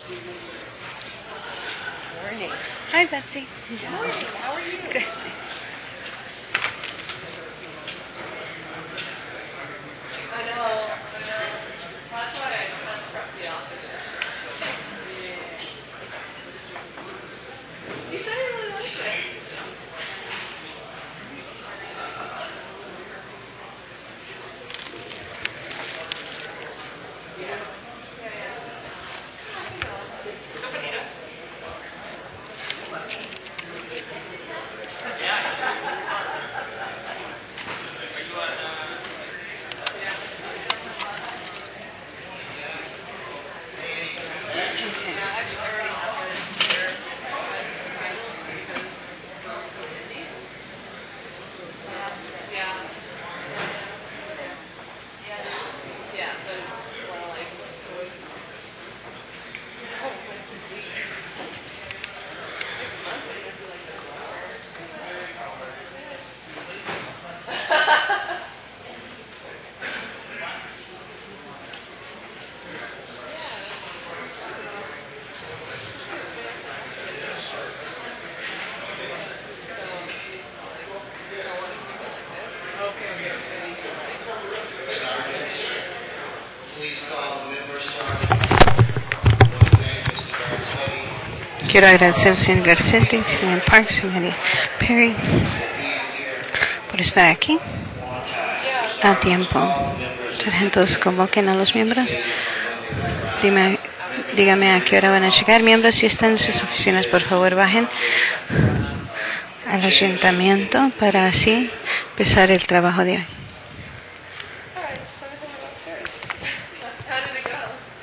Morning. Hi, Betsy. Morning. How are you? Good. I know. That's why I prepped the office. You said you really liked it. Yeah. Yeah. So, well, like, this is weeks. Next month, we're gonna do like this. Quiero agradecer al señor Garcetti, señor Parks, señor Perry, por estar aquí a tiempo. Sargentos, convoquen a los miembros. Dígame a qué hora van a llegar. Miembros, si están en sus oficinas, por favor, bajen al ayuntamiento para así empezar el trabajo de hoy. How did it go?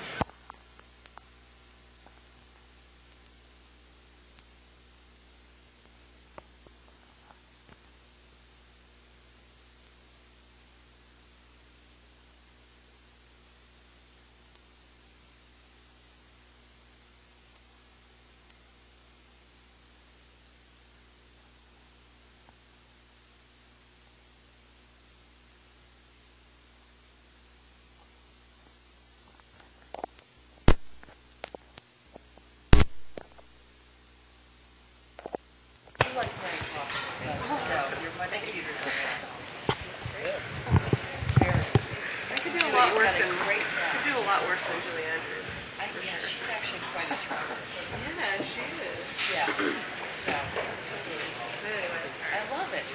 I could do a lot worse than Julie Andrews. Yeah, she's actually quite attractive. Yeah, she is. Yeah. So Anyway. I love it.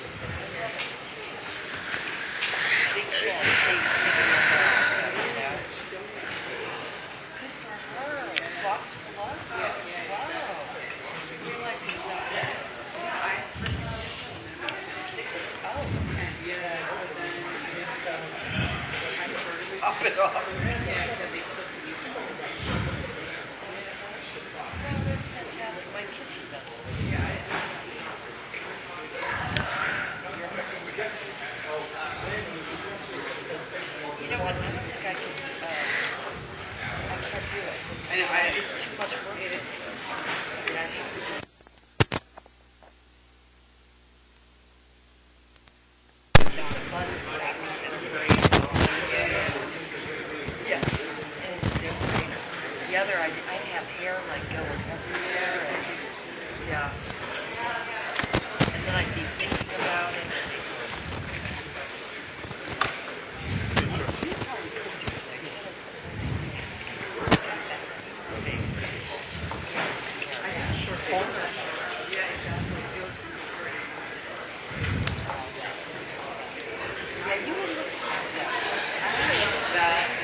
I think she has taken it, you know. Good for her. Walks for love. Yeah. Wow. Realizing that. Up and off. Yeah, because they still can use it. Well, that's fantastic. My kitchen does it. You know what? I don't think I can. I can't do it. I know. It's too much work. I have to go. Buns wax and yeah. And they're great. The other, I have hair like going everywhere. And, yeah. And then I'd be thinking about it. Yeah, you would look that.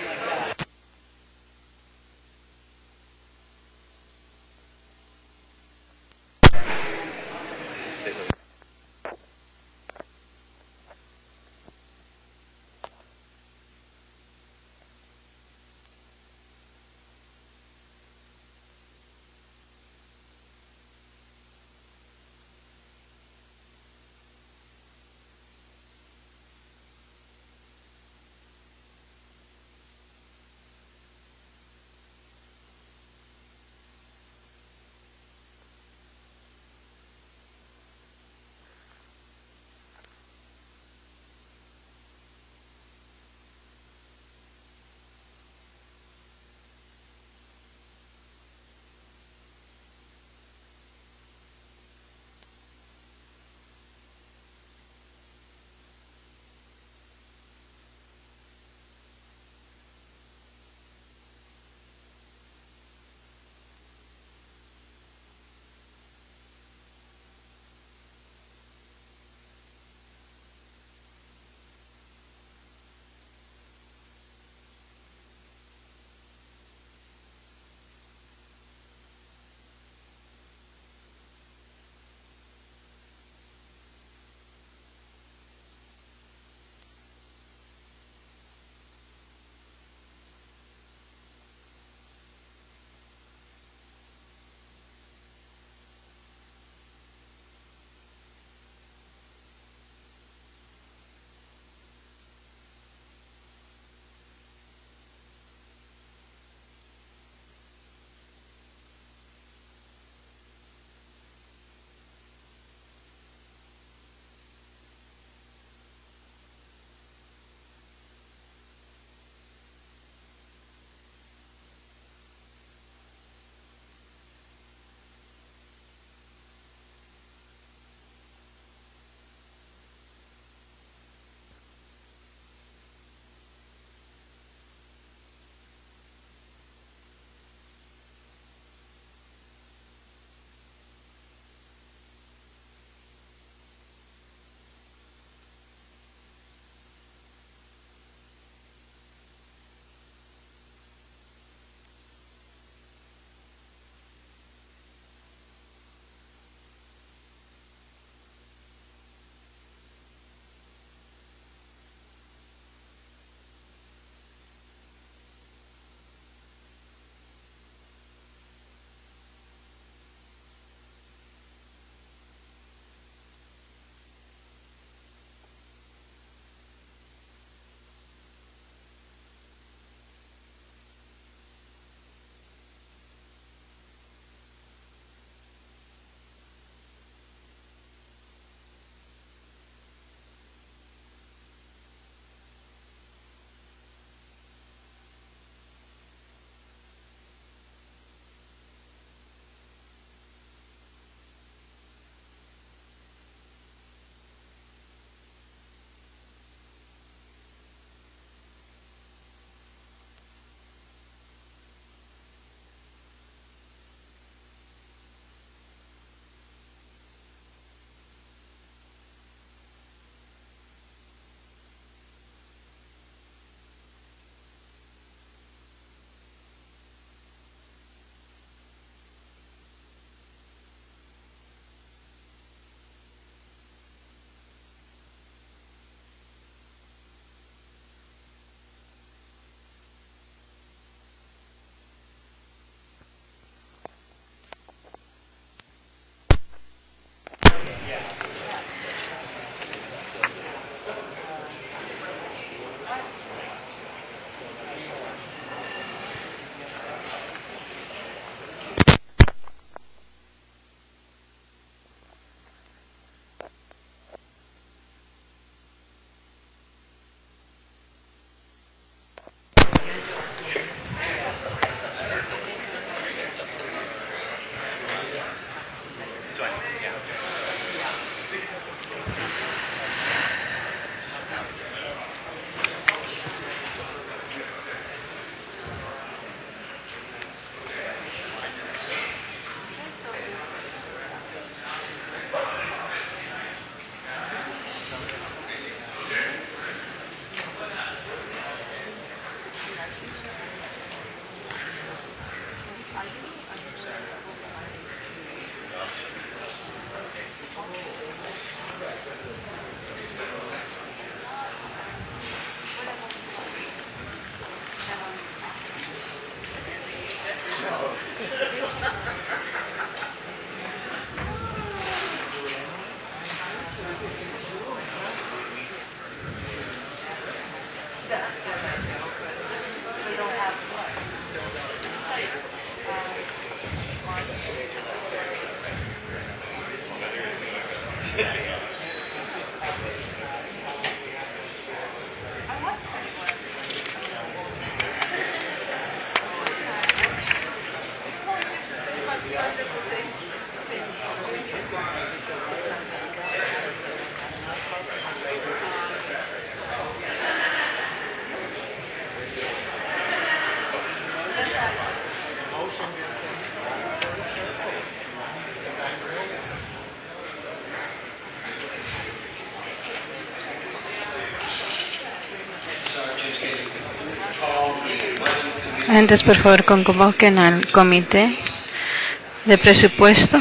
Agentes, por favor, convoquen al comité de presupuesto.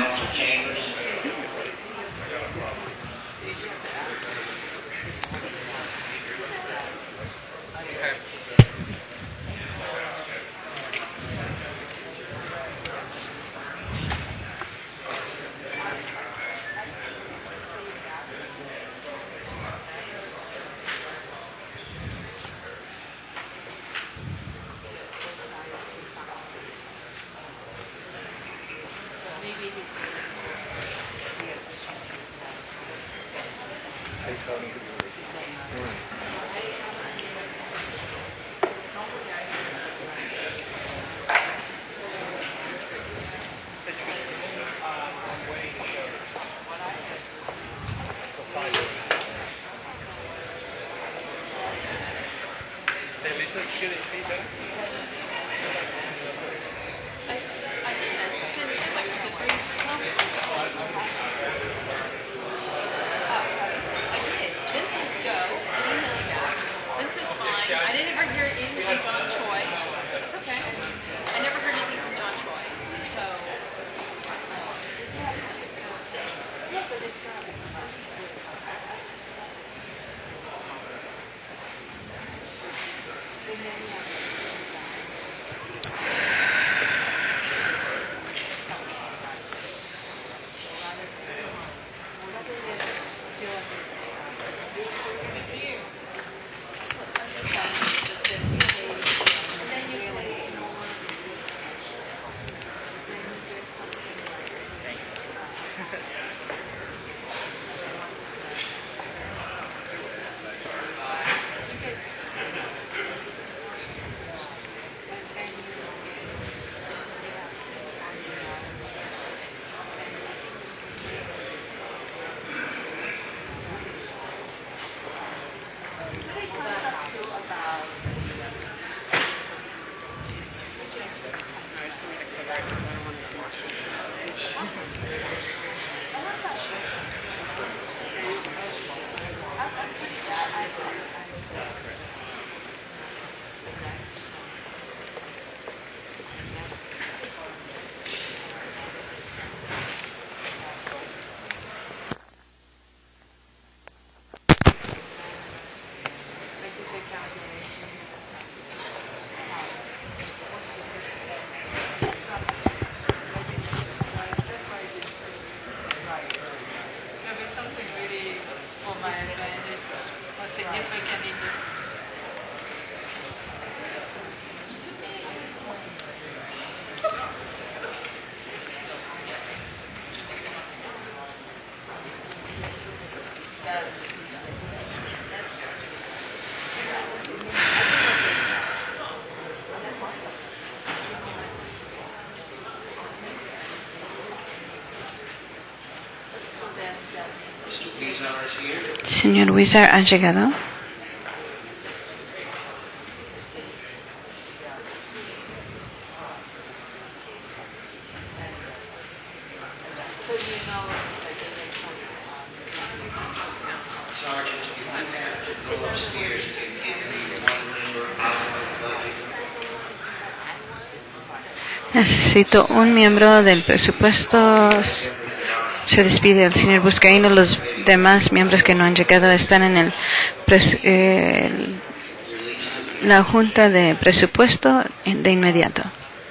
Señor Wizard, ¿han llegado? Necesito un miembro del presupuesto Se despide el señor Buscaino. Los demás miembros que no han llegado están en la Junta de Presupuesto de inmediato.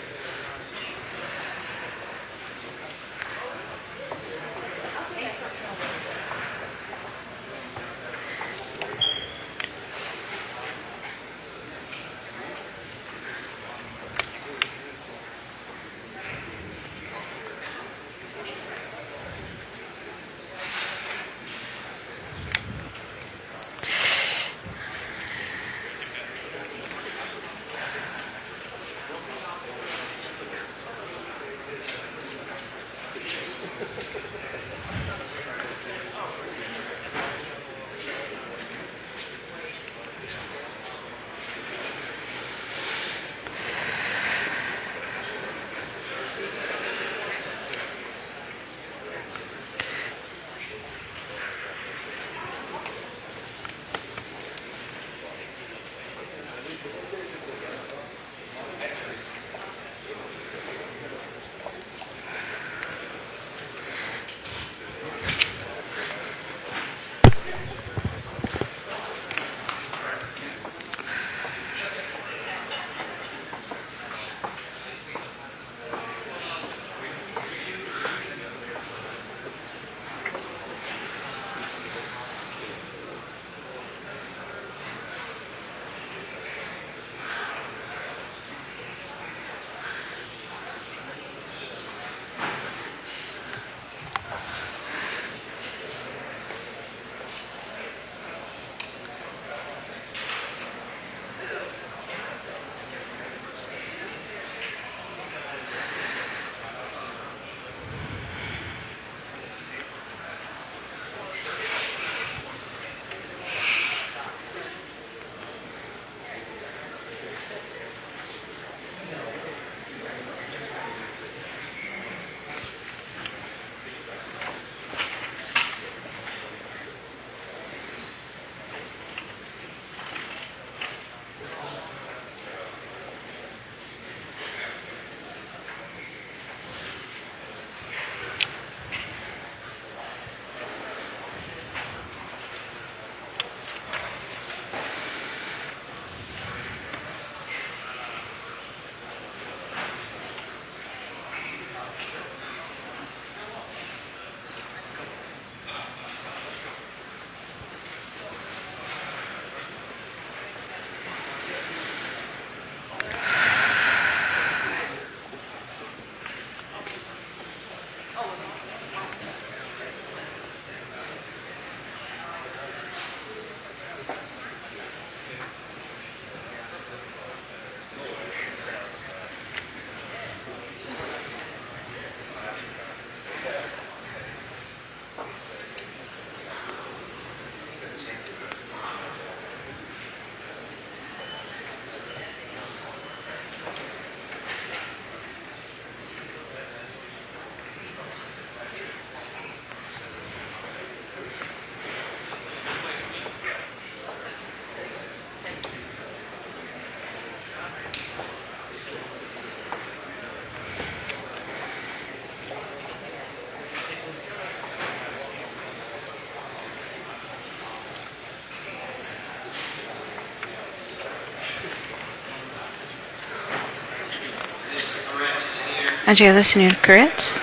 Ha llegado el señor Kurtz.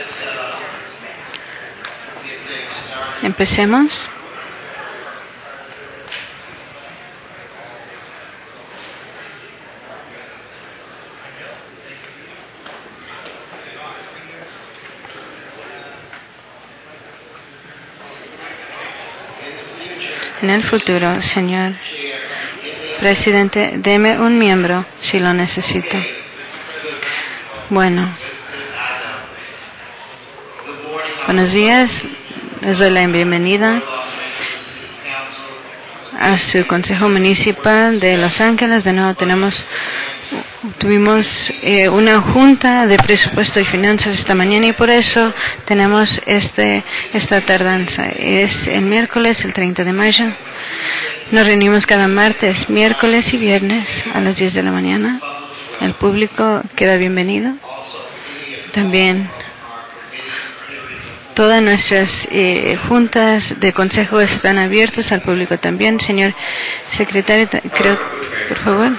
Empecemos. En el futuro, señor presidente, deme un miembro si lo necesito. Bueno. Buenos días. Les doy la bienvenida a su Consejo Municipal de Los Ángeles. De nuevo tuvimos una junta de presupuesto y finanzas esta mañana y por eso tenemos esta tardanza. Es el miércoles, el 30 de mayo. Nos reunimos cada martes, miércoles y viernes a las 10 de la mañana. El público queda bienvenido. También Todas nuestras juntas de consejo están abiertas al público también. Señor secretario, creo, por favor,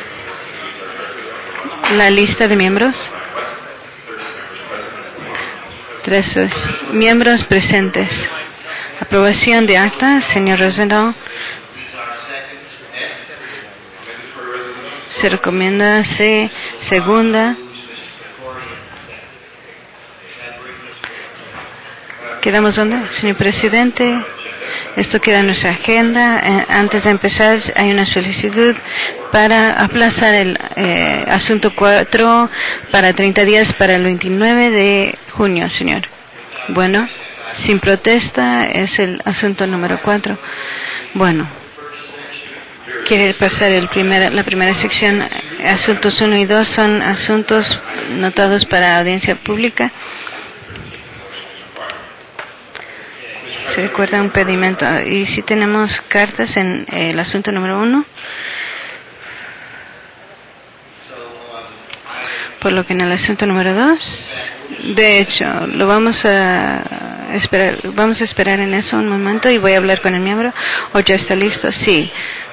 la lista de miembros. 13 miembros presentes. Aprobación de acta, señor Rosendahl. Se recomienda segunda. ¿Quedamos dónde? Señor presidente, esto queda en nuestra agenda. Antes de empezar, hay una solicitud para aplazar el asunto 4 para 30 días para el 29 de junio, señor. Bueno, sin protesta, es el asunto número 4. Bueno, quiere pasar la primera sección. Asuntos 1 y 2 son asuntos notados para audiencia pública. Se recuerda un pedimento. Y si tenemos cartas en el asunto número 1. Por lo que en el asunto número 2, de hecho, lo vamos a esperar. Vamos a esperar en eso un momento y voy a hablar con el miembro. ¿O ya está listo? Sí.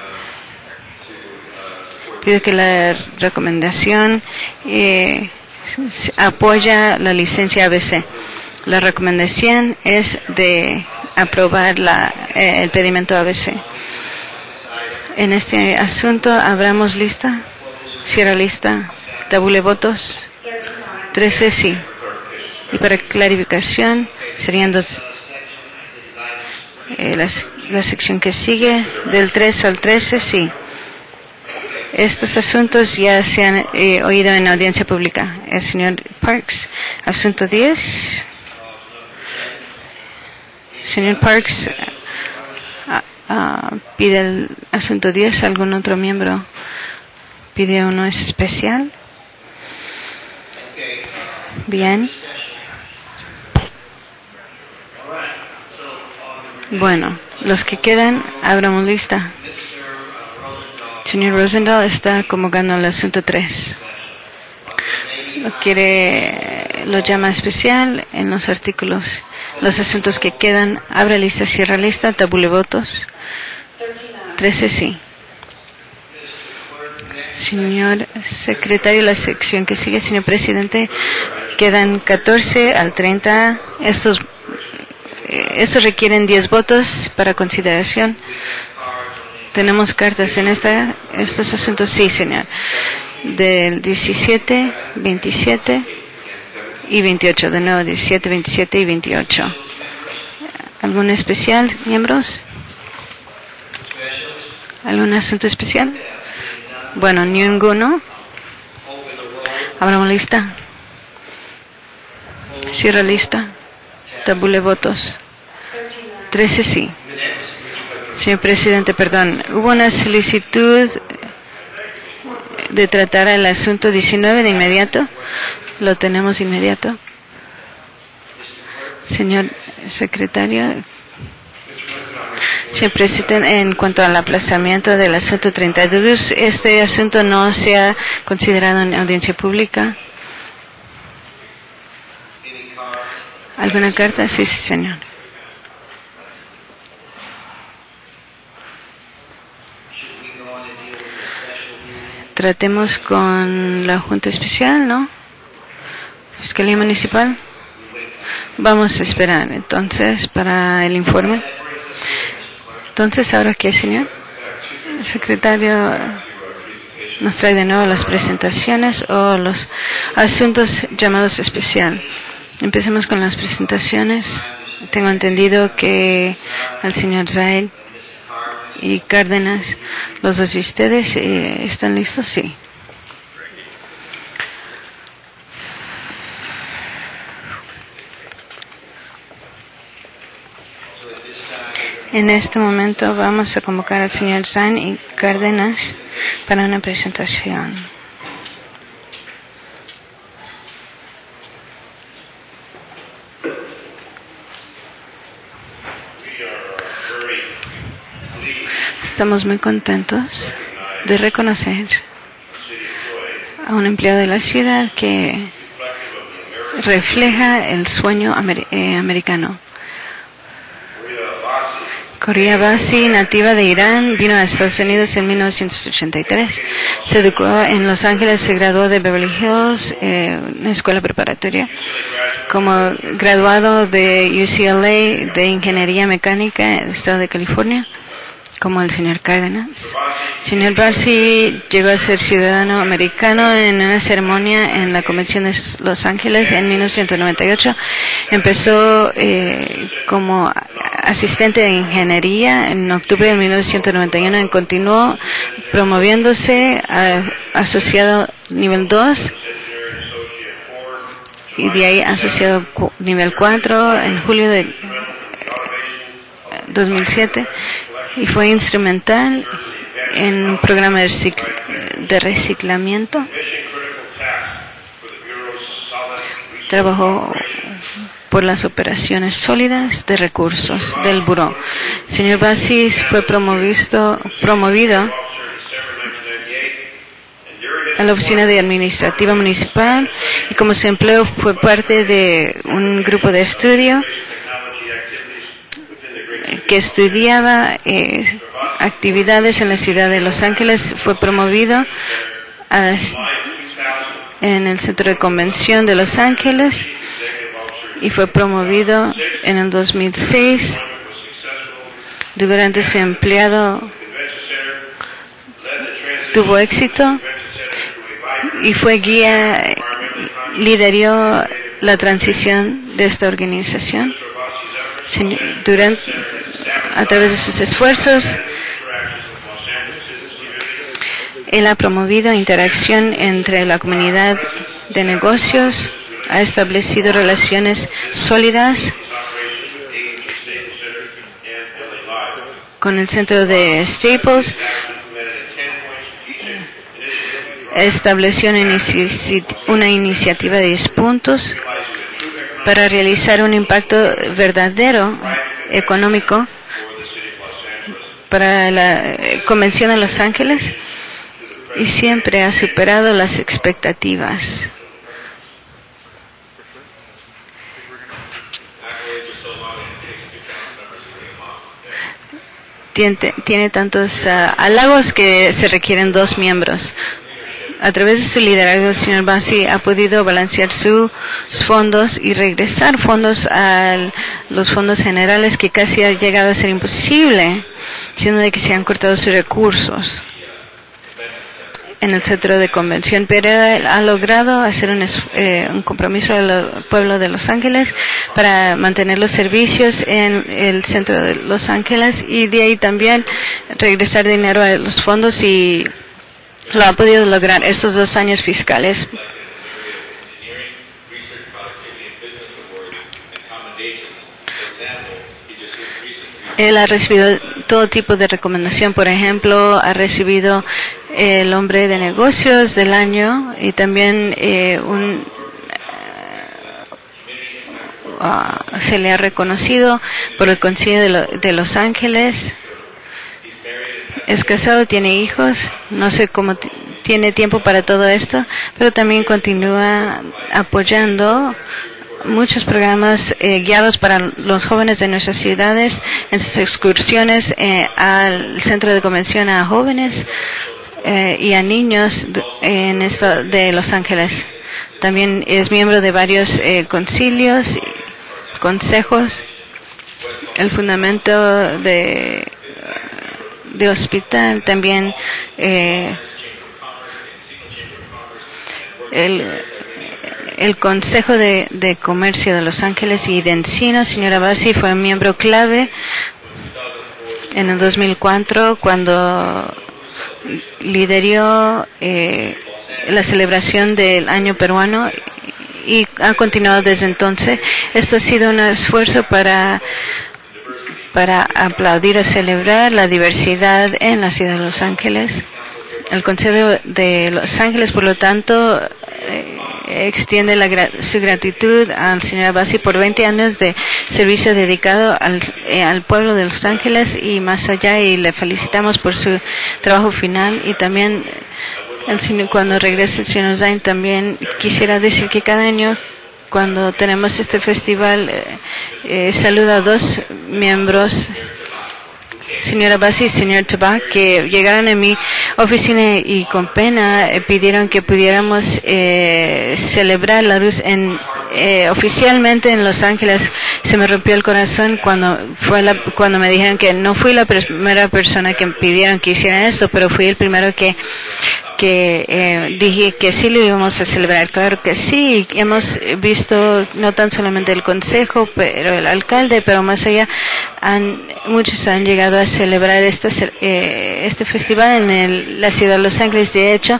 Pido que la recomendación apoya la licencia ABC. La recomendación es de aprobar el pedimento ABC. En este asunto, abramos lista, cierra lista, tabule votos, 13 sí. Y para clarificación, serían dos. La sección que sigue, del 3 al 13, sí. Estos asuntos ya se han oído en audiencia pública. El señor Parks, asunto 10. Señor Parks, pide el asunto 10. ¿Algún otro miembro pide uno especial? Bien. Bueno, los que quedan, abramos lista. Señor Rosendahl está convocando el asunto 3. Lo llama especial en los artículos. Los asuntos que quedan, abre lista, cierra lista, tabule votos. 13 sí. Señor secretario, la sección que sigue, señor presidente, quedan 14 al 30. Estos requieren 10 votos para consideración. Tenemos cartas en estos asuntos, sí, señor. Del 17, 27 y 28. De nuevo, 17, 27 y 28. ¿Algún especial, miembros? ¿Algún asunto especial? Bueno, ninguno. Abramos lista. Cierra lista. Tabule votos. 13 sí. Señor presidente, perdón. Hubo una solicitud de tratar el asunto 19 de inmediato. Lo tenemos de inmediato. Señor secretario. Señor presidente, en cuanto al aplazamiento del asunto 32, este asunto no se ha considerado en audiencia pública. ¿Alguna carta? Sí, señor. Tratemos con la Junta Especial, ¿no? Fiscalía Municipal. Vamos a esperar entonces para el informe. Entonces, ¿ahora qué, señor? El secretario nos trae de nuevo las presentaciones o los asuntos llamados especial. Empecemos con las presentaciones. Tengo entendido que al señor Zaid y Cárdenas, los dos de ustedes, ¿están listos? Sí. En este momento vamos a convocar al señor Zaid y Cárdenas para una presentación. Estamos muy contentos de reconocer a un empleado de la ciudad que refleja el sueño americano. Coria Bassi, nativa de Irán, vino a Estados Unidos en 1983. Se educó en Los Ángeles, se graduó de Beverly Hills, una escuela preparatoria. Como graduado de UCLA de Ingeniería Mecánica en el estado de California, como el señor Cárdenas. Señor Bassi llegó a ser ciudadano americano en una ceremonia en la Convención de Los Ángeles en 1998. Empezó como asistente de ingeniería en octubre de 1991 y continuó promoviéndose a asociado nivel 2 y de ahí asociado nivel 4 en julio de 2007 y fue instrumental en un programa de reciclamiento. Trabajó por las operaciones sólidas de recursos del buró. Señor Bassi fue promovido a la oficina de administrativa municipal y como su empleo fue parte de un grupo de estudio que estudiaba actividades en la ciudad de Los Ángeles. Fue promovido en el Centro de Convención de Los Ángeles y fue promovido en el 2006. Durante su empleado tuvo éxito y fue guía, lideró la transición de esta organización. A través de sus esfuerzos, él ha promovido interacción entre la comunidad de negocios, ha establecido relaciones sólidas con el centro de Staples, estableció una iniciativa de 10 puntos para realizar un impacto verdadero económico para la Convención de Los Ángeles y siempre ha superado las expectativas. Tiene tantos halagos que se requieren 2 miembros. A través de su liderazgo, el señor Bassi ha podido balancear sus fondos y regresar fondos a los fondos generales, que casi ha llegado a ser imposible, siendo de que se han cortado sus recursos en el centro de convención, pero él ha logrado hacer un compromiso al pueblo de Los Ángeles para mantener los servicios en el centro de Los Ángeles y de ahí también regresar dinero a los fondos, y lo ha podido lograr estos 2 años fiscales. Él ha recibido todo tipo de recomendación. Por ejemplo, ha recibido el hombre de negocios del año y también se le ha reconocido por el Concilio de Los Ángeles. Es casado, tiene hijos, no sé cómo tiene tiempo para todo esto, pero también continúa apoyando muchos programas guiados para los jóvenes de nuestras ciudades en sus excursiones al centro de convención a jóvenes y a niños en esto de Los Ángeles. También es miembro de varios concilios, consejos, el fundamento de hospital, también el Consejo de Comercio de Los Ángeles y de Encino. Señora Bassi fue miembro clave en el 2004 cuando lideró la celebración del año peruano y ha continuado desde entonces. Esto ha sido un esfuerzo para aplaudir o celebrar la diversidad en la ciudad de Los Ángeles. El Consejo de Los Ángeles, por lo tanto, extiende su gratitud al señor Bassi por 20 años de servicio dedicado al pueblo de Los Ángeles y más allá, y le felicitamos por su trabajo final. Y también cuando regrese el señor Zain, también quisiera decir que cada año cuando tenemos este festival saluda a 2 miembros señora Bassi y señor Tabak, que llegaron a mi oficina y con pena pidieron que pudiéramos celebrar la luz oficialmente en Los Ángeles. Se me rompió el corazón cuando me dijeron que no fui la primera persona que pidieron que hicieran esto, pero fui el primero que dije que sí lo íbamos a celebrar. Claro que sí, hemos visto no tan solamente el consejo, pero el alcalde, pero más allá, muchos han llegado a celebrar este festival en la ciudad de Los Ángeles. De hecho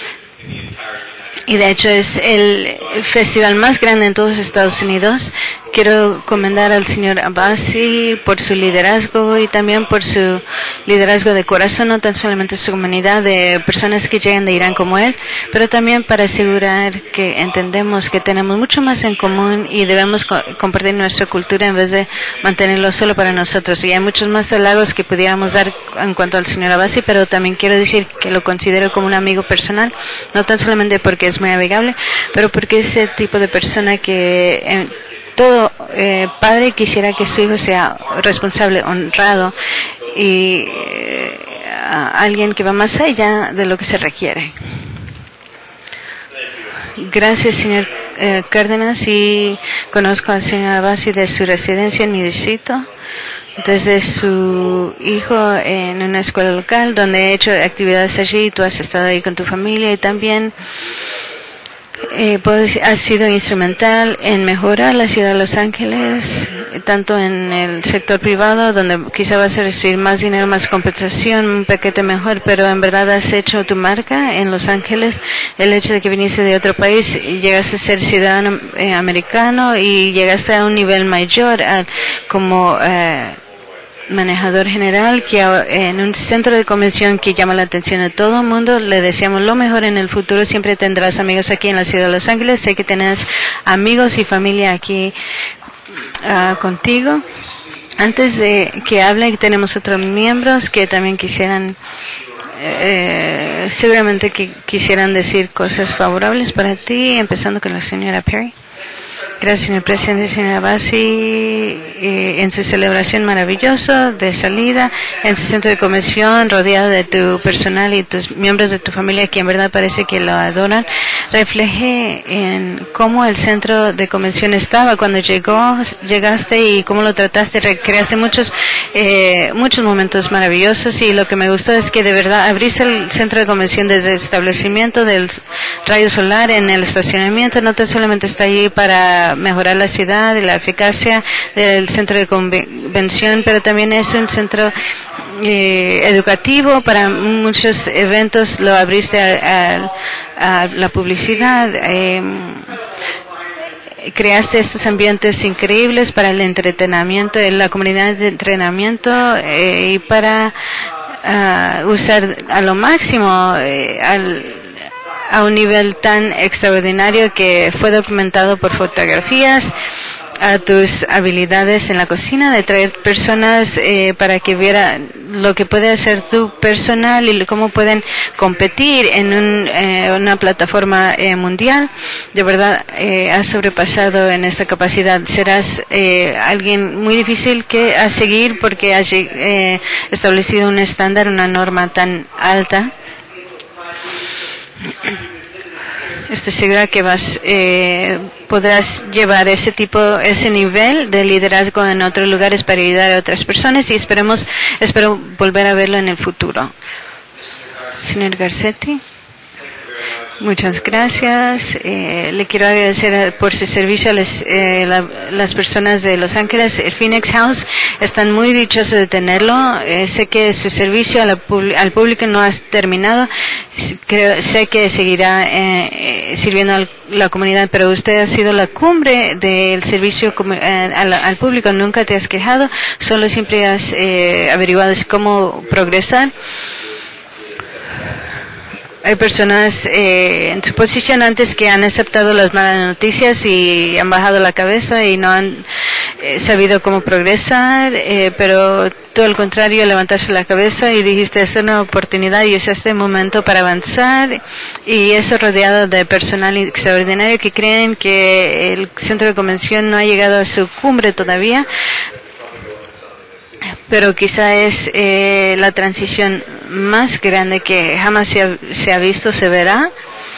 es el festival más grande en todos Estados Unidos. Quiero comentar al señor Abbasi por su liderazgo y también por su liderazgo de corazón, no tan solamente su comunidad de personas que llegan de Irán como él, pero también para asegurar que entendemos que tenemos mucho más en común y debemos compartir nuestra cultura en vez de mantenerlo solo para nosotros. Y hay muchos más halagos que pudiéramos dar en cuanto al señor Abbasi, pero también quiero decir que lo considero como un amigo personal, no tan solamente porque es muy amigable, pero porque es ese tipo de persona que todo padre quisiera que su hijo sea responsable, honrado y alguien que va más allá de lo que se requiere. Gracias, señor Cárdenas, y conozco al señor Abbasi de su residencia en mi distrito, desde su hijo en una escuela local donde he hecho actividades allí. Tú has estado ahí con tu familia y también has sido instrumental en mejorar la ciudad de Los Ángeles, tanto en el sector privado, donde quizá vas a recibir más dinero, más compensación, un paquete mejor, pero en verdad has hecho tu marca en Los Ángeles. El hecho de que viniste de otro país y llegaste a ser ciudadano americano y llegaste a un nivel mayor como manejador general, que en un centro de convención que llama la atención de todo el mundo. Le deseamos lo mejor en el futuro. Siempre tendrás amigos aquí en la ciudad de Los Ángeles. Sé que tienes amigos y familia aquí contigo. Antes de que hable, tenemos otros miembros que también quisieran seguramente que quisieran decir cosas favorables para ti, empezando con la señora Perry. Gracias, señor presidente, señora Abbasi, en su celebración maravillosa de salida, en su centro de convención, rodeado de tu personal y tus miembros de tu familia, que en verdad parece que lo adoran. Refleje en cómo el centro de convención estaba cuando llegaste y cómo lo trataste. Recreaste muchos momentos maravillosos, y lo que me gustó es que de verdad abriste el centro de convención desde el establecimiento del rayo solar en el estacionamiento. No tan solamente está allí para mejorar la ciudad y la eficacia del centro de convención, pero también es un centro educativo para muchos eventos. Lo abriste a la publicidad, creaste estos ambientes increíbles para el entretenimiento, la comunidad de entrenamiento, y para usar a lo máximo a un nivel tan extraordinario que fue documentado por fotografías, a tus habilidades en la cocina de traer personas para que vieran lo que puede hacer tu personal y cómo pueden competir en una plataforma mundial. De verdad, has sobrepasado en esta capacidad. Serás alguien muy difícil a seguir porque has establecido un estándar, una norma tan alta. Estoy segura que podrás llevar ese nivel de liderazgo en otros lugares para ayudar a otras personas, y espero volver a verlo en el futuro. Señor Garcetti. Muchas gracias. Le quiero agradecer por su servicio a las personas de Los Ángeles. El Phoenix House están muy dichosos de tenerlo. Sé que su servicio al público no ha terminado. Sé que seguirá sirviendo a la comunidad, pero usted ha sido la cumbre del servicio al público. Nunca te has quejado, solo siempre has averiguado cómo progresar. Hay personas en su posición antes que han aceptado las malas noticias y han bajado la cabeza y no han sabido cómo progresar, pero tú al contrario levantaste la cabeza y dijiste: es una oportunidad y es este momento para avanzar, y eso rodeado de personal extraordinario que creen que el centro de convención no ha llegado a su cumbre todavía. pero quizá es la transición más grande que jamás se ha visto, se verá.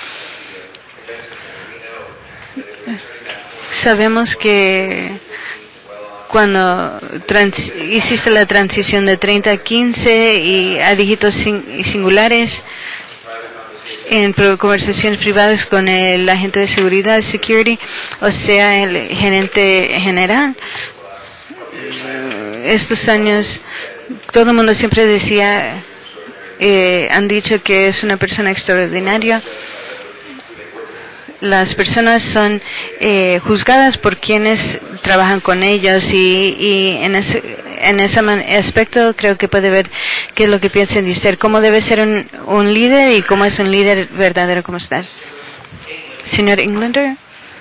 Sabemos que cuando hiciste la transición de 30 a 15 y a dígitos singulares en conversaciones privadas con el agente de seguridad, security, o sea, el gerente general, estos años todo el mundo siempre decía, han dicho que es una persona extraordinaria. Las personas son juzgadas por quienes trabajan con ellos y en ese aspecto creo que puede ver qué es lo que piensan de usted, cómo debe ser un líder y cómo es un líder verdadero como usted. Señor Englander.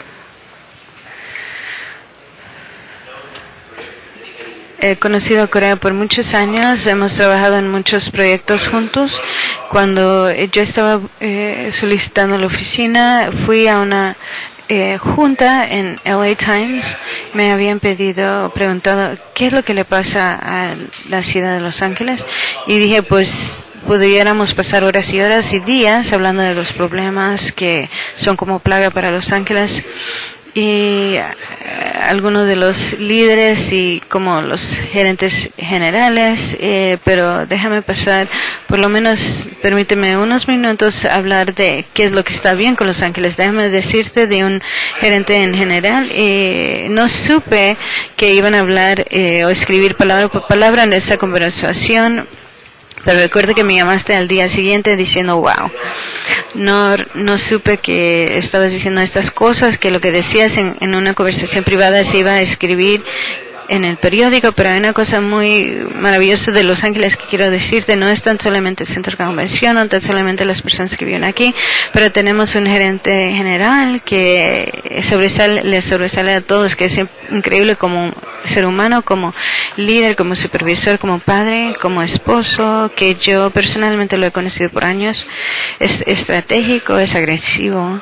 He conocido a Corea por muchos años, hemos trabajado en muchos proyectos juntos. Cuando yo estaba solicitando la oficina, fui a una junta en LA Times. Me habían preguntado qué es lo que le pasa a la ciudad de Los Ángeles, y dije, pues pudiéramos pasar horas y horas y días hablando de los problemas que son como plaga para Los Ángeles. Y algunos de los líderes y como los gerentes generales, pero déjame pasar, por lo menos permíteme unos minutos hablar de qué es lo que está bien con Los Ángeles. Déjame decirte de un gerente en general. No supe que iban a hablar o escribir palabra por palabra en esta conversación, pero recuerdo que me llamaste al día siguiente diciendo, wow, no supe que estabas diciendo estas cosas, que lo que decías en una conversación privada se iba a escribir en el periódico, pero hay una cosa muy maravillosa de Los Ángeles que quiero decirte, no es tan solamente el centro de convención, no tan solamente las personas que viven aquí, pero tenemos un gerente general que le sobresale a todos, que es increíble como ser humano, como líder, como supervisor, como padre, como esposo, que yo personalmente lo he conocido por años. Es estratégico, es agresivo,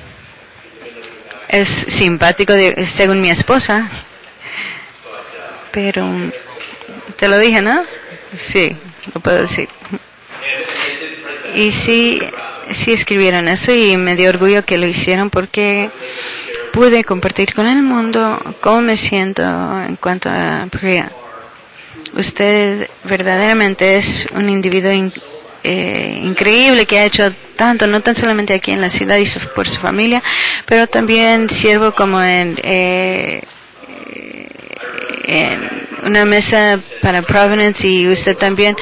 es simpático, según mi esposa. Pero te lo dije, ¿no? Sí, lo puedo decir. Y sí escribieron eso y me dio orgullo que lo hicieron porque pude compartir con el mundo cómo me siento en cuanto a Priya. Usted verdaderamente es un individuo increíble que ha hecho tanto, no tan solamente aquí en la ciudad y por su familia, pero también sirvo como en una mesa para Providence, y usted también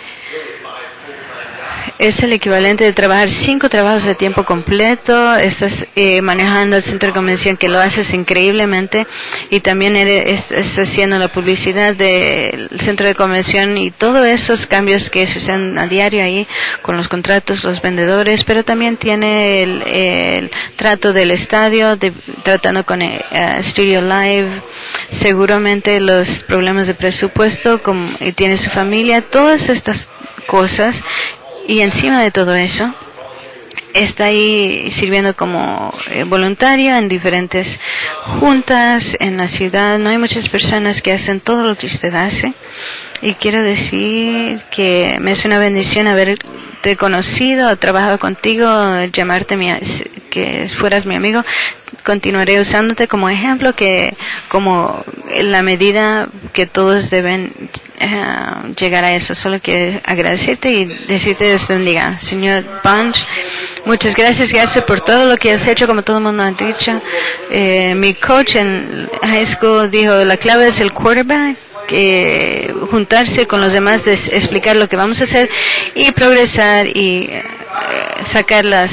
es el equivalente de trabajar 5 trabajos de tiempo completo. Estás manejando el centro de convención, que lo haces increíblemente, y también estás haciendo la publicidad del centro de convención y todos esos cambios que se hacen a diario ahí con los contratos, los vendedores, pero también tiene el trato del estadio, tratando con Studio Live, seguramente los problemas de presupuesto, y tiene su familia, todas estas cosas. Y encima de todo eso, está ahí sirviendo como voluntario en diferentes juntas en la ciudad. No hay muchas personas que hacen todo lo que usted hace. Y quiero decir que me es una bendición haberte conocido, trabajado contigo, llamarte que fueras mi amigo. Continuaré usándote como ejemplo, como en la medida que todos deben llegar a eso. Solo quiero agradecerte y decirte Dios te bendiga. Señor Bunch, muchas gracias por todo lo que has hecho, como todo el mundo ha dicho. Mi coach en high school dijo, la clave es el quarterback, juntarse con los demás, explicar lo que vamos a hacer y progresar y sacar la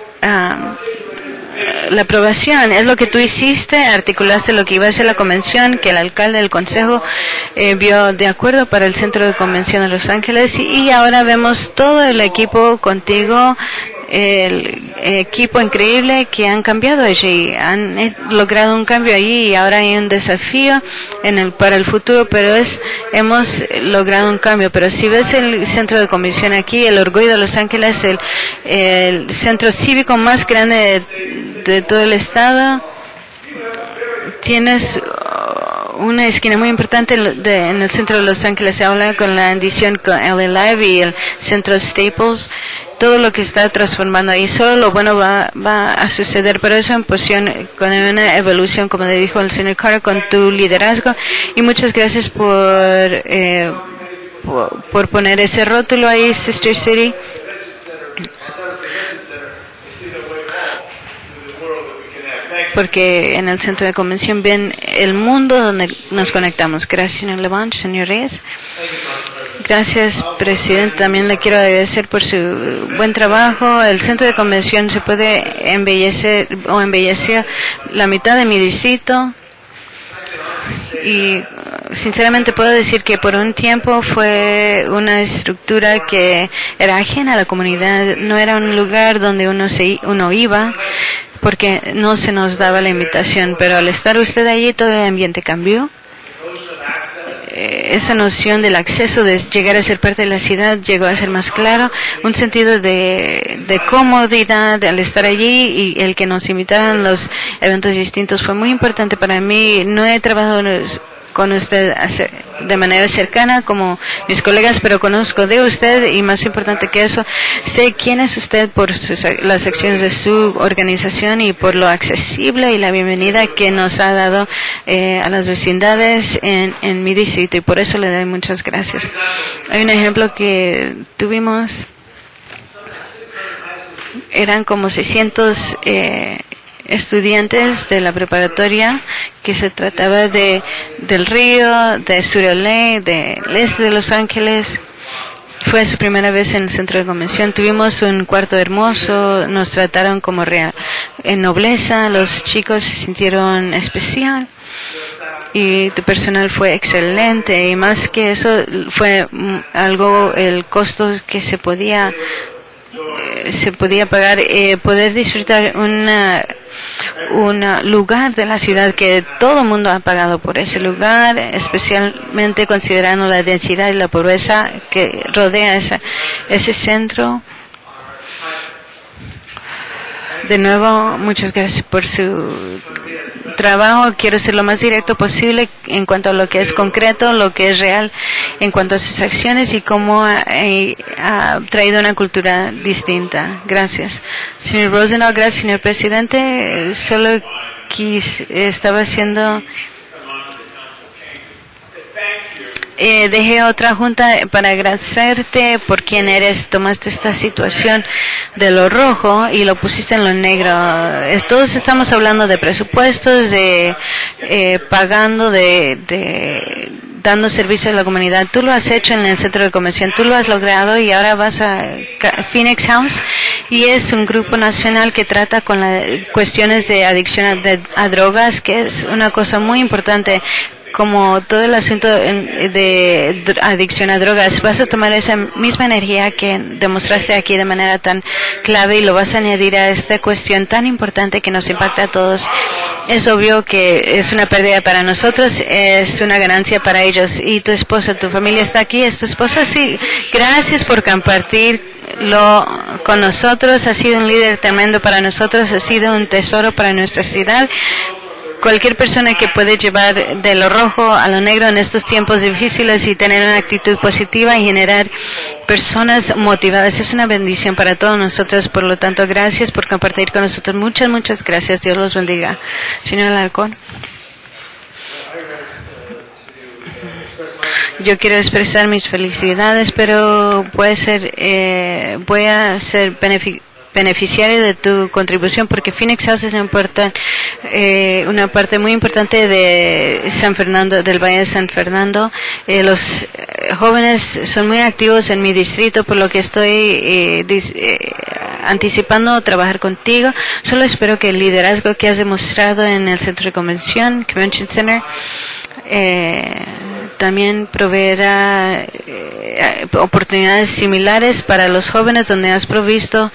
aprobación. Es lo que tú hiciste, articulaste lo que iba a ser la convención, que el alcalde del consejo vio de acuerdo para el centro de convención de Los Ángeles, y ahora vemos todo el equipo contigo, el equipo increíble que han cambiado allí, han logrado un cambio allí, y ahora hay un desafío para el futuro, pero hemos logrado un cambio. Pero si ves el centro de convención aquí, el orgullo de Los Ángeles, el centro cívico más grande de todo el estado, tienes una esquina muy importante en el centro de Los Ángeles. Se habla con la edición con LA Live y el centro Staples. Todo lo que está transformando ahí, solo lo bueno va a suceder, pero eso en posición con una evolución, como le dijo el señor Carter, con tu liderazgo. Y muchas gracias por poner ese rótulo ahí, Sister City. Porque en el centro de convención ven el mundo donde nos conectamos. Gracias, señor Levant, señor Reyes. Gracias, presidente. También le quiero agradecer por su buen trabajo. El centro de convención se puede embellecer la mitad de mi distrito. Y sinceramente puedo decir que por un tiempo fue una estructura que era ajena a la comunidad. No era un lugar donde uno iba, porque no se nos daba la invitación. Pero al estar usted allí, todo el ambiente cambió. Esa noción del acceso, de llegar a ser parte de la ciudad, llegó a ser más claro. Un sentido de comodidad al estar allí, y el que nos invitaran los eventos distintos fue muy importante para mí. No he trabajado con usted de manera cercana como mis colegas, pero conozco de usted, y más importante que eso, sé quién es usted por las acciones de su organización y por lo accesible y la bienvenida que nos ha dado a las vecindades en mi distrito, y por eso le doy muchas gracias. Hay un ejemplo que tuvimos, eran como 600 estudiantes de la preparatoria, que se trataba del río, de Surrey, del este de Los Ángeles. Fue su primera vez en el centro de convención. Tuvimos un cuarto hermoso, nos trataron como real, en nobleza, los chicos se sintieron especial. Y tu personal fue excelente, y más que eso fue algo, el costo que se podía pagar, poder disfrutar un lugar de la ciudad que todo el mundo ha pagado por ese lugar, especialmente considerando la densidad y la pobreza que rodea ese centro. De nuevo, muchas gracias por su trabajo. Quiero ser lo más directo posible en cuanto a lo que es concreto, lo que es real en cuanto a sus acciones y cómo ha traído una cultura distinta. Gracias. Señor Rosenau, gracias, señor presidente. Solo estaba haciendo... dejé otra junta para agradecerte por quien eres. Tomaste esta situación de lo rojo y lo pusiste en lo negro. Todos estamos hablando de presupuestos, de pagando, de dando servicio a la comunidad. Tú lo has hecho en el centro de convención, tú lo has logrado, y ahora vas a Phoenix House, y es un grupo nacional que trata con las cuestiones de adicción a drogas, que es una cosa muy importante. Como todo el asunto de adicción a drogas, vas a tomar esa misma energía que demostraste aquí de manera tan clave y lo vas a añadir a esta cuestión tan importante que nos impacta a todos. Es obvio que es una pérdida para nosotros, es una ganancia para ellos. Y tu esposa, tu familia está aquí, ¿es tu esposa? Sí. Gracias por compartirlo con nosotros. Ha sido un líder tremendo para nosotros, ha sido un tesoro para nuestra ciudad. Cualquier persona que puede llevar de lo rojo a lo negro en estos tiempos difíciles y tener una actitud positiva y generar personas motivadas es una bendición para todos nosotros. Por lo tanto, gracias por compartir con nosotros. Muchas gracias. Dios los bendiga. Señor Alarcón. Yo quiero expresar mis felicidades, pero voy a ser beneficiario de tu contribución, porque Phoenix House es una parte muy importante de San Fernando, del Valle de San Fernando. Los jóvenes son muy activos en mi distrito, por lo que estoy anticipando trabajar contigo. Solo espero que el liderazgo que has demostrado en el centro de Convention Center también proveerá oportunidades similares para los jóvenes, donde has provisto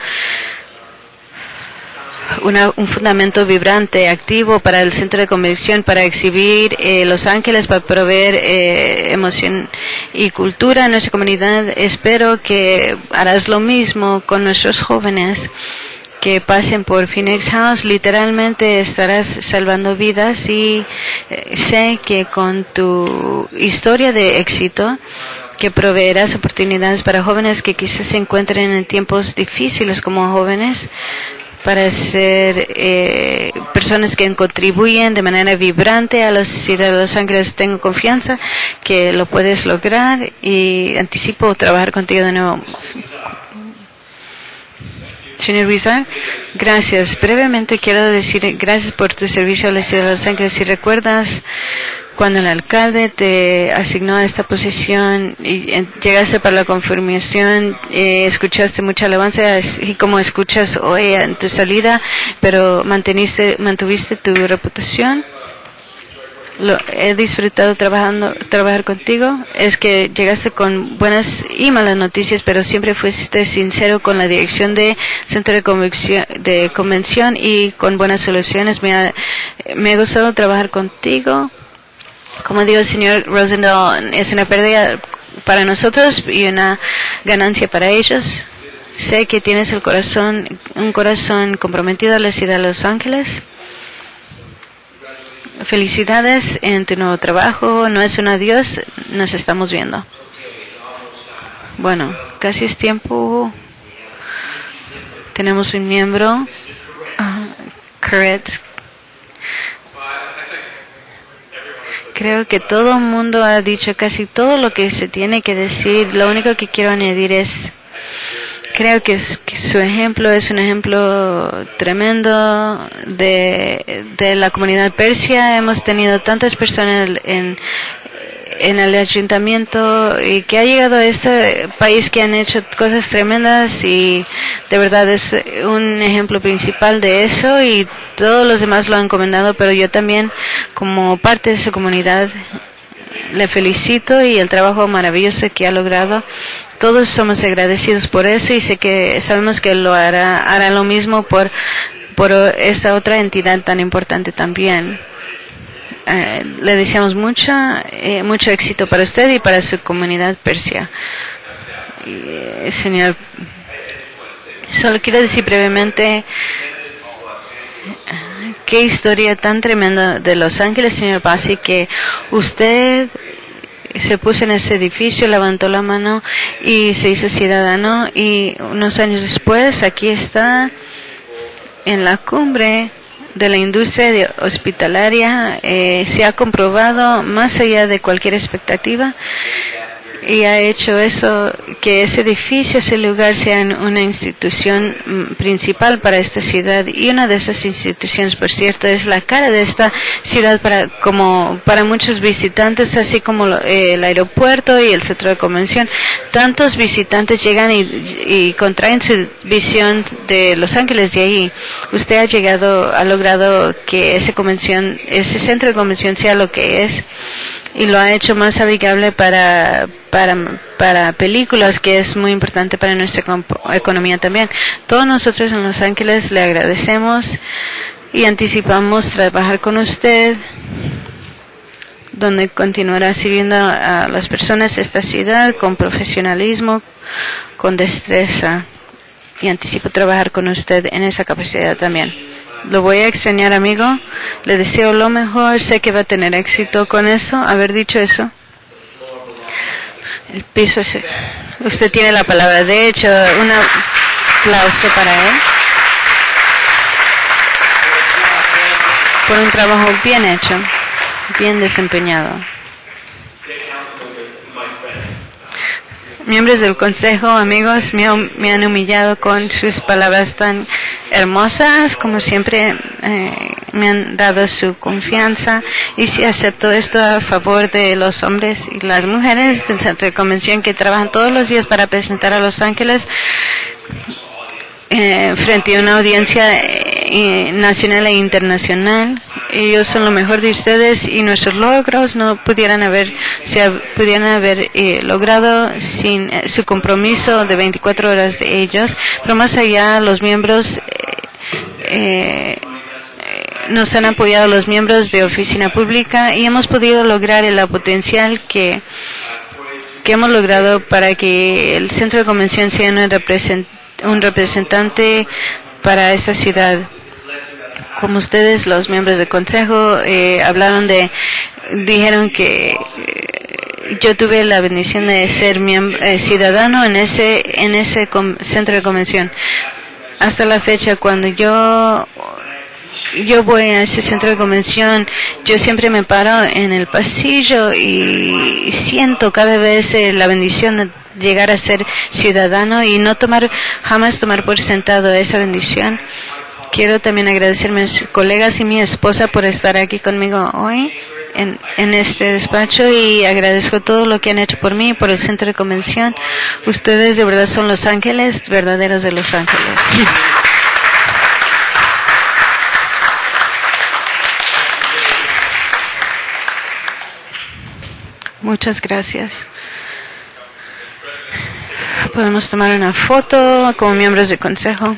un fundamento vibrante, activo para el centro de convención, para exhibir Los Ángeles, para proveer emoción y cultura en nuestra comunidad. Espero que harás lo mismo con nuestros jóvenes que pasen por Phoenix House. Literalmente estarás salvando vidas y sé que con tu historia de éxito que proveerás oportunidades para jóvenes que quizás se encuentren en tiempos difíciles como jóvenes, para ser personas que contribuyen de manera vibrante a la ciudad de Los Ángeles. Tengo confianza que lo puedes lograr y anticipo trabajar contigo de nuevo. Señor Wizard, gracias. Brevemente quiero decir gracias por tu servicio a la ciudad de Los Ángeles. Si recuerdas, cuando el alcalde te asignó a esta posición y llegaste para la confirmación, escuchaste mucha alabanza, y como escuchas hoy en tu salida, pero mantuviste tu reputación. He disfrutado trabajar contigo. Es que llegaste con buenas y malas noticias, pero siempre fuiste sincero con la dirección de centro de convención y con buenas soluciones. Me ha gustado trabajar contigo. Como digo, señor Rosendahl, es una pérdida para nosotros y una ganancia para ellos. Sé que tienes un corazón comprometido a la ciudad de Los Ángeles. Felicidades en tu nuevo trabajo. No es un adiós, nos estamos viendo. Bueno, casi es tiempo. Tenemos un miembro, Koretz. Creo que todo el mundo ha dicho casi todo lo que se tiene que decir. Lo único que quiero añadir es, creo que su ejemplo es un ejemplo tremendo de la comunidad persia. Hemos tenido tantas personas en el ayuntamiento y que ha llegado a este país que han hecho cosas tremendas, y de verdad es un ejemplo principal de eso, y todos los demás lo han encomendado, pero yo también, como parte de su comunidad, le felicito y el trabajo maravilloso que ha logrado. Todos somos agradecidos por eso, y sabemos que lo hará lo mismo por esta otra entidad tan importante también. Le deseamos mucho éxito para usted y para su comunidad persia. Señor, solo quiero decir brevemente qué historia tan tremenda de Los Ángeles, señor Bassi, que usted se puso en ese edificio, levantó la mano y se hizo ciudadano, y unos años después aquí está en la cumbre de la industria hospitalaria. Se ha comprobado más allá de cualquier expectativa, y ha hecho eso, que ese edificio, ese lugar, sea una institución principal para esta ciudad. Y una de esas instituciones, por cierto, es la cara de esta ciudad para muchos visitantes, así como el aeropuerto y el centro de convención. Tantos visitantes llegan y contraen su visión de Los Ángeles de ahí. Usted ha logrado que ese centro de convención sea lo que es, y lo ha hecho más amigable para películas, que es muy importante para nuestra economía también. Todos nosotros en Los Ángeles le agradecemos y anticipamos trabajar con usted, donde continuará sirviendo a las personas de esta ciudad con profesionalismo, con destreza, y anticipo trabajar con usted en esa capacidad también. Lo voy a extrañar, amigo. Le deseo lo mejor. Sé que va a tener éxito con eso. Haber dicho eso. El piso es... Usted tiene la palabra. De hecho, un aplauso para él. Por un trabajo bien hecho, bien desempeñado. Miembros del consejo, amigos, me han humillado con sus palabras tan hermosas. Como siempre, me han dado su confianza, y si acepto esto a favor de los hombres y las mujeres del centro de convención que trabajan todos los días para presentar a Los Ángeles frente a una audiencia nacional e internacional. Ellos son lo mejor de ustedes, y nuestros logros no pudieran haber logrado sin su compromiso de 24 horas de ellos. Pero más allá, los miembros nos han apoyado, los miembros de oficina pública, y hemos podido lograr el potencial que hemos logrado para que el centro de convención sea un representante para esta ciudad. Como ustedes, los miembros del consejo, dijeron que yo tuve la bendición de ser ciudadano en ese centro de convención. Hasta la fecha, cuando yo voy a ese centro de convención, yo siempre me paro en el pasillo y siento cada vez la bendición de llegar a ser ciudadano y no jamás tomar por sentado esa bendición. Quiero también agradecer a mis colegas y mi esposa por estar aquí conmigo hoy en este despacho, y agradezco todo lo que han hecho por mí y por el centro de convención. Ustedes de verdad son los ángeles verdaderos de Los Ángeles. Muchas gracias. Podemos tomar una foto como miembros del consejo.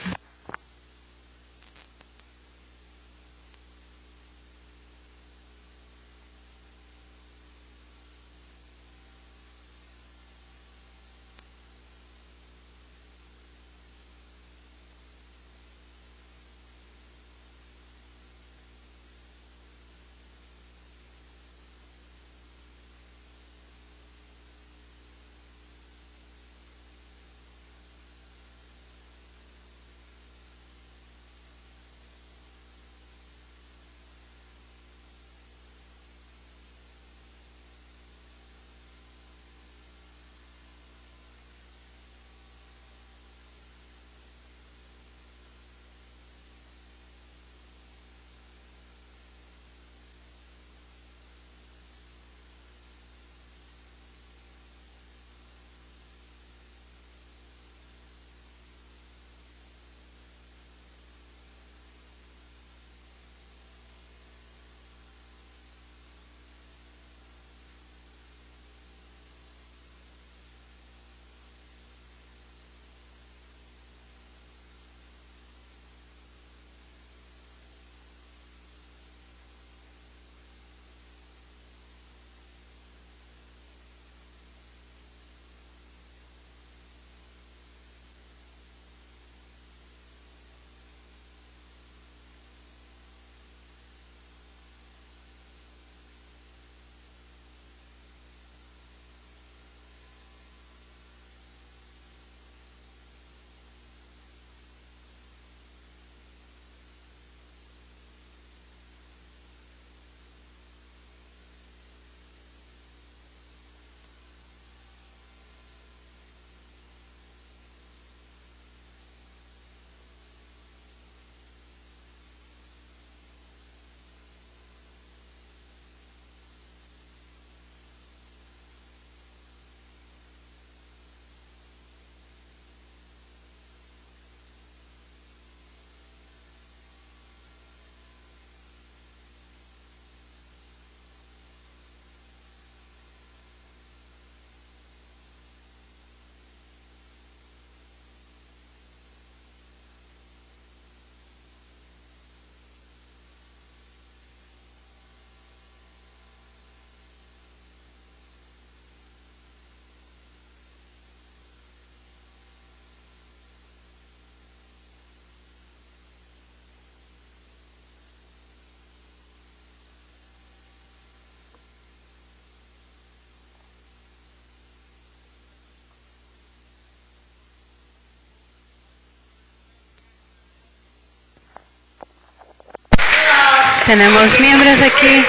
Tenemos miembros aquí,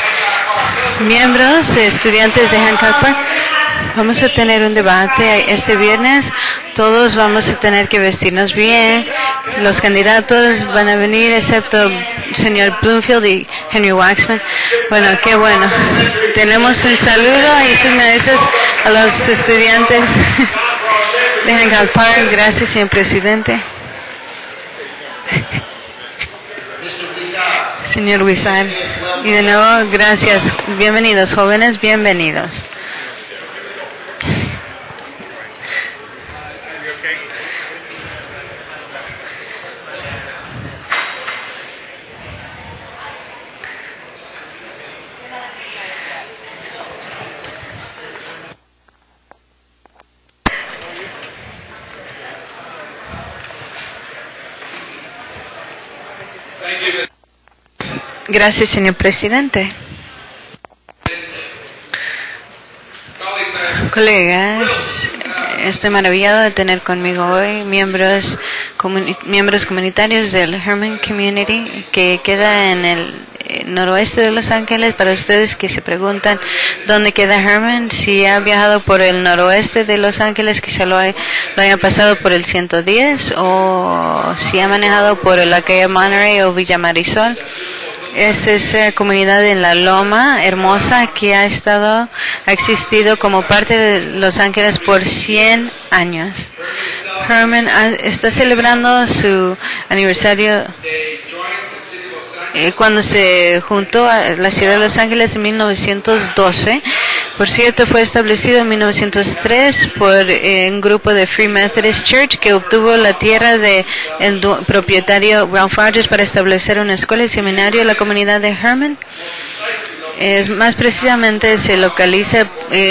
estudiantes de Hancock Park. Vamos a tener un debate este viernes. Todos vamos a tener que vestirnos bien. Los candidatos van a venir, excepto el señor Bloomfield y Henry Waxman. Bueno, qué bueno. Tenemos un saludo y sus maestros a los estudiantes de Hancock Park. Gracias, señor presidente. Señor Wizard. Y de nuevo, gracias. Bienvenidos, jóvenes, bienvenidos. Gracias, señor presidente. Colegas, estoy maravillado de tener conmigo hoy miembros comunitarios del Herman Community que queda en el noroeste de Los Ángeles. Para ustedes que se preguntan dónde queda Herman, si ha viajado por el noroeste de Los Ángeles, quizá lo haya pasado por el 110, o si ha manejado por la calle Monterey o Villa Marisol. Es esa comunidad en la Loma hermosa que ha existido como parte de Los Ángeles por 100 años. Herman está celebrando su aniversario cuando se juntó a la ciudad de Los Ángeles en 1912. Por cierto, fue establecido en 1903 por un grupo de Free Methodist Church que obtuvo la tierra del propietario Ralph Rogers para establecer una escuela y seminario en la comunidad de Herman. Más precisamente se localiza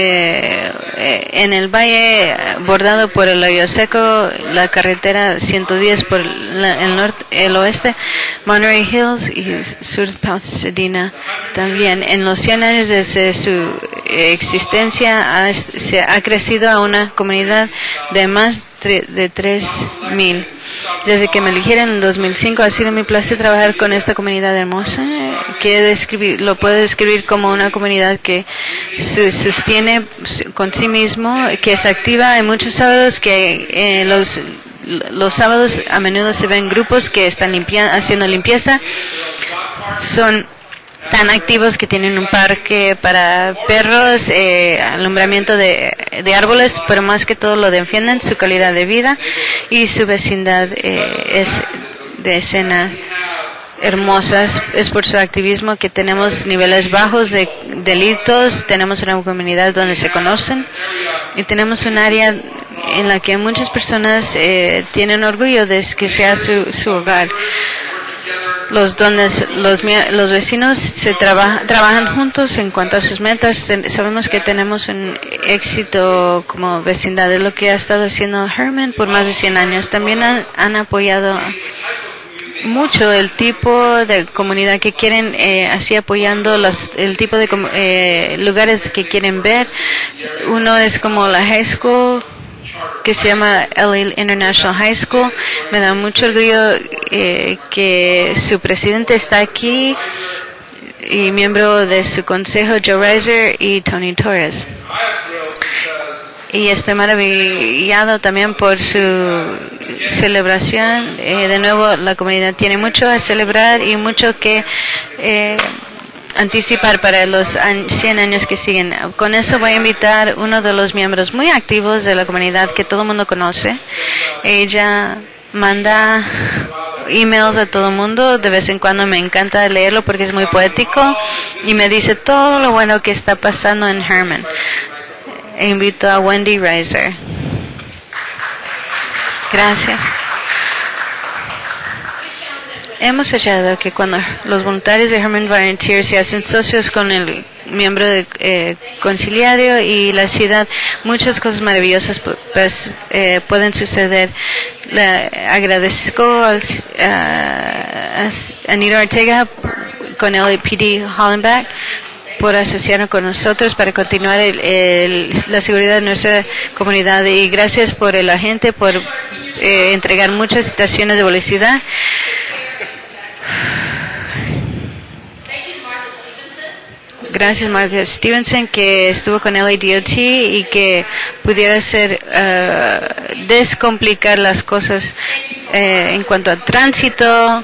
en el valle bordado por el hoyo seco, la carretera 110 por el oeste, Monterey Hills y sur Pasadena. También en los 100 años desde su existencia se ha crecido a una comunidad de más de 3,000. Desde que me eligieron en 2005 ha sido mi placer trabajar con esta comunidad hermosa, que lo puedo describir como una comunidad que se sostiene con sí mismo, que es activa. Hay muchos sábados que los sábados a menudo se ven grupos que están haciendo limpieza. Son tan activos que tienen un parque para perros, alumbramiento de árboles, pero más que todo lo defienden su calidad de vida, y su vecindad es de escenas hermosas. Es por su activismo que tenemos niveles bajos de delitos, tenemos una comunidad donde se conocen y tenemos un área en la que muchas personas tienen orgullo de que sea su hogar. Los vecinos trabajan juntos en cuanto a sus metas. Sabemos que tenemos un éxito como vecindad de lo que ha estado haciendo Herman por más de 100 años. También han apoyado mucho el tipo de comunidad que quieren, así apoyando el tipo de lugares que quieren ver. Uno es como la high school, que se llama LA International High School. Me da mucho orgullo que su presidente está aquí y miembro de su consejo, Joe Reiser y Tony Torres. Y estoy maravillado también por su celebración. De nuevo, la comunidad tiene mucho a celebrar y mucho que anticipar para los 100 años que siguen. Con eso voy a invitar uno de los miembros muy activos de la comunidad que todo el mundo conoce. Ella manda emails a todo el mundo, de vez en cuando me encanta leerlo porque es muy poético y me dice todo lo bueno que está pasando en Herman. Invito a Wendy Reiser. Gracias. Hemos hallado que cuando los voluntarios de Herman Volunteer se hacen socios con el miembro de conciliario y la ciudad, muchas cosas maravillosas pueden suceder. Agradezco a Anita Ortega con LAPD Hollenbach por asociarnos con nosotros para continuar la seguridad de nuestra comunidad, y gracias por el agente por entregar muchas estaciones de velocidad. Gracias Martha Stevenson, que estuvo con LADOT y que pudiera descomplicar las cosas en cuanto a tránsito.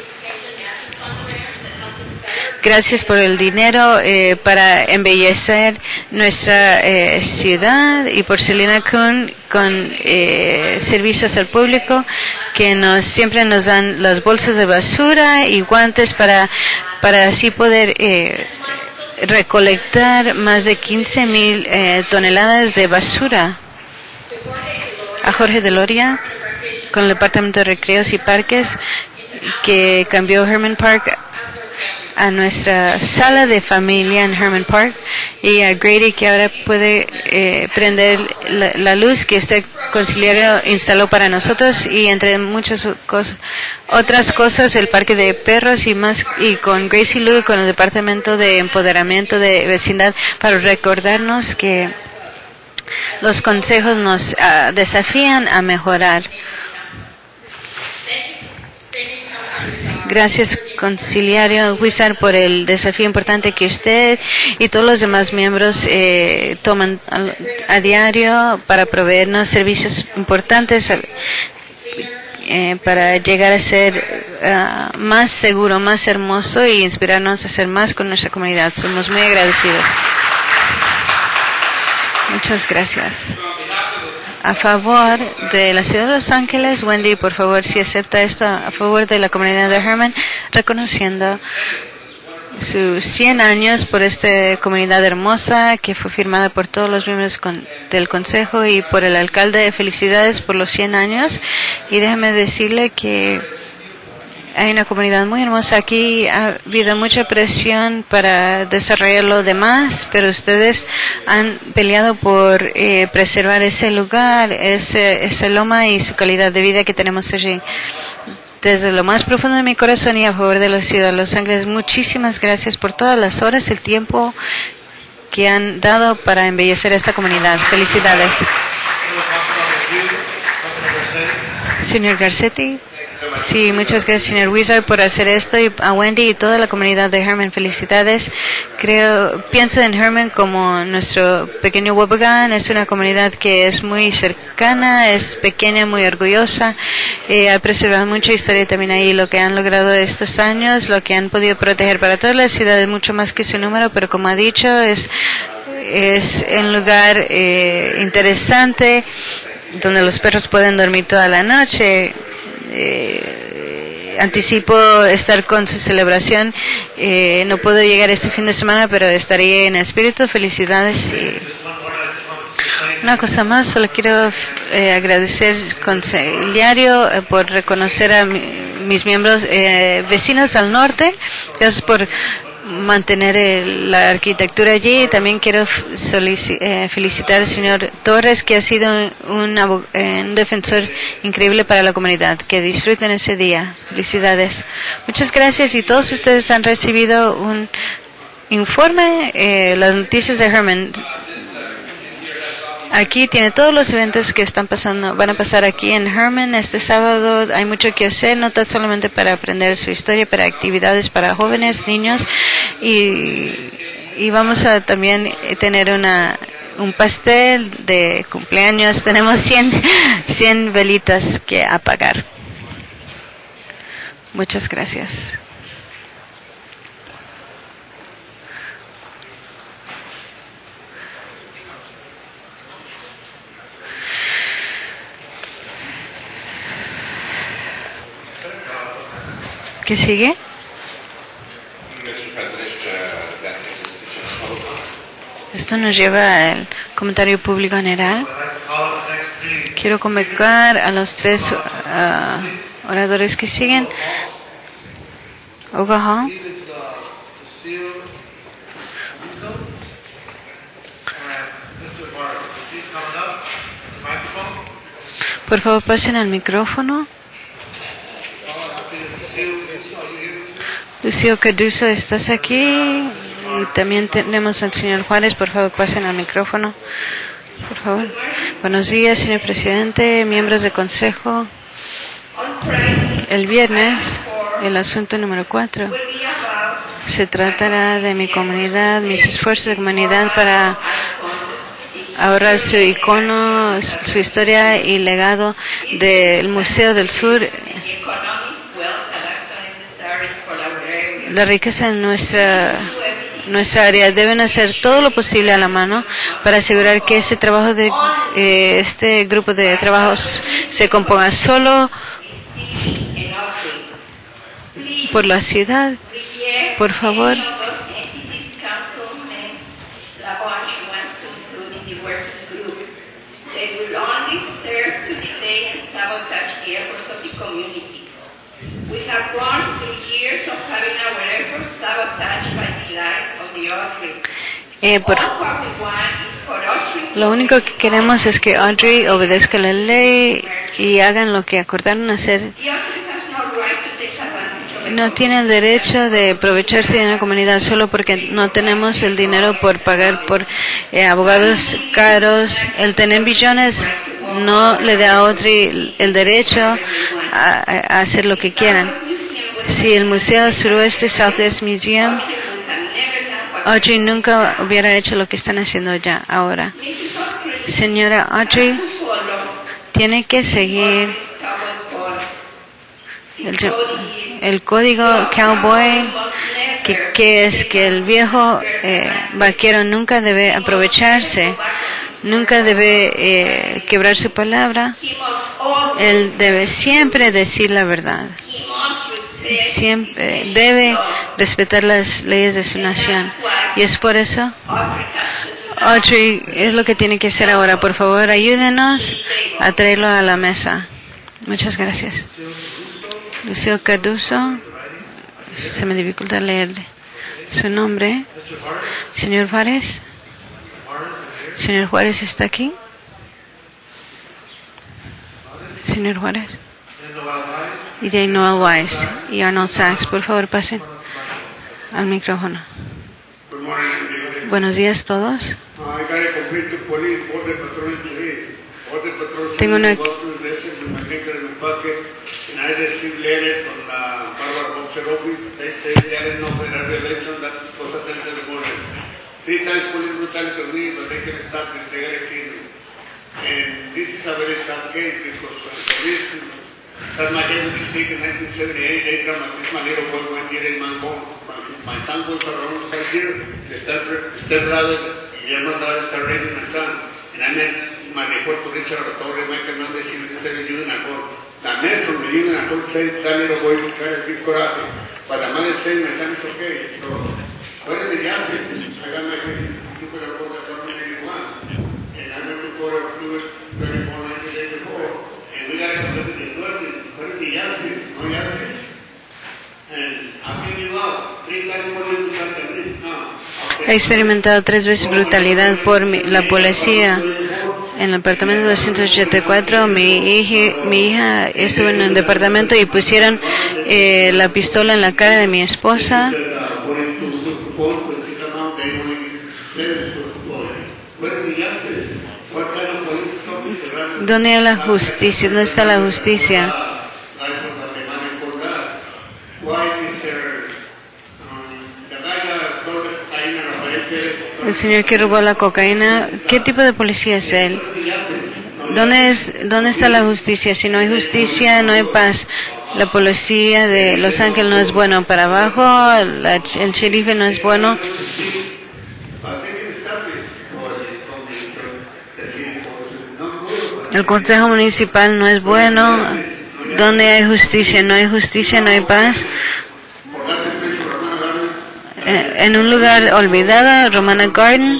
Gracias por el dinero para embellecer nuestra ciudad, y por Selena Kuhn con servicios al público, que siempre nos dan las bolsas de basura y guantes para así poder recolectar más de 15,000 toneladas de basura. A Jorge Deloria con el Departamento de Recreos y Parques, que cambió Herman Park a nuestra sala de familia en Herman Park, y a Grady, que ahora puede prender la luz que está conciliario instaló para nosotros, y entre muchas otras cosas el parque de perros y con Gracie Lou, con el departamento de empoderamiento de vecindad, para recordarnos que los consejos nos desafían a mejorar. Gracias, conciliario Wizard, por el desafío importante que usted y todos los demás miembros toman a diario para proveernos servicios importantes para llegar a ser más seguro, más hermoso, y inspirarnos a hacer más con nuestra comunidad. Somos muy agradecidos. Muchas gracias. A favor de la ciudad de Los Ángeles, Wendy, por favor, si acepta esto a favor de la comunidad de Herman, reconociendo sus 100 años por esta comunidad hermosa que fue firmada por todos los miembros del Consejo y por el alcalde. Felicidades por los 100 años. Y déjame decirle que hay una comunidad muy hermosa aquí. Ha habido mucha presión para desarrollar lo demás, pero ustedes han peleado por preservar ese lugar, esa loma y su calidad de vida que tenemos allí. Desde lo más profundo de mi corazón y a favor de la ciudad de Los Ángeles, muchísimas gracias por todas las horas, el tiempo que han dado para embellecer esta comunidad. Felicidades. Señor Garcetti. Sí, muchas gracias, señor Wizard, por hacer esto, y a Wendy y toda la comunidad de Herman, felicidades. Pienso en Herman como nuestro pequeño Wobegon. Es una comunidad que es muy cercana, es pequeña, muy orgullosa. Ha preservado mucha historia también ahí, lo que han logrado estos años, lo que han podido proteger para todas las ciudades, mucho más que su número, pero como ha dicho, es un lugar interesante, donde los perros pueden dormir toda la noche. Anticipo estar con su celebración. No puedo llegar este fin de semana, pero estaré en espíritu. Felicidades. Y una cosa más, solo quiero agradecer, conciliario, por reconocer a mis miembros vecinos al norte. Gracias por mantener la arquitectura allí. También quiero felicitar al señor Torres, que ha sido un defensor increíble para la comunidad. Que disfruten ese día. Felicidades. Muchas gracias, y todos ustedes han recibido un informe, las noticias de Herman. Aquí tiene todos los eventos que van a pasar aquí en Herman este sábado. Hay mucho que hacer, no tan solamente para aprender su historia, para actividades para jóvenes, niños, y vamos a también tener un pastel de cumpleaños. Tenemos 100 velitas que apagar. Muchas gracias. ¿Qué sigue? Esto nos lleva al comentario público general. Quiero convocar a los 3 oradores que siguen. Ogaha. Por favor, pasen al micrófono. Lucio Carduzo, ¿estás aquí? Y también tenemos al señor Juárez. Por favor, pasen al micrófono. Por favor. Buenos días, señor presidente, miembros del consejo. El viernes, el asunto número 4 se tratará de mi comunidad, mis esfuerzos de comunidad para ahorrar su icono, su historia y legado del Museo del Sur. La riqueza en nuestra área. Deben hacer todo lo posible a la mano para asegurar que este trabajo este grupo de trabajos se componga solo por la ciudad. Por favor. Lo único que queremos es que Audrey obedezca la ley y hagan lo que acordaron hacer. No tienen derecho de aprovecharse de una comunidad solo porque no tenemos el dinero por pagar por abogados caros. El tener billones no le da a Audrey el derecho a hacer lo que quieran. Si el Museo Suroeste, Southwest Museum, Audrey nunca hubiera hecho lo que están haciendo ya ahora. Señora Audrey tiene que seguir el código cowboy, que es que el viejo vaquero nunca debe aprovecharse, nunca debe quebrar su palabra. Él debe siempre decir la verdad. Siempre debe respetar las leyes de su nación. Y es por eso, Audrey, es lo que tiene que hacer ahora. Por favor, ayúdenos a traerlo a la mesa. Muchas gracias. Lucio Cardoso, se me dificulta leerle su nombre. Señor Juárez. Señor Juárez está aquí. Señor Juárez. Y de Noel Wise y Arnold Sachs, por favor pasen al micrófono. Buenos días todos. Tengo una That my dad was taken in 1978, they come at this manera boy one year in my son was around 5 years, the brother, Guillermo andaba estar ready my son, and I met my report to Richard Torre, Michael Mendes, and he said, you in a court. The man from the union, I told said, that little boy was kind of big coraje, but the mother said, my son is okay. So, what are the justice? I got my super report that I'm 81, and I went to court of 24, 1984, and we got to look at the justice, no justice. And I can give out 3 times more than He experimentado 3 veces brutalidad por la policía. En el apartamento 284, mi hija estuvo en el departamento y pusieron la pistola en la cara de mi esposa. ¿Dónde hay la justicia? ¿Dónde está la justicia? El señor que robó la cocaína, ¿qué tipo de policía es él? ¿Dónde está la justicia? Si no hay justicia, no hay paz. La policía de Los Ángeles no es bueno para abajo, el sheriff no es bueno. El consejo municipal no es bueno. ¿Dónde hay justicia? No hay justicia, no hay paz. En un lugar olvidado, Romana Garden.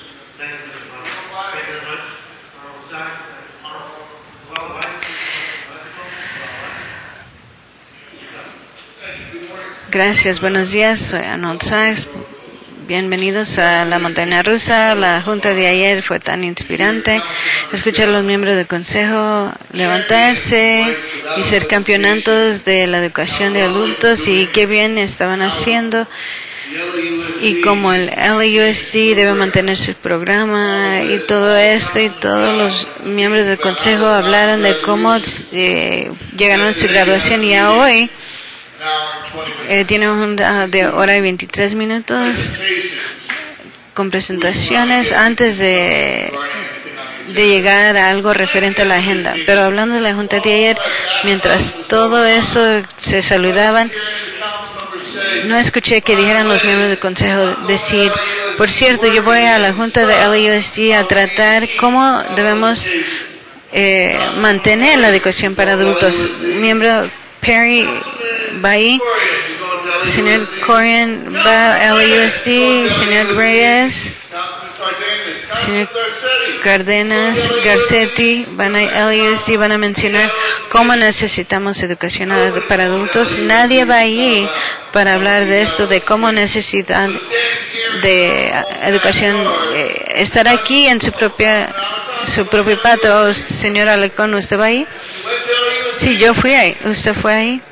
Gracias, buenos días, soy Arnold Sachs. Bienvenidos a la montaña rusa. La junta de ayer fue tan inspirante. Escuchar a los miembros del consejo levantarse y ser campeonatos de la educación de adultos y qué bien estaban haciendo. Y como el LAUSD debe mantener su programa y todo esto, y todos los miembros del consejo hablaron de cómo llegaron a su graduación, y a hoy tiene una de hora y 23 minutos con presentaciones antes de llegar a algo referente a la agenda. Pero hablando de la junta de ayer, mientras todo eso se saludaban, no escuché que dijeran los miembros del consejo decir, por cierto, yo voy a la junta de LAUSD a tratar cómo debemos mantener la educación para adultos. Miembro Perry va ahí, señor Corian va a LAUSD, señor Reyes, señor Cardenas, Garcetti van a LAUSD, van a mencionar cómo necesitamos educación para adultos. Nadie va allí para hablar de esto, de cómo necesitan de educación estar aquí en su propio patio. Señor Alarcón, ¿usted va ahí? Sí, yo fui ahí. ¿Usted fue ahí?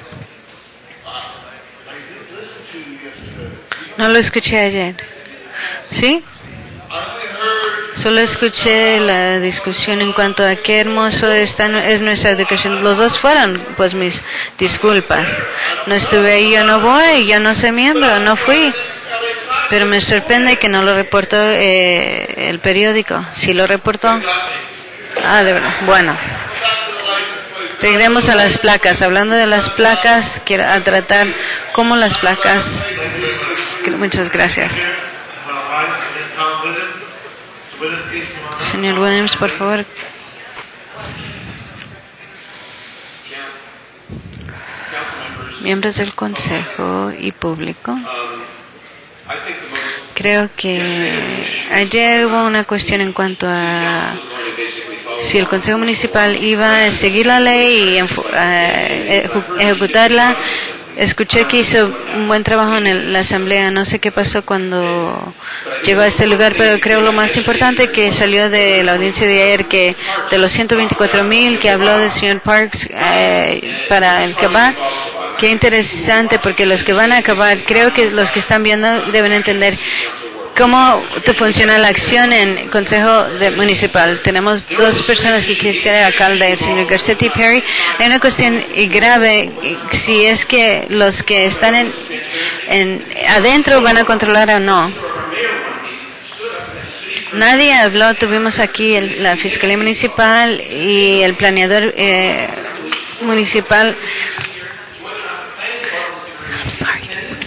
No lo escuché ayer. ¿Sí? Solo escuché la discusión en cuanto a qué hermoso es nuestra educación. Los dos fueron, pues mis disculpas. No estuve ahí, yo no voy, yo no soy miembro, no fui. Pero me sorprende que no lo reportó el periódico. ¿Sí lo reportó? Ah, de verdad. Bueno. Regresemos a las placas. Hablando de las placas, quiero tratar cómo las placas. Muchas gracias. Señor Williams, por favor. Miembros del Consejo y público. Creo que ayer hubo una cuestión en cuanto a si el Consejo Municipal iba a seguir la ley y ejecutarla. Escuché que hizo un buen trabajo en la asamblea. No sé qué pasó cuando llegó a este lugar, pero creo lo más importante que salió de la audiencia de ayer, que de los 124,000 que habló del señor Parks para el Kabak. Qué interesante, porque los que van a acabar, creo que los que están viendo deben entender cómo funciona la acción en Consejo Municipal. Tenemos dos personas que quieren ser alcalde, el señor Garcetti y Perry. Hay una cuestión grave, si es que los que están adentro van a controlar o no. Nadie habló, tuvimos aquí la Fiscalía Municipal y el planeador municipal. I'm sorry.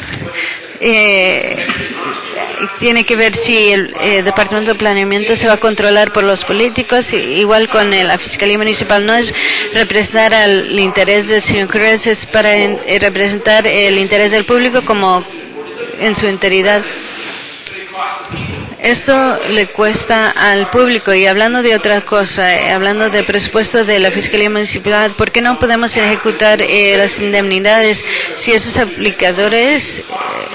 Tiene que ver si el Departamento de Planeamiento se va a controlar por los políticos, igual con la Fiscalía Municipal. No es representar el interés del señor Cruz, es para representar el interés del público como en su enteridad. Esto le cuesta al público. Y hablando de otra cosa, hablando del presupuesto de la Fiscalía Municipal, ¿por qué no podemos ejecutar las indemnidades si esos aplicadores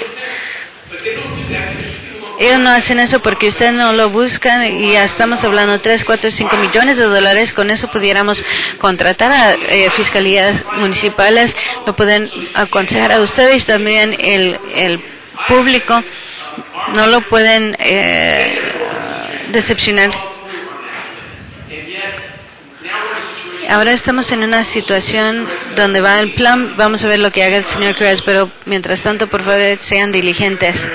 ellos no hacen eso porque ustedes no lo buscan? Y ya estamos hablando 3, 4, 5 millones de dólares. Con eso pudiéramos contratar a fiscalías municipales. Lo pueden aconsejar a ustedes también el público. No lo pueden decepcionar. Ahora estamos en una situación donde va el plan. Vamos a ver lo que haga el señor Cruz, pero mientras tanto, por favor, sean diligentes.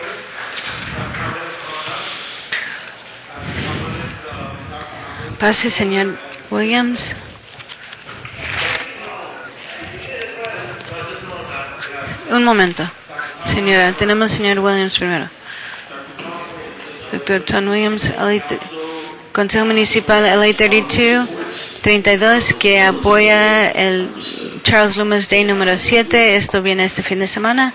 Pase, señor Williams. Un momento. Señora, tenemos señor Williams primero. Doctor Tom Williams, Consejo Municipal LA 32, que apoya el Charles Loomis Day número 7. Esto viene este fin de semana.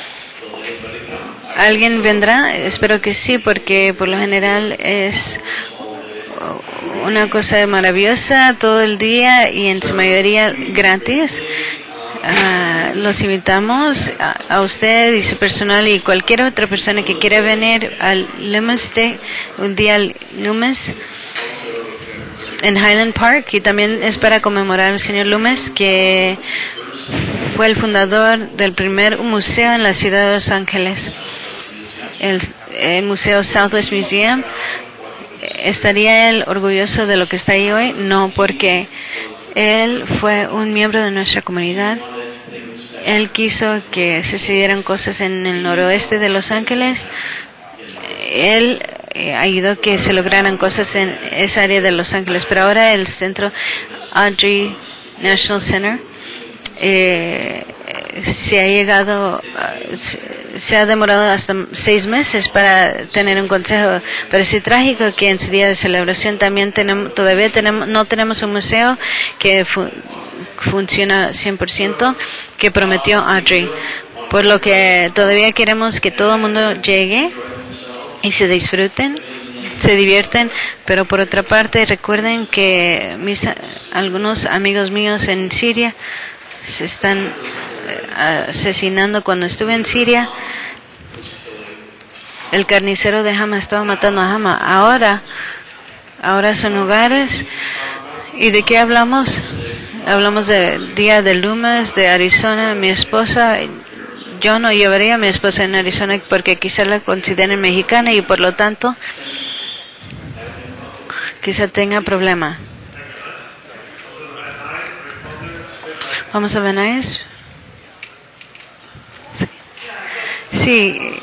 ¿Alguien vendrá? Espero que sí, porque por lo general es una cosa maravillosa todo el día y en su mayoría gratis. Los invitamos a usted y su personal y cualquier otra persona que quiera venir al Loomis Day, un día al Loomis en Highland Park, y también es para conmemorar al señor Loomis, que fue el fundador del primer museo en la ciudad de Los Ángeles, el Museo Southwest Museum. ¿Estaría él orgulloso de lo que está ahí hoy? No, porque él fue un miembro de nuestra comunidad. Él quiso que sucedieran cosas en el noroeste de Los Ángeles. Él ayudó que se lograran cosas en esa área de Los Ángeles. Pero ahora el centro Audrey National Center se ha demorado hasta 6 meses para tener un consejo. Parece trágico que en su día de celebración también no tenemos un museo que funciona 100%, que prometió Audrey. Por lo que todavía queremos que todo el mundo llegue y se divierten, pero por otra parte recuerden que algunos amigos míos en Siria se están asesinando. Cuando estuve en Siria, el carnicero de Hama estaba matando a Hama. Ahora son hogares. ¿Y de qué hablamos? Hablamos del día de Loomis, de Arizona. Mi esposa, yo no llevaría a mi esposa en Arizona porque quizá la consideren mexicana y por lo tanto quizá tenga problema. Vamos a Benayes. Sí,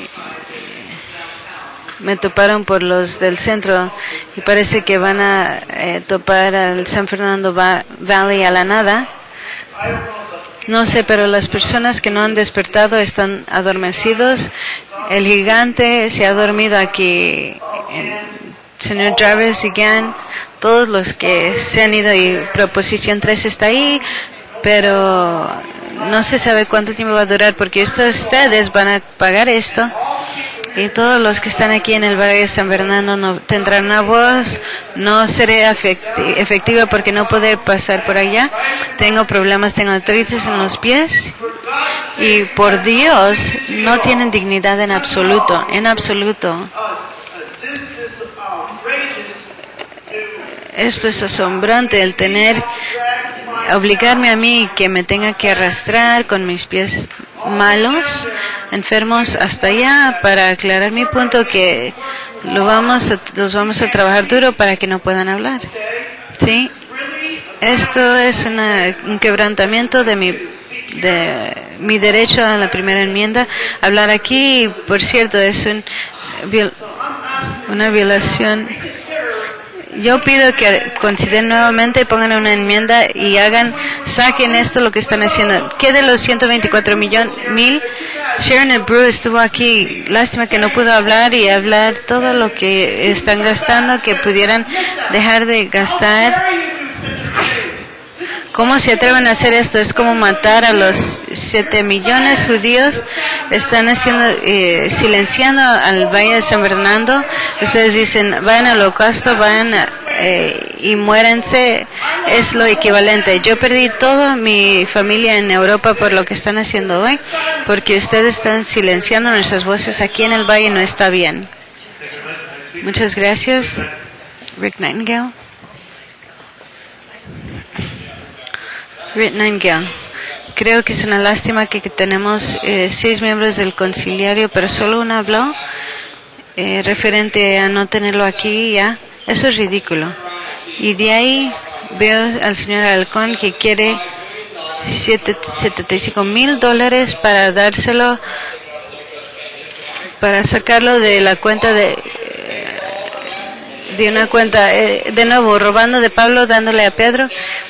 me toparon por los del centro y parece que van a topar al San Fernando Valley a la nada. No sé, pero las personas que no han despertado están adormecidos. El gigante se ha dormido aquí. El señor Jarvis y Gann, todos los que se han ido y Proposición 3 está ahí, pero no se sabe cuánto tiempo va a durar porque ustedes van a pagar esto. Y todos los que están aquí en el Valle de San Bernardo no tendrán una voz, no seré efectiva porque no puedo pasar por allá. Tengo problemas, tengo artritis en los pies. Y por Dios, no tienen dignidad en absoluto, en absoluto. Esto es asombrante, el obligarme a mí que me tenga que arrastrar con mis pies malos, enfermos hasta allá para aclarar mi punto que los vamos a trabajar duro para que no puedan hablar. ¿Sí? Esto es un quebrantamiento de mi derecho a la primera enmienda. Hablar aquí, por cierto, es una violación. Yo pido que consideren nuevamente, pongan una enmienda y saquen esto lo que están haciendo. ¿Qué de los 124,000? Sharon Abreu estuvo aquí. Lástima que no pudo hablar y hablar todo lo que están gastando, que pudieran dejar de gastar. ¿Cómo se atreven a hacer esto? Es como matar a los 7 millones judíos. Están silenciando al Valle de San Bernardo. Ustedes dicen, vayan al holocausto, vayan y muérense. Es lo equivalente. Yo perdí toda mi familia en Europa por lo que están haciendo hoy, porque ustedes están silenciando nuestras voces aquí en el Valle. No está bien. Muchas gracias. Rick Nightingale. Creo que es una lástima que tenemos 6 miembros del conciliario, pero solo uno habló referente a no tenerlo aquí ya. Eso es ridículo. Y de ahí veo al señor Halcón que quiere $75,000 para dárselo, para sacarlo de la cuenta de una cuenta, de nuevo robando de Pablo, dándole a Pedro.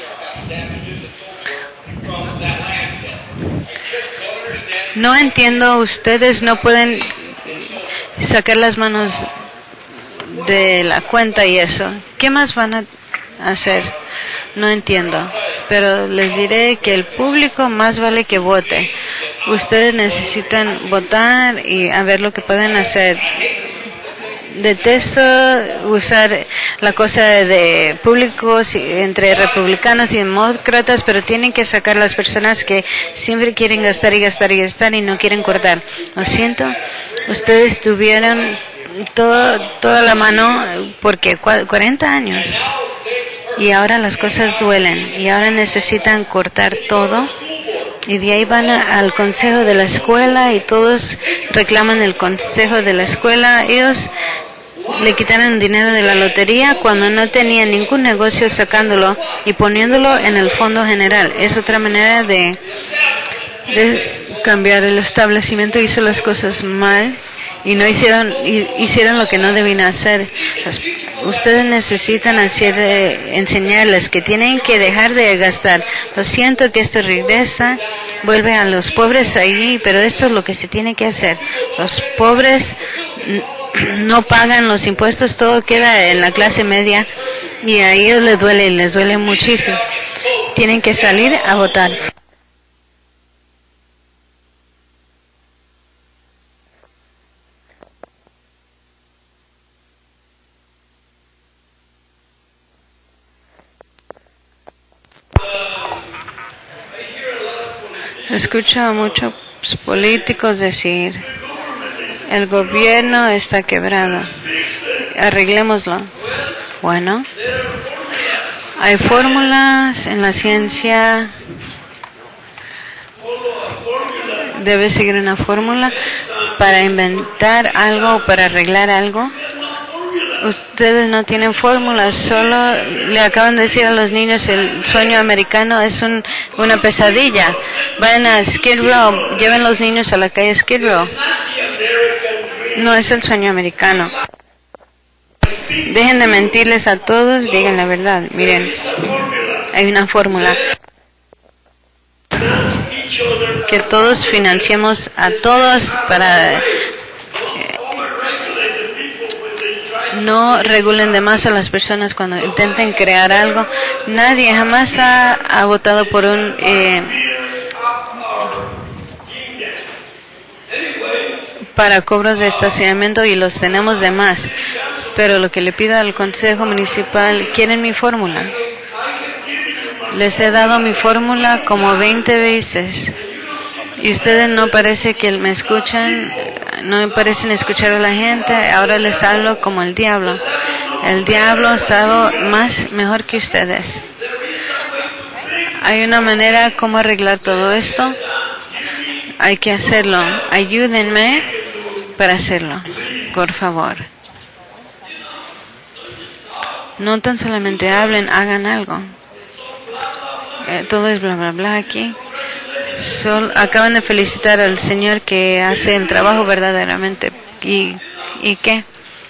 No entiendo, ustedes no pueden sacar las manos de la cuenta y eso. ¿Qué más van a hacer? No entiendo. Pero les diré que el público más vale que vote. Ustedes necesitan votar y a ver lo que pueden hacer. Detesto usar la cosa de públicos entre republicanos y demócratas, pero tienen que sacar las personas que siempre quieren gastar y gastar y gastar y no quieren cortar. Lo siento, ustedes tuvieron toda la mano porque 40 años y ahora las cosas duelen y ahora necesitan cortar todo. Y de ahí van al consejo de la escuela y todos reclaman el consejo de la escuela. Ellos le quitaron dinero de la lotería cuando no tenían ningún negocio sacándolo y poniéndolo en el fondo general. Es otra manera de cambiar el establecimiento. Hizo las cosas mal y no hicieron lo que no debían hacer. Ustedes necesitan enseñarles que tienen que dejar de gastar. Lo siento que esto regresa, vuelve a los pobres ahí, pero esto es lo que se tiene que hacer. Los pobres no pagan los impuestos, todo queda en la clase media y a ellos les duele muchísimo. Tienen que salir a votar. Escucho a muchos políticos decir, El gobierno está quebrado. Arreglémoslo. Bueno, hay fórmulas en la ciencia. Debe seguir una fórmula para inventar algo, para arreglar algo. Ustedes no tienen fórmulas, solo le acaban de decir a los niños el sueño americano es una pesadilla. Vayan a Skid Row, lleven los niños a la calle Skid Row. No es el sueño americano. Dejen de mentirles a todos, digan la verdad. Miren, hay una fórmula. Que todos financiemos a todos para... no regulen de más a las personas cuando intenten crear algo. Nadie jamás ha votado por un... para cobros de estacionamiento y los tenemos de más. Pero lo que le pido al Consejo Municipal, quieren mi fórmula. Les he dado mi fórmula como 20 veces. Y ustedes no parece que me escuchan, no parecen escuchar a la gente. Ahora les hablo como el diablo. El diablo sabe mejor que ustedes. Hay una manera como arreglar todo esto. Hay que hacerlo. Ayúdenme para hacerlo, por favor. No tan solamente hablen, hagan algo. Todo es bla bla bla aquí. Acaban de felicitar al señor que hace el trabajo verdaderamente. ¿Y qué?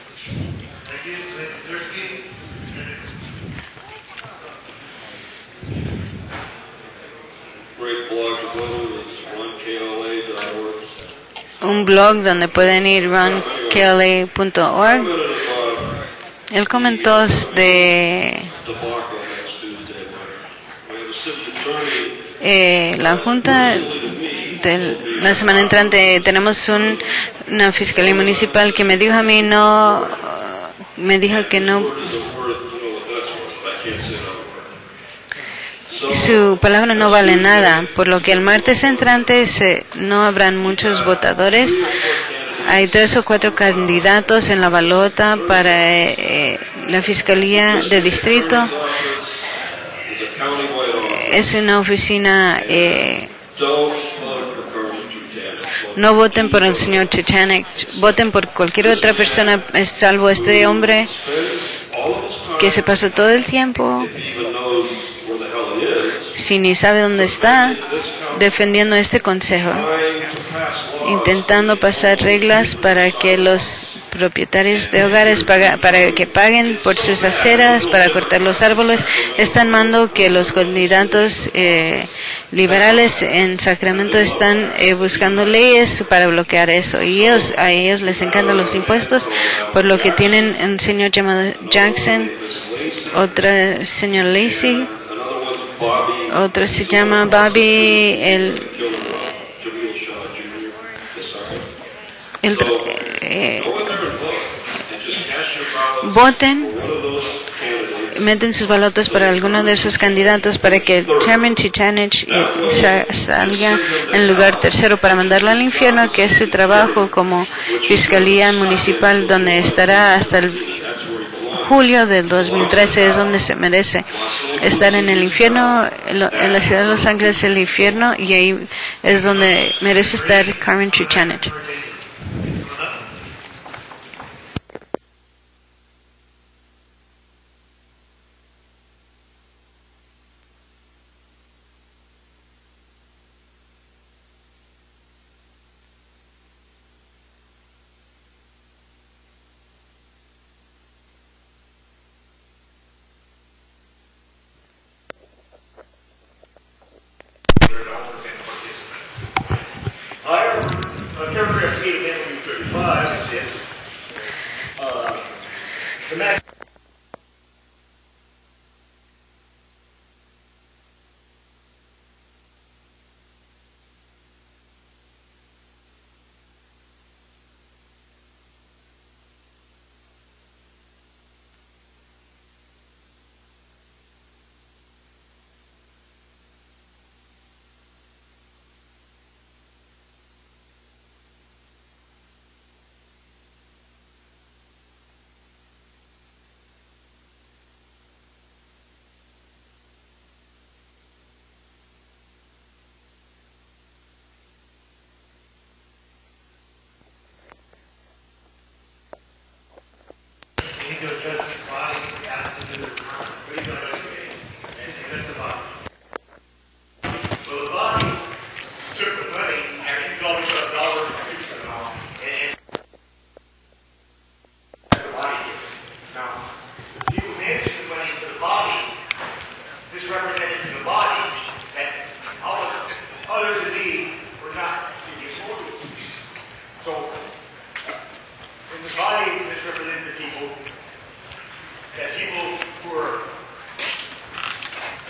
Un blog donde pueden ir, runkla.org. Él comentó de la junta de la semana entrante. Tenemos una fiscalía municipal que me dijo a mí que no, su palabra no vale nada, por lo que el martes entrante no habrán muchos votadores. Hay 3 o 4 candidatos en la balota para la fiscalía de distrito. Es una oficina. No voten por el señor Titanic, voten por cualquier otra persona, salvo este hombre que se pasa todo el tiempo, si ni sabe dónde está, defendiendo este consejo, intentando pasar reglas para que los propietarios de hogares para que paguen por sus aceras, para cortar los árboles. Están mandando que los candidatos liberales en Sacramento están buscando leyes para bloquear eso, y a ellos les encantan los impuestos, por lo que tienen un señor llamado Jackson, otra señor Lacey, otro se llama Bobby, voten, meten sus balotas para alguno de sus candidatos para que Chairman Titanic salga en lugar tercero para mandarlo al infierno, que es su trabajo como fiscalía municipal, donde estará hasta el julio del 2013. Es donde se merece estar, en el infierno. En la ciudad de Los Ángeles es el infierno, y ahí es donde merece estar Carmen Titanic.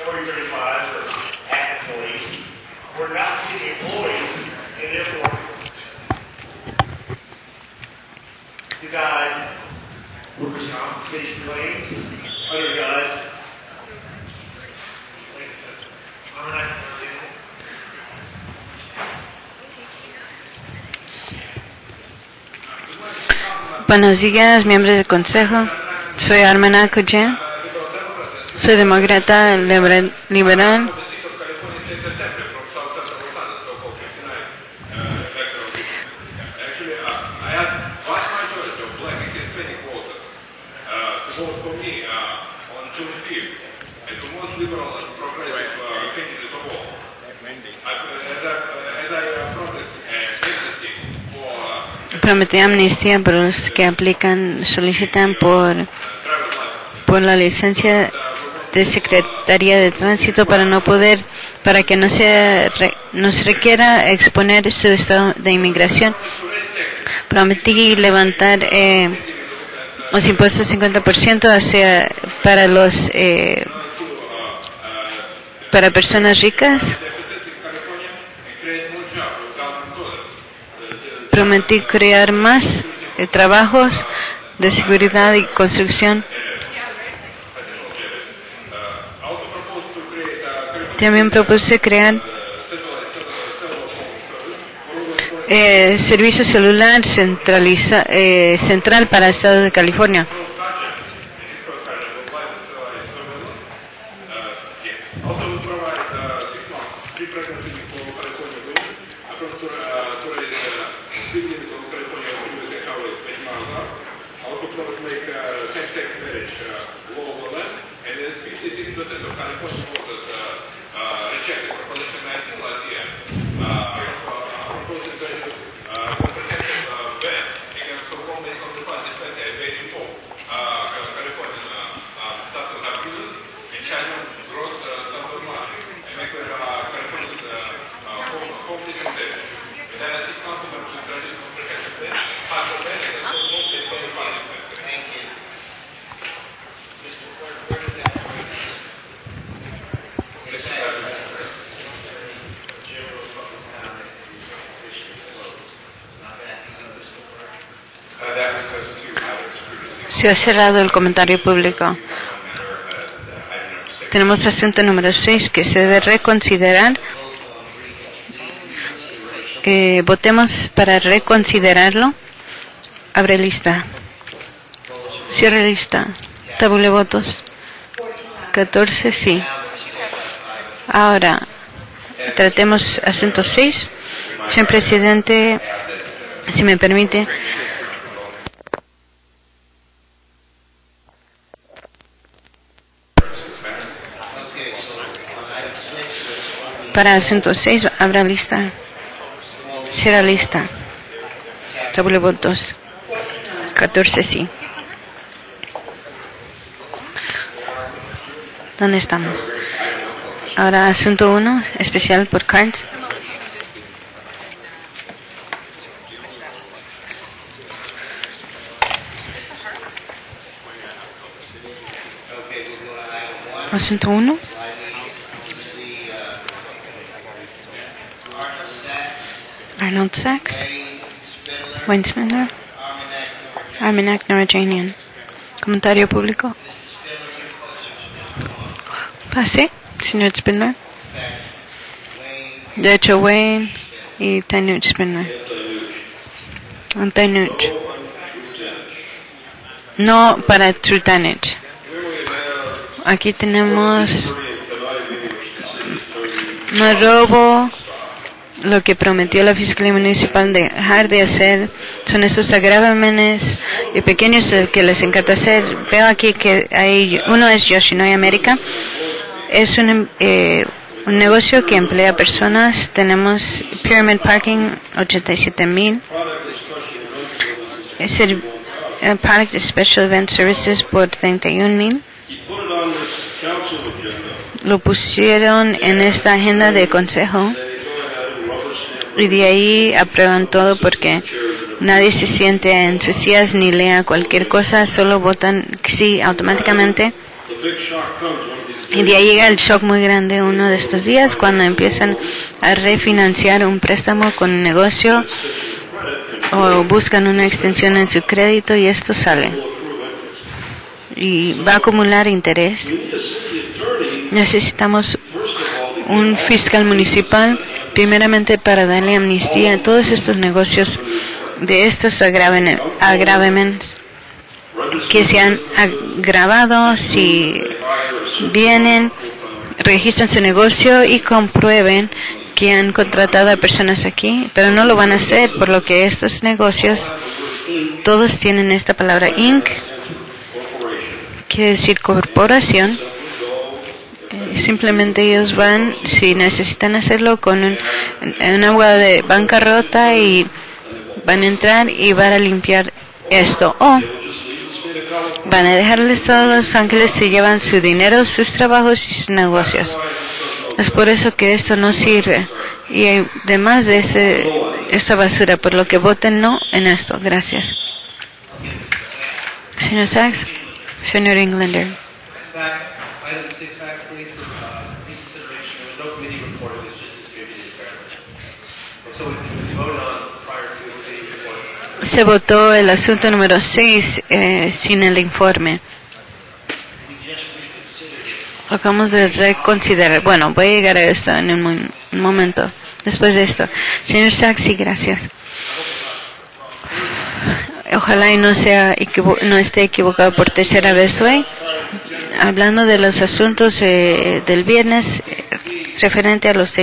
2035 or active employees. We're not city employees, and therefore, you got workers' compensation claims, other guys. Buenos días, miembros del Consejo. Soy Armena Koye. Soy demócrata liberal. Prometí amnistía por los que solicitan por la licencia de Secretaría de Tránsito para que no se requiera exponer su estado de inmigración. Prometí levantar los impuestos 50% para personas ricas. Prometí crear más trabajos de seguridad y construcción. También propuse crear servicio celular central para el estado de California. Se ha cerrado el comentario público. Tenemos asunto número 6 que se debe reconsiderar. Votemos para reconsiderarlo. Abre lista. Cierre lista. Tabule votos. 14 sí. Ahora, tratemos asunto 6. Señor presidente, si me permite. Para asunto 6, abra lista. Cierra lista. Tabule votos. 14 sí. ¿Dónde estamos? Ahora asunto 1, especial por card. Asunto 1. Arnold Sachs, Wayne Spindler, Armagnac Norwegian. Comentario público. Pase, señor Spindler. De hecho, Wayne y Tanuch Spindler. Tanuch. No para Trutanich. Aquí tenemos no robo. Lo que prometió la Fiscalía Municipal dejar de hacer son estos agravámenes pequeños que les encanta hacer. Veo aquí que uno es Yoshinoya América. Es un negocio que emplea personas. Tenemos Pyramid Parking, 87,000. Es el Product Special Event Services por 31,000. Lo pusieron en esta agenda de consejo. Y de ahí aprueban todo porque nadie se siente en sus sillas ni lea cualquier cosa, solo votan sí automáticamente. Y de ahí llega el shock muy grande uno de estos días cuando empiezan a refinanciar un préstamo con un negocio o buscan una extensión en su crédito y esto sale. Y va a acumular interés. Necesitamos un fiscal municipal primeramente para darle amnistía a todos estos negocios de estos agravamentos que se han agravado. Si vienen, registran su negocio y comprueben que han contratado a personas aquí, pero no lo van a hacer, por lo que estos negocios todos tienen esta palabra Inc., quiere decir corporación. Simplemente ellos van, si necesitan hacerlo, con un agua de bancarrota y van a entrar y van a limpiar esto. O van a dejarles todos los ángeles si llevan su dinero, sus trabajos y sus negocios. Es por eso que esto no sirve. Y además de esta basura, por lo que voten no en esto. Gracias. Señor Sachs, señor Englander. Se votó el asunto número 6 sin el informe. Acabamos de reconsiderar. Bueno, voy a llegar a esto en un momento. Después de esto. Señor Sachs, sí, gracias. Ojalá y no esté equivocado por tercera vez hoy. Hablando de los asuntos del viernes, referente a los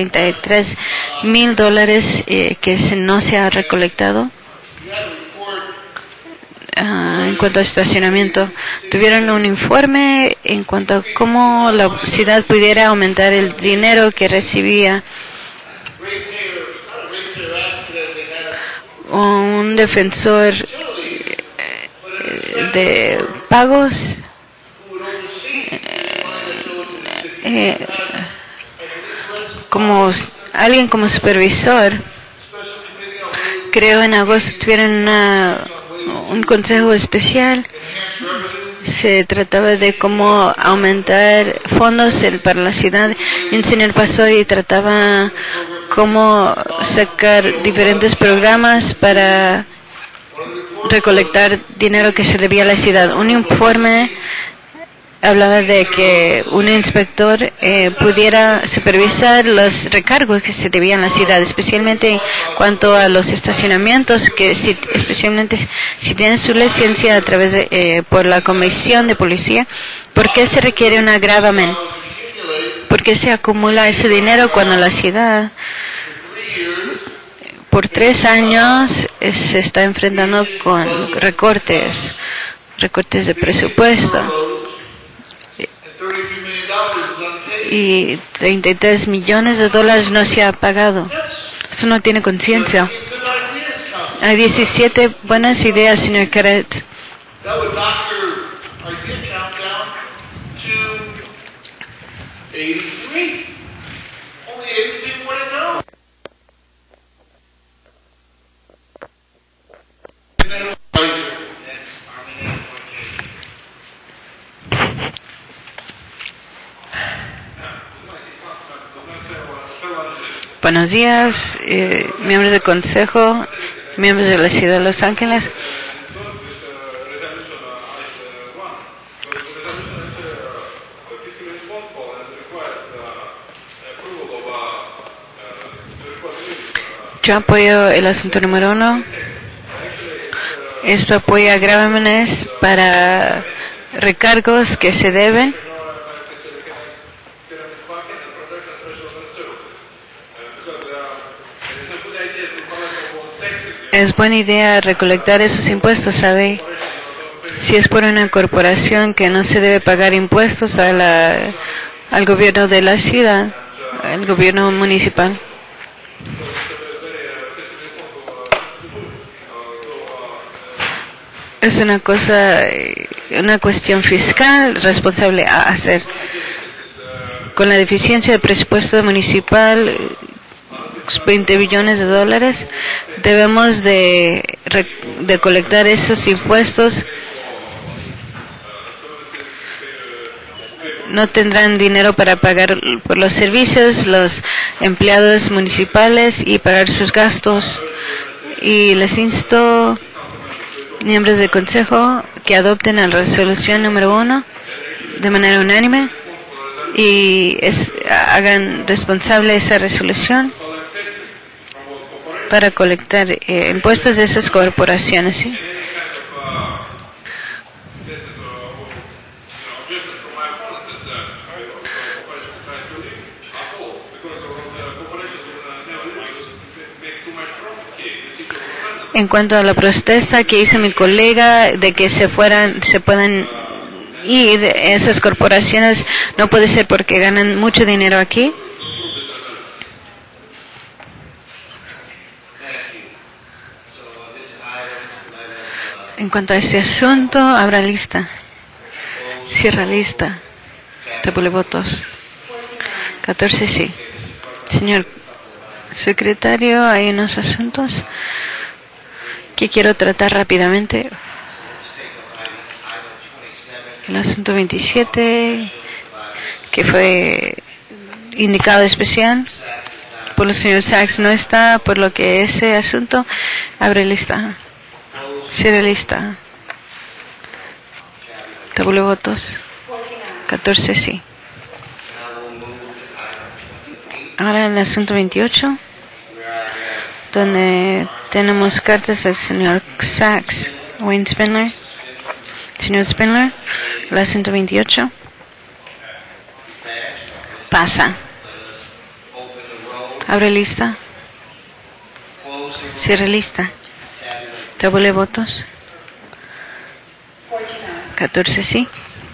$33,000 que no se ha recolectado. En cuanto a estacionamiento, tuvieron un informe en cuanto a cómo la ciudad pudiera aumentar el dinero que recibía. Un defensor de pagos como alguien como supervisor, creo en agosto tuvieron un consejo especial. Se trataba de cómo aumentar fondos para la ciudad. Un señor pasó y trataba cómo sacar diferentes programas para recolectar dinero que se debía a la ciudad. Un informe hablaba de que un inspector pudiera supervisar los recargos que se debían a la ciudad, especialmente en cuanto a los estacionamientos, que especialmente si tienen su licencia a través de, por la comisión de policía. ¿Por qué se requiere un gravamen? ¿Por qué se acumula ese dinero cuando la ciudad por 3 años se está enfrentando con recortes de presupuesto? Y $33 millones no se ha pagado. Eso no tiene conciencia. Hay 17 buenas ideas, señor Caret. Buenos días, miembros del Consejo, miembros de la Ciudad de Los Ángeles. Yo apoyo el asunto número 1. Esto apoya gravámenes para recargos que se deben. Es buena idea recolectar esos impuestos, ¿sabe? Si es por una corporación que no se debe pagar impuestos al gobierno de la ciudad, al gobierno municipal. Es una cuestión fiscal responsable a hacer. Con la deficiencia de presupuesto municipal, $20 billones, debemos de colectar esos impuestos no tendrán dinero para pagar por los servicios, los empleados municipales y pagar sus gastos. Y les insto, miembros del Consejo, que adopten la resolución número 1 de manera unánime y hagan responsable esa resolución para colectar impuestos de esas corporaciones. ¿Sí? En cuanto a la protesta que hizo mi colega de que se puedan ir esas corporaciones, no puede ser porque ganan mucho dinero aquí. En cuanto a este asunto, abra lista, cierra lista, tabule votos. 14 sí. Señor secretario, hay unos asuntos que quiero tratar rápidamente. El asunto 27, que fue indicado especial por el señor Sachs, no está, por lo que ese asunto abre lista, cierre lista, tabule votos. 14 sí. Ahora el asunto 28, donde tenemos cartas del señor Sachs, Wayne Spindler. Señor Spindler, el asunto 28 pasa. Abre lista, cierre lista, tabule votos. 14 sí.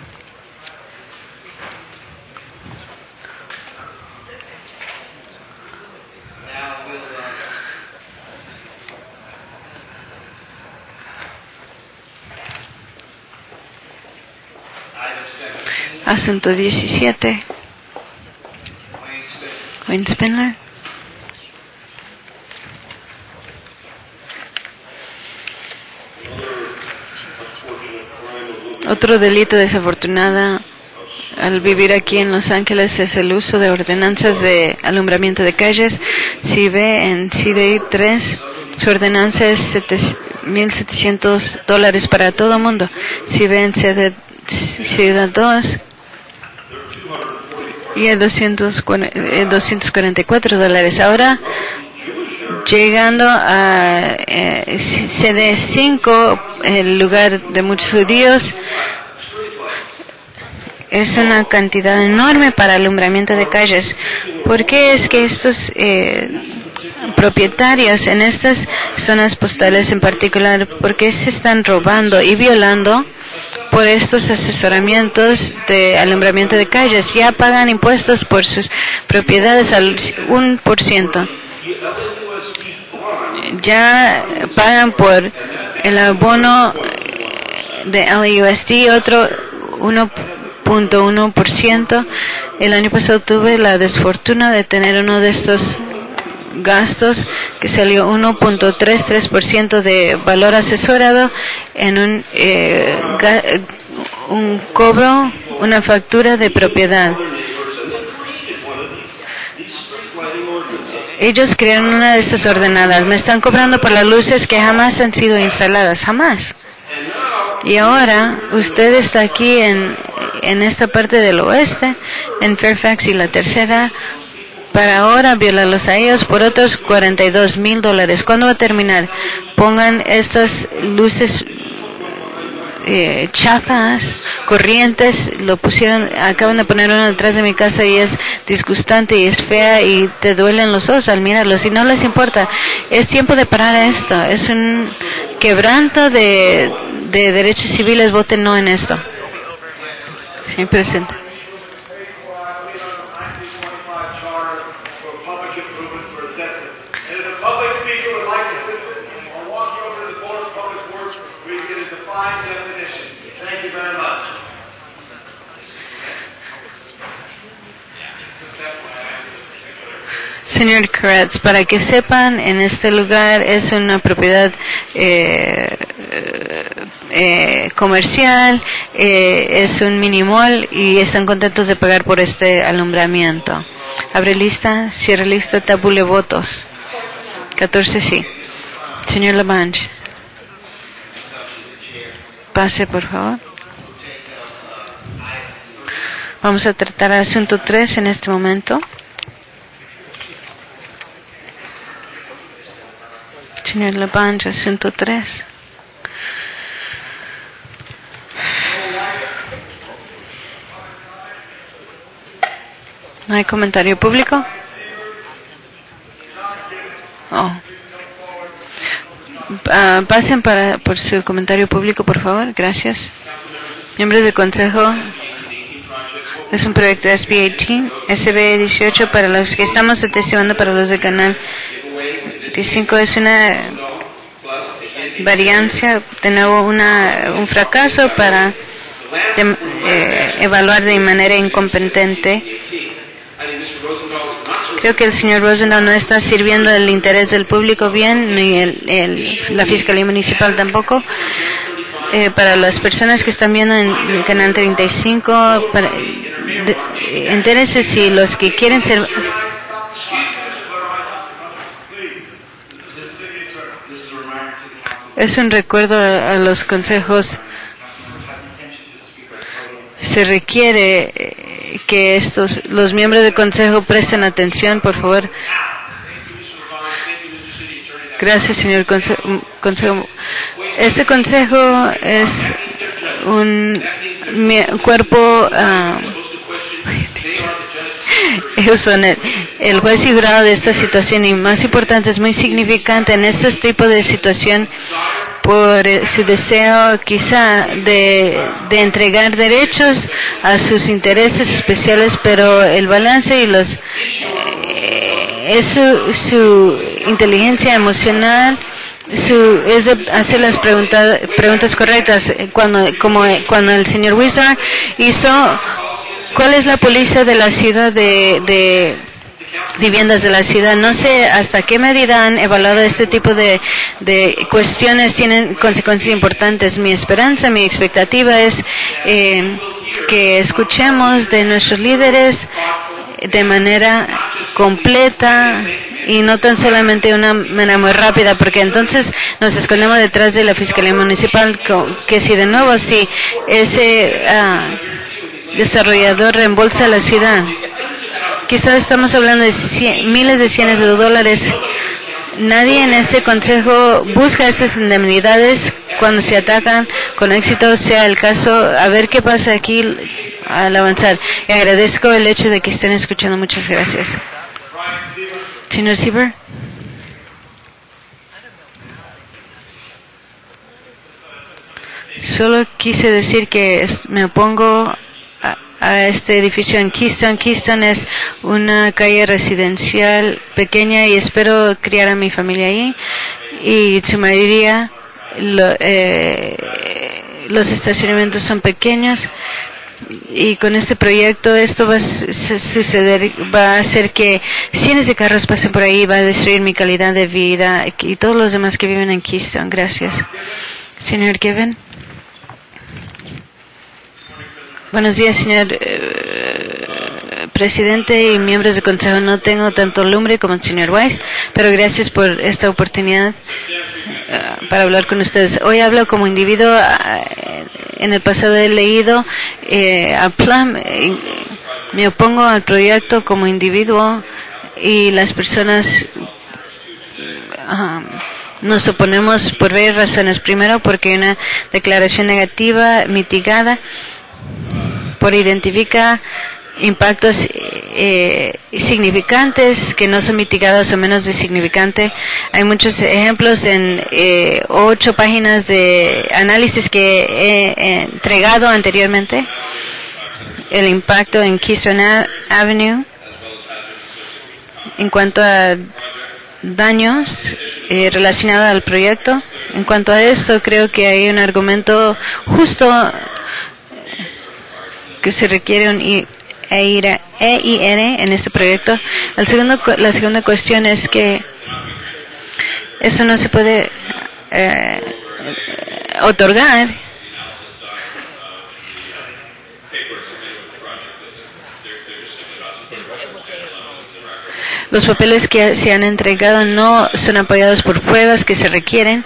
Asunto 17. Wayne Spindler. Otro delito desafortunado al vivir aquí en Los Ángeles es el uso de ordenanzas de alumbramiento de calles. Si ve en CDI 3, su ordenanza es $1,700 para todo el mundo. Si ve en CDI 2, y a $244. Ahora, llegando a CD5, el lugar de muchos judíos, es una cantidad enorme para alumbramiento de calles. ¿Por qué es que estos propietarios en estas zonas postales en particular, por qué se están robando y violando por estos asesoramientos de alumbramiento de calles? Ya pagan impuestos por sus propiedades al 1%. Ya pagan por el abono de LAUSD otro 1.1%. El año pasado tuve la desfortuna de tener uno de estos gastos que salió 1.33% de valor asesorado en un cobro, una factura de propiedad. Ellos crearon una de estas ordenadas. Me están cobrando por las luces que jamás han sido instaladas, jamás. Y ahora usted está aquí en esta parte del oeste, en Fairfax y la tercera, para ahora violarlos a ellos por otros $42,000. ¿Cuándo va a terminar? Pongan estas luces chapas, corrientes, acaban de poner uno detrás de mi casa y es disgustante y es fea y te duelen los ojos al mirarlos y no les importa. Es tiempo de parar esto. Es un quebranto de derechos civiles. Voten no en esto. Señor presidente. Señor Kretz, para que sepan, en este lugar es una propiedad comercial, es un mini mall y están contentos de pagar por este alumbramiento. Abre lista, cierra lista, tabule votos. 14 sí. Señor Labange. Pase, por favor. Vamos a tratar el asunto 3 en este momento. Señor Labange, asunto 3. ¿No hay comentario público? Oh. Pasen por su comentario público, por favor. Gracias. Miembros del Consejo, es un proyecto de SB 18 para los que estamos atestiguando para los de Canal 15. Es una variancia, de nuevo un fracaso para evaluar de manera incompetente. Creo que el señor Rosendahl no está sirviendo el interés del público bien, ni la Fiscalía Municipal tampoco. Para las personas que están viendo en Canal 35, entérense si los que quieren ser... Es un recuerdo a los consejos. Se requiere que los miembros del consejo presten atención, por favor. Gracias, señor consejo. Este consejo es un cuerpo. Ellos son el juez y jurado de esta situación, y más importante, es muy significante en este tipo de situación por su deseo quizá de entregar derechos a sus intereses especiales, pero el balance y es su inteligencia emocional, es de hacer las preguntas correctas. Cuando el señor Wizard hizo ¿cuál es la póliza de la ciudad de viviendas de la ciudad? No sé hasta qué medida han evaluado este tipo de cuestiones, tienen consecuencias importantes. Mi esperanza, mi expectativa es que escuchemos de nuestros líderes de manera completa y no tan solamente una manera muy rápida, porque entonces nos escondemos detrás de la Fiscalía Municipal, que si de nuevo, si ese desarrollador reembolsa a la ciudad, quizás estamos hablando de miles de cientos de dólares. Nadie en este consejo busca estas indemnidades cuando se atacan con éxito, sea el caso. A ver qué pasa aquí al avanzar. Y agradezco el hecho de que estén escuchando. Muchas gracias. Señor Sieber. Solo quise decir que me opongo a este edificio en Keystone. Keystone es una calle residencial pequeña y espero criar a mi familia ahí, y su mayoría los estacionamientos son pequeños, y con este proyecto esto va a suceder, va a hacer que cientos de carros pasen por ahí, va a destruir mi calidad de vida y todos los demás que viven en Keystone. Gracias. Señor Kevin. Buenos días, señor presidente y miembros del consejo. No tengo tanto lumbre como el señor Weiss, pero gracias por esta oportunidad para hablar con ustedes. Hoy hablo como individuo. En el pasado he leído a Plum. Me opongo al proyecto como individuo, y las personas nos oponemos por varias razones. Primero, porque hay una declaración negativa mitigada identifica impactos significantes que no son mitigados o menos de significante. Hay muchos ejemplos en 8 páginas de análisis que he entregado anteriormente. El impacto en Keystone Avenue en cuanto a daños relacionados al proyecto. En cuanto a esto, creo que hay un argumento justo que se requiere un EIR en este proyecto. La segunda cuestión es que eso no se puede otorgar. Los papeles que se han entregado no son apoyados por pruebas que se requieren.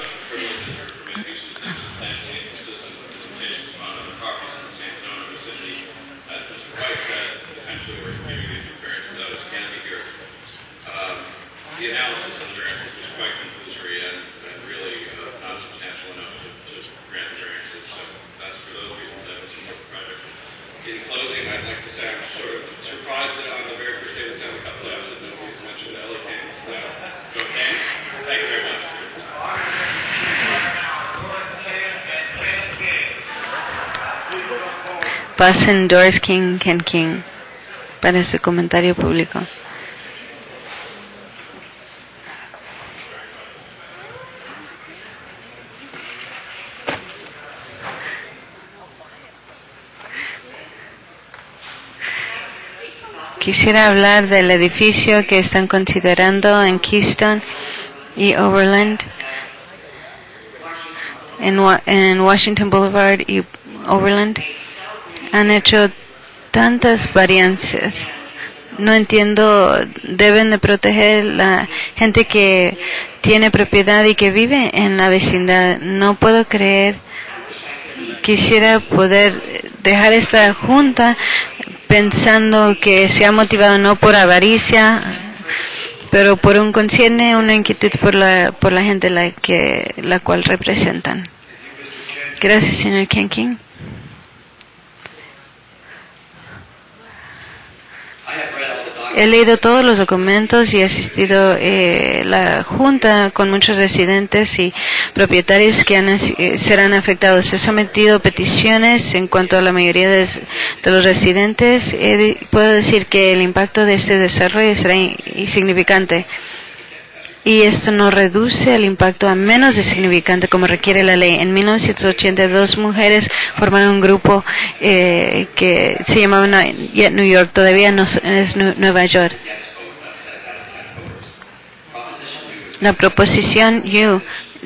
Pasen Doris King para su comentario público. Quisiera hablar del edificio que están considerando en Keystone y Overland, en Washington Boulevard y Overland. Han hecho tantas variantes. No entiendo, deben de proteger la gente que tiene propiedad y que vive en la vecindad. No puedo creer. Quisiera poder dejar esta junta pensando que se ha motivado no por avaricia, pero por un concierne, una inquietud por la gente la cual representan. Gracias, señor King. He leído todos los documentos y he asistido a la junta con muchos residentes y propietarios que serán afectados. He sometido peticiones en cuanto a la mayoría de los residentes. Puedo decir que el impacto de este desarrollo será insignificante. Y esto no reduce el impacto a menos de significante como requiere la ley. En 1982 mujeres formaron un grupo que se llamaba New York, todavía no es Nueva York. La proposición U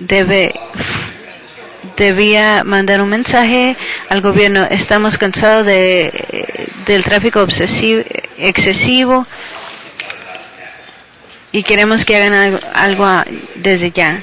debía mandar un mensaje al gobierno. Estamos cansados del tráfico excesivo. Y queremos que hagan algo desde ya.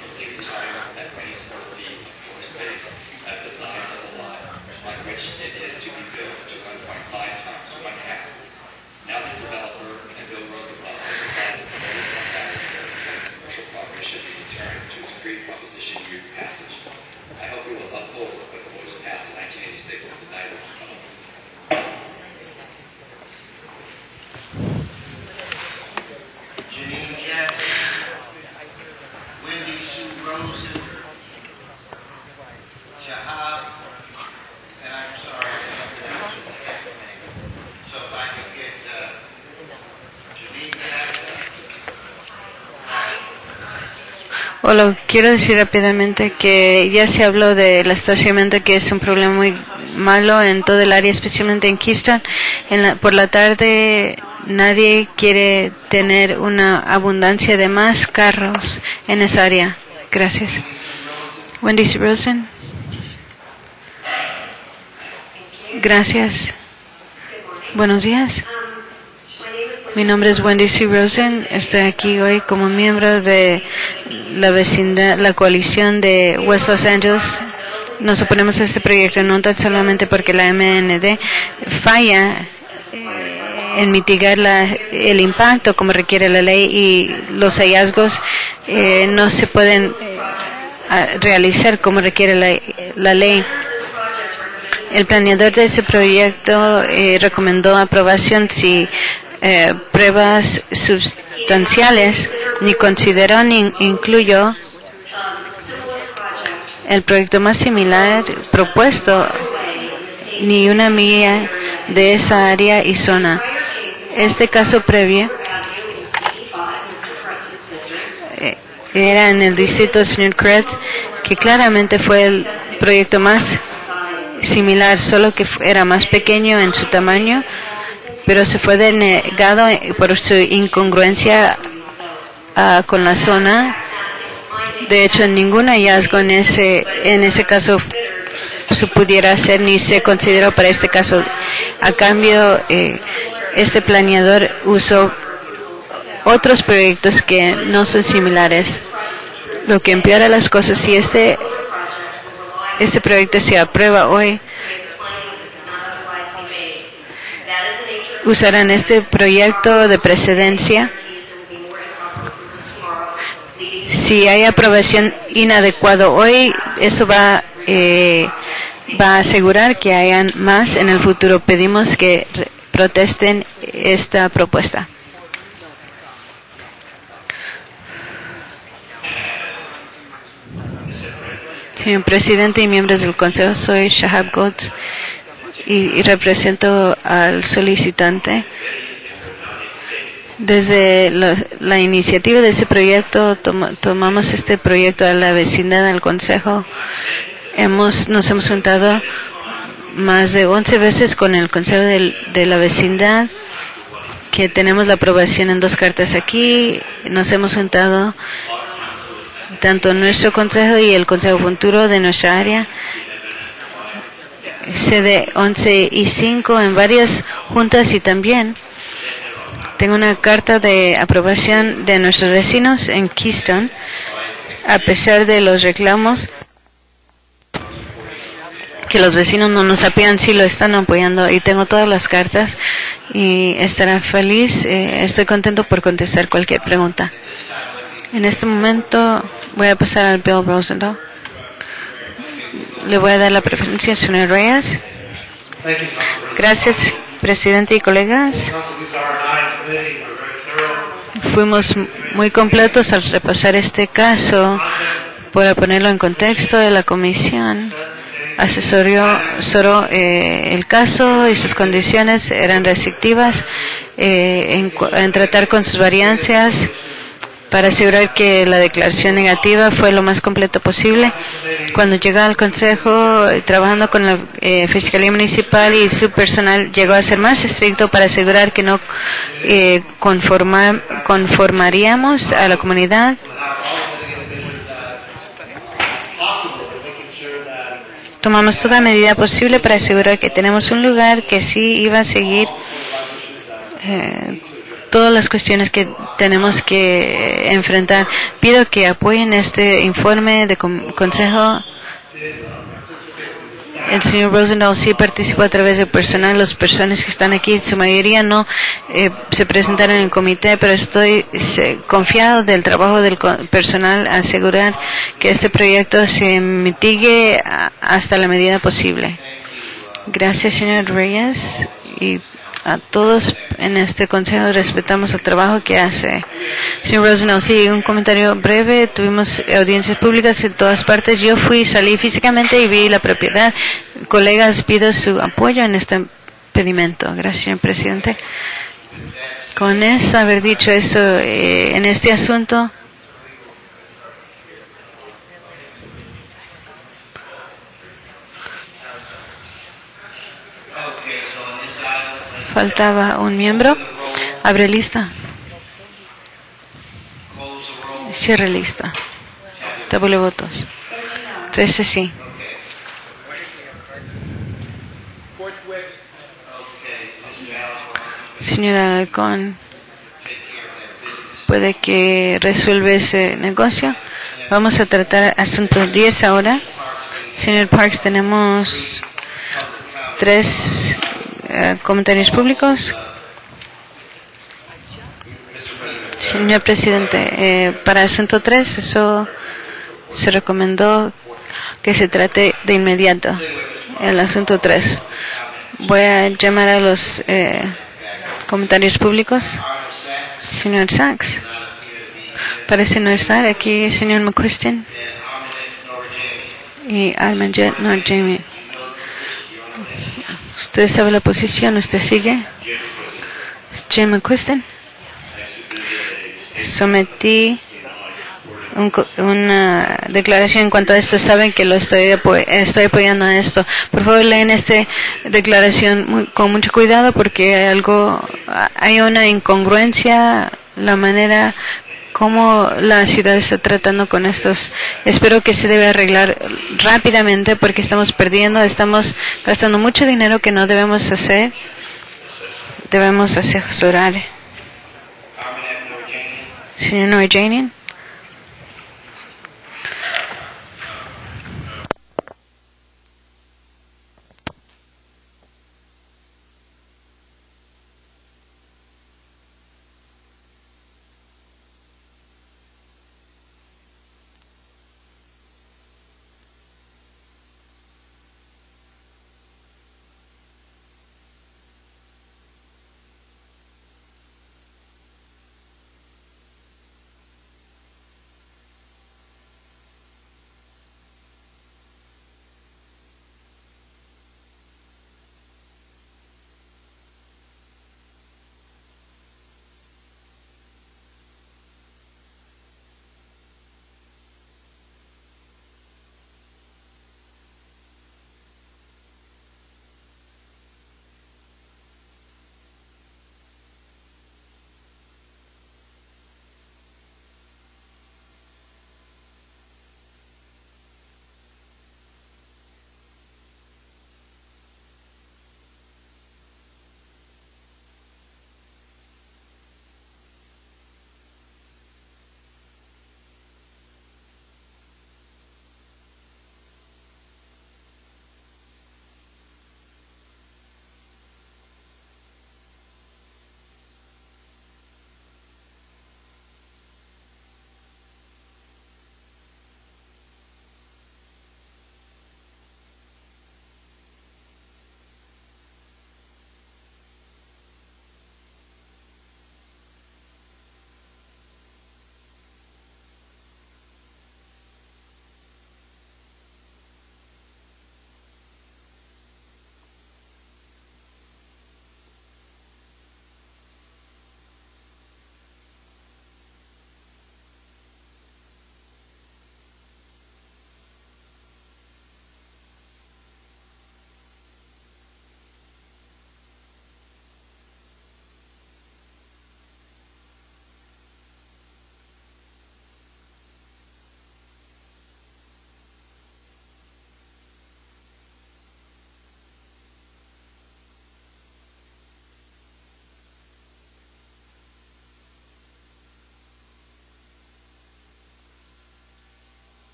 Quiero decir rápidamente que ya se habló del estacionamiento, que es un problema muy malo en todo el área, especialmente en Keystone. Por la tarde nadie quiere tener una abundancia de más carros en esa área. Gracias. Wendy C. Rosen. Gracias. Buenos días. Mi nombre es Wendy C. Rosen. Estoy aquí hoy como miembro de la vecindad, la coalición de West Los Angeles. Nos oponemos a este proyecto no tan solamente porque la MND falla en mitigar el impacto como requiere la ley y los hallazgos no se pueden realizar como requiere la ley. El planeador de ese proyecto recomendó aprobación si pruebas sustanciales ni consideró ni incluyó el proyecto más similar propuesto ni una milla de esa área y zona. Este caso previo era en el distrito del señor Kretz, que claramente fue el proyecto más similar, solo que era más pequeño en su tamaño, pero se fue denegado por su incongruencia con la zona De hecho, ningún hallazgo en ese caso se pudiera hacer ni se consideró para este caso. A cambio, este planeador usó otros proyectos que no son similares, lo que empeora las cosas. Si este proyecto se aprueba hoy, usarán este proyecto de precedencia. Si hay aprobación inadecuada hoy, eso va a asegurar que hayan más en el futuro. Pedimos que protesten esta propuesta. Señor Presidente y miembros del Consejo, soy Shahab Golds y represento al solicitante. Desde la iniciativa de ese proyecto, tomamos este proyecto a la vecindad del Consejo. Nos hemos juntado más de 11 veces con el Consejo de la Vecindad, que tenemos la aprobación en 2 cartas aquí. Nos hemos juntado tanto nuestro Consejo y el Consejo Futuro de nuestra área, sede 11 y 5 en varias juntas, y también tengo una carta de aprobación de nuestros vecinos en Keystone, a pesar de los reclamos que los vecinos no nos apoyan, sí lo están apoyando, y tengo todas las cartas y estaré feliz, estoy contento por contestar cualquier pregunta. En este momento voy a pasar al Bill Rosendahl. Le voy a dar la preferencia al señor Reyes. Gracias, presidente y colegas. Fuimos muy completos al repasar este caso. Para ponerlo en contexto, de la comisión asesoró el caso y sus condiciones eran restrictivas en tratar con sus varianzas para asegurar que la declaración negativa fue lo más completa posible. Cuando llegó al Consejo, trabajando con la Fiscalía Municipal y su personal, llegó a ser más estricto para asegurar que no conformaríamos a la comunidad. Tomamos toda medida posible para asegurar que tenemos un lugar que sí iba a seguir todas las cuestiones que tenemos que enfrentar. Pido que apoyen este informe de consejo. El señor Rosendahl sí participó a través del personal. Las personas que están aquí, su mayoría no se presentaron en el comité, pero estoy confiado del trabajo del personal a asegurar que este proyecto se mitigue hasta la medida posible. Gracias, señor Reyes, y a todos en este consejo respetamos el trabajo que hace. Señor Rosendahl, sí, un comentario breve. Tuvimos audiencias públicas en todas partes. Yo salí físicamente y vi la propiedad. Colegas, pido su apoyo en este pedimento. Gracias, señor presidente. Con eso, haber dicho eso, en este asunto, faltaba un miembro. Abre lista. Cierre lista. Tabule votos. 13 sí. Señora Alarcón, ¿puede que resuelva ese negocio? Vamos a tratar asunto 10 ahora. Señor Parks, tenemos 3 comentarios públicos. Señor presidente, para asunto 3, eso se recomendó que se trate de inmediato. El asunto 3. Voy a llamar a los comentarios públicos. Señor Sachs, parece no estar aquí. Señor McQuiston y Almanjet, no Jamie. ¿Usted sabe la posición? ¿Usted sigue? Jim McQuiston. Sometí una declaración en cuanto a esto. Saben que lo estoy apoyando a esto. Por favor, leen esta declaración con mucho cuidado, porque hay una incongruencia, la manera cómo la ciudad está tratando con estos. Espero que se debe arreglar rápidamente porque estamos perdiendo, estamos gastando mucho dinero que no debemos hacer. Debemos asesorar. Señor Norjanian.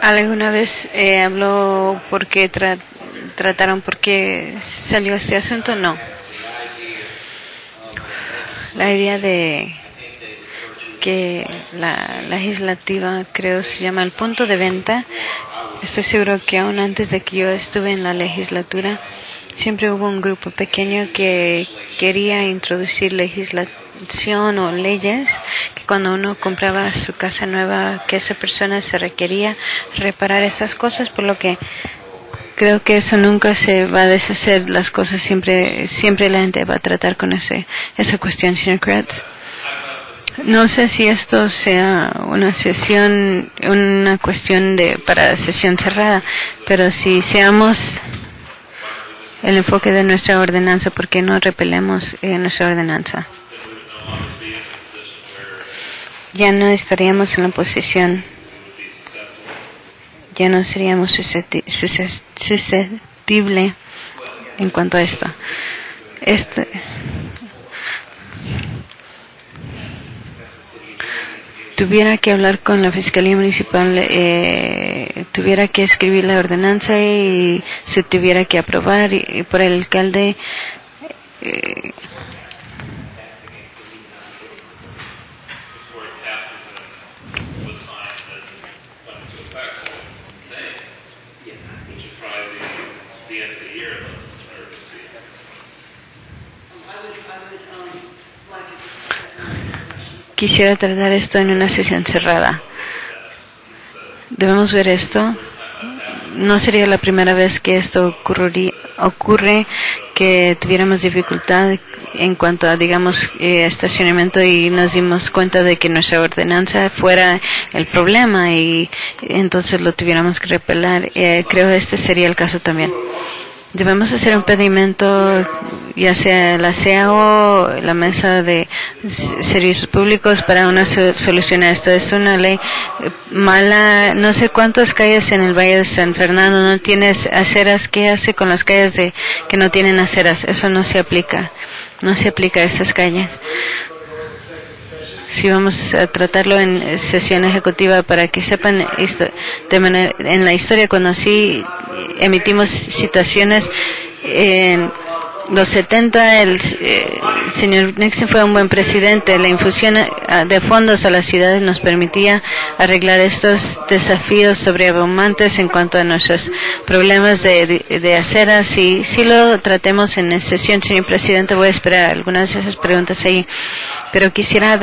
¿Alguna vez habló por qué trataron, por qué salió este asunto? No. La idea de que la legislativa, creo se llama el punto de venta, estoy seguro que aún antes de que yo estuve en la legislatura, siempre hubo un grupo pequeño que quería introducir legislación o leyes que cuando uno compraba su casa nueva, que esa persona se requería reparar esas cosas, por lo que creo que eso nunca se va a deshacer. Las cosas siempre la gente va a tratar con esa cuestión, señor Kratz. No sé si esto sea una cuestión para sesión cerrada, pero si seamos el enfoque de nuestra ordenanza, ¿por qué no repelemos nuestra ordenanza? Ya no estaríamos en la posición, ya no seríamos susceptible en cuanto a esto. Tuviera que hablar con la Fiscalía Municipal, tuviera que escribir la ordenanza y se tuviera que aprobar por el alcalde. Quisiera tratar esto en una sesión cerrada. Debemos ver esto. No sería la primera vez que esto ocurre, que tuviéramos dificultad en cuanto a, digamos, estacionamiento y nos dimos cuenta de que nuestra ordenanza fuera el problema y entonces lo tuviéramos que repelar. Creo este sería el caso también. Debemos hacer un pedimento, ya sea la CEA o la Mesa de Servicios Públicos, para una solución a esto. Es una ley mala. No sé cuántas calles en el Valle de San Fernando no tienes aceras. ¿Qué hace con las calles que no tienen aceras? Eso no se aplica. No se aplica a esas calles. Si vamos a tratarlo en sesión ejecutiva para que sepan en la historia, cuando así emitimos citaciones en los 70, el señor Nixon fue un buen presidente. La infusión de fondos a las ciudades nos permitía arreglar estos desafíos sobreabundantes en cuanto a nuestros problemas de aceras. Y si lo tratemos en sesión, señor presidente, voy a esperar algunas de esas preguntas ahí. Pero quisiera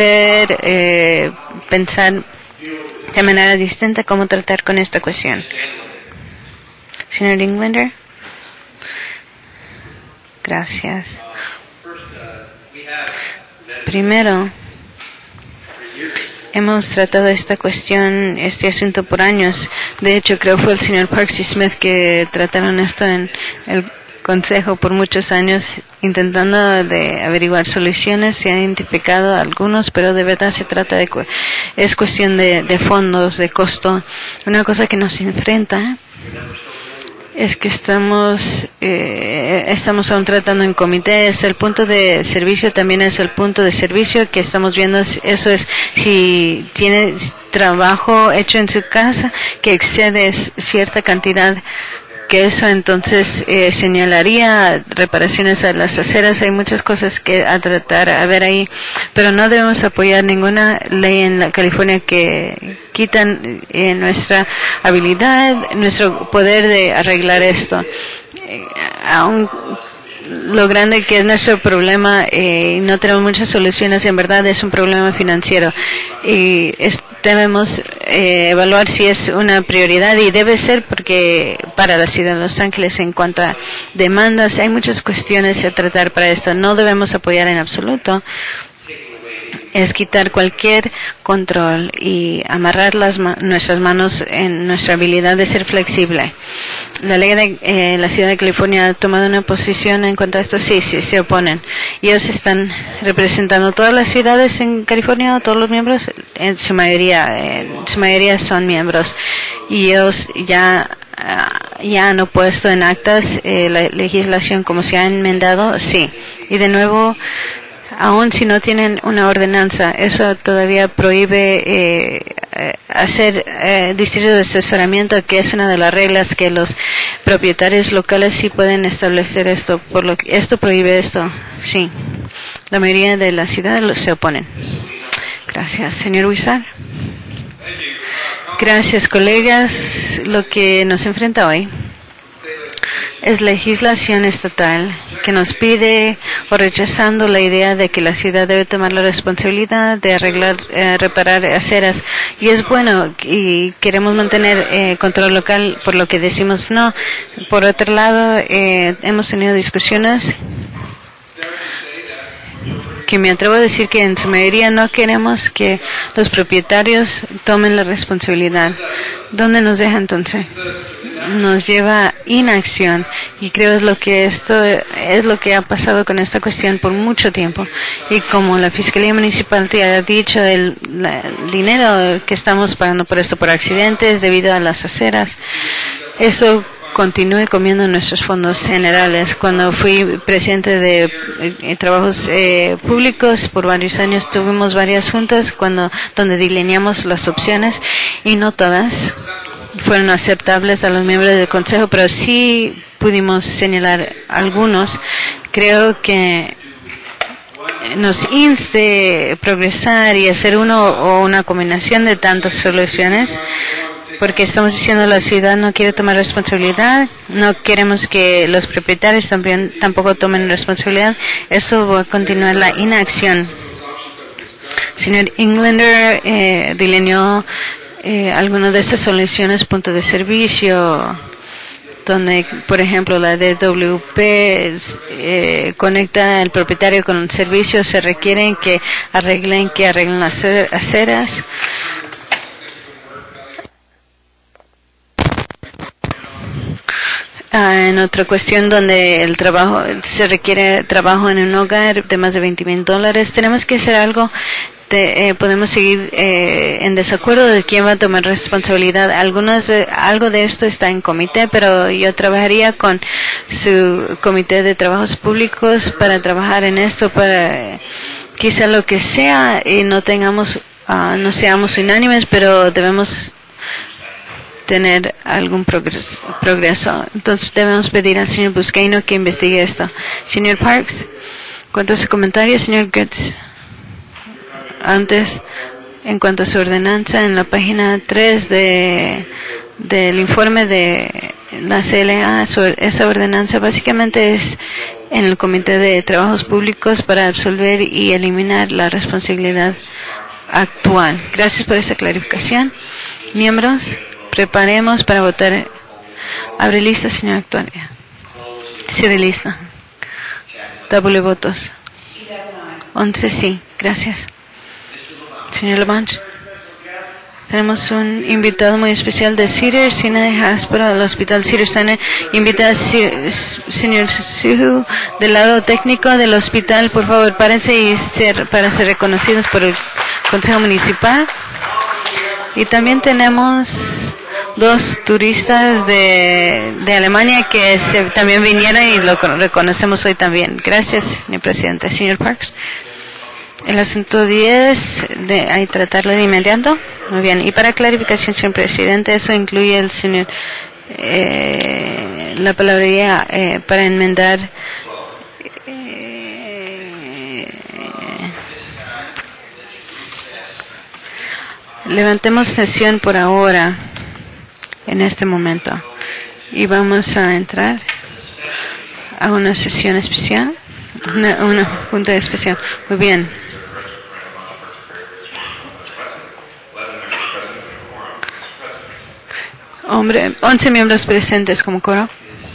pensar de manera distinta cómo tratar con esta cuestión. Señor Englander. Gracias. Primero, hemos tratado este asunto por años. De hecho, creo que fue el señor Parks y Smith que trataron esto en el Consejo por muchos años, intentando de averiguar soluciones. Se han identificado algunos, pero de verdad se trata es cuestión de fondos, de costo. Una cosa que nos enfrenta es que estamos aún tratando en comités. El punto de servicio también es el punto de servicio que estamos viendo. Eso es si tiene trabajo hecho en su casa que excede cierta cantidad, que eso entonces señalaría reparaciones a las aceras. Hay muchas cosas que tratar a ver ahí, pero no debemos apoyar ninguna ley en la California que quitan nuestra habilidad, nuestro poder de arreglar esto. Aún lo grande que es nuestro problema, no tenemos muchas soluciones. En verdad es un problema financiero y debemos evaluar si es una prioridad, y debe ser, porque para la ciudad de Los Ángeles, en cuanto a demandas, hay muchas cuestiones a tratar para esto. No debemos apoyar en absoluto. Es quitar cualquier control y amarrar nuestras manos en nuestra habilidad de ser flexible. La ley de la ciudad de California ha tomado una posición en cuanto a esto. Sí, se oponen. Ellos están representando todas las ciudades en California, todos los miembros, en su mayoría son miembros, y ellos ya han opuesto en actas la legislación como se ha enmendado. Sí, y de nuevo, aun si no tienen una ordenanza, eso todavía prohíbe hacer distrito de asesoramiento, que es una de las reglas que los propietarios locales sí pueden establecer esto, por lo que esto prohíbe esto. Sí, la mayoría de las ciudades se oponen. Gracias, señor Huizar. Gracias, colegas. Lo que nos enfrenta hoy es legislación estatal que nos pide o rechazando la idea de que la ciudad debe tomar la responsabilidad de arreglar, reparar aceras. Y es bueno y queremos mantener control local, por lo que decimos no. Por otro lado, hemos tenido discusiones que me atrevo a decir que en su mayoría no queremos que los propietarios tomen la responsabilidad. ¿Dónde nos deja entonces? Nos lleva a inacción, y creo esto es lo que ha pasado con esta cuestión por mucho tiempo. Y como la Fiscalía Municipal te ha dicho, el dinero que estamos pagando por esto, por accidentes debido a las aceras, eso continúe comiendo nuestros fondos generales. Cuando fui presidente de trabajos públicos por varios años, tuvimos varias juntas donde delineamos las opciones, y no todas fueron aceptables a los miembros del consejo, pero sí pudimos señalar algunos. Creo que nos inste progresar y hacer uno o una combinación de tantas soluciones, porque estamos diciendo la ciudad no quiere tomar responsabilidad, no queremos que los propietarios tampoco tomen responsabilidad. Eso va a continuar la inacción. Señor Englander delineó algunas de esas soluciones, punto de servicio, donde, por ejemplo, la DWP conecta al propietario con el servicio. Se requieren que arreglen las aceras. En otra cuestión donde el trabajo se requiere trabajo en un hogar de más de $20,000, tenemos que hacer algo. Podemos seguir en desacuerdo de quién va a tomar responsabilidad. Algo de esto está en comité, pero yo trabajaría con su comité de trabajos públicos para trabajar en esto, para quizá lo que sea, y no seamos unánimes, pero debemos tener algún progreso. Entonces debemos pedir al señor Buscaino que investigue esto. Señor Parks, ¿cuánto a su comentario, señor Goetz? Antes, en cuanto a su ordenanza, en la página 3 del informe de la CLA, esa ordenanza básicamente es en el Comité de Trabajos Públicos para absolver y eliminar la responsabilidad actual. Gracias por esa clarificación. Miembros, preparemos para votar. Abre lista, señor Actuaria. Cierre lista. Doble votos. 11 sí. Gracias. Señor Labange, tenemos un invitado muy especial de Cedars Sinai Hospital, el Hospital Cedars Sinai. Invita al señor Suhu del lado técnico del hospital. Por favor, párense para ser reconocidos por el Consejo Municipal. Y también tenemos dos turistas de Alemania que también vinieron y lo reconocemos hoy también. Gracias, señor presidente. Señor Parks. El asunto 10, hay tratarlo de inmediato. Muy bien. Y para clarificación, señor presidente, eso incluye el señor, la palabrería para enmendar levantemos sesión por ahora, en este momento, y vamos a entrar a una sesión especial, una junta especial. Muy bien. 11 miembros presentes como coro.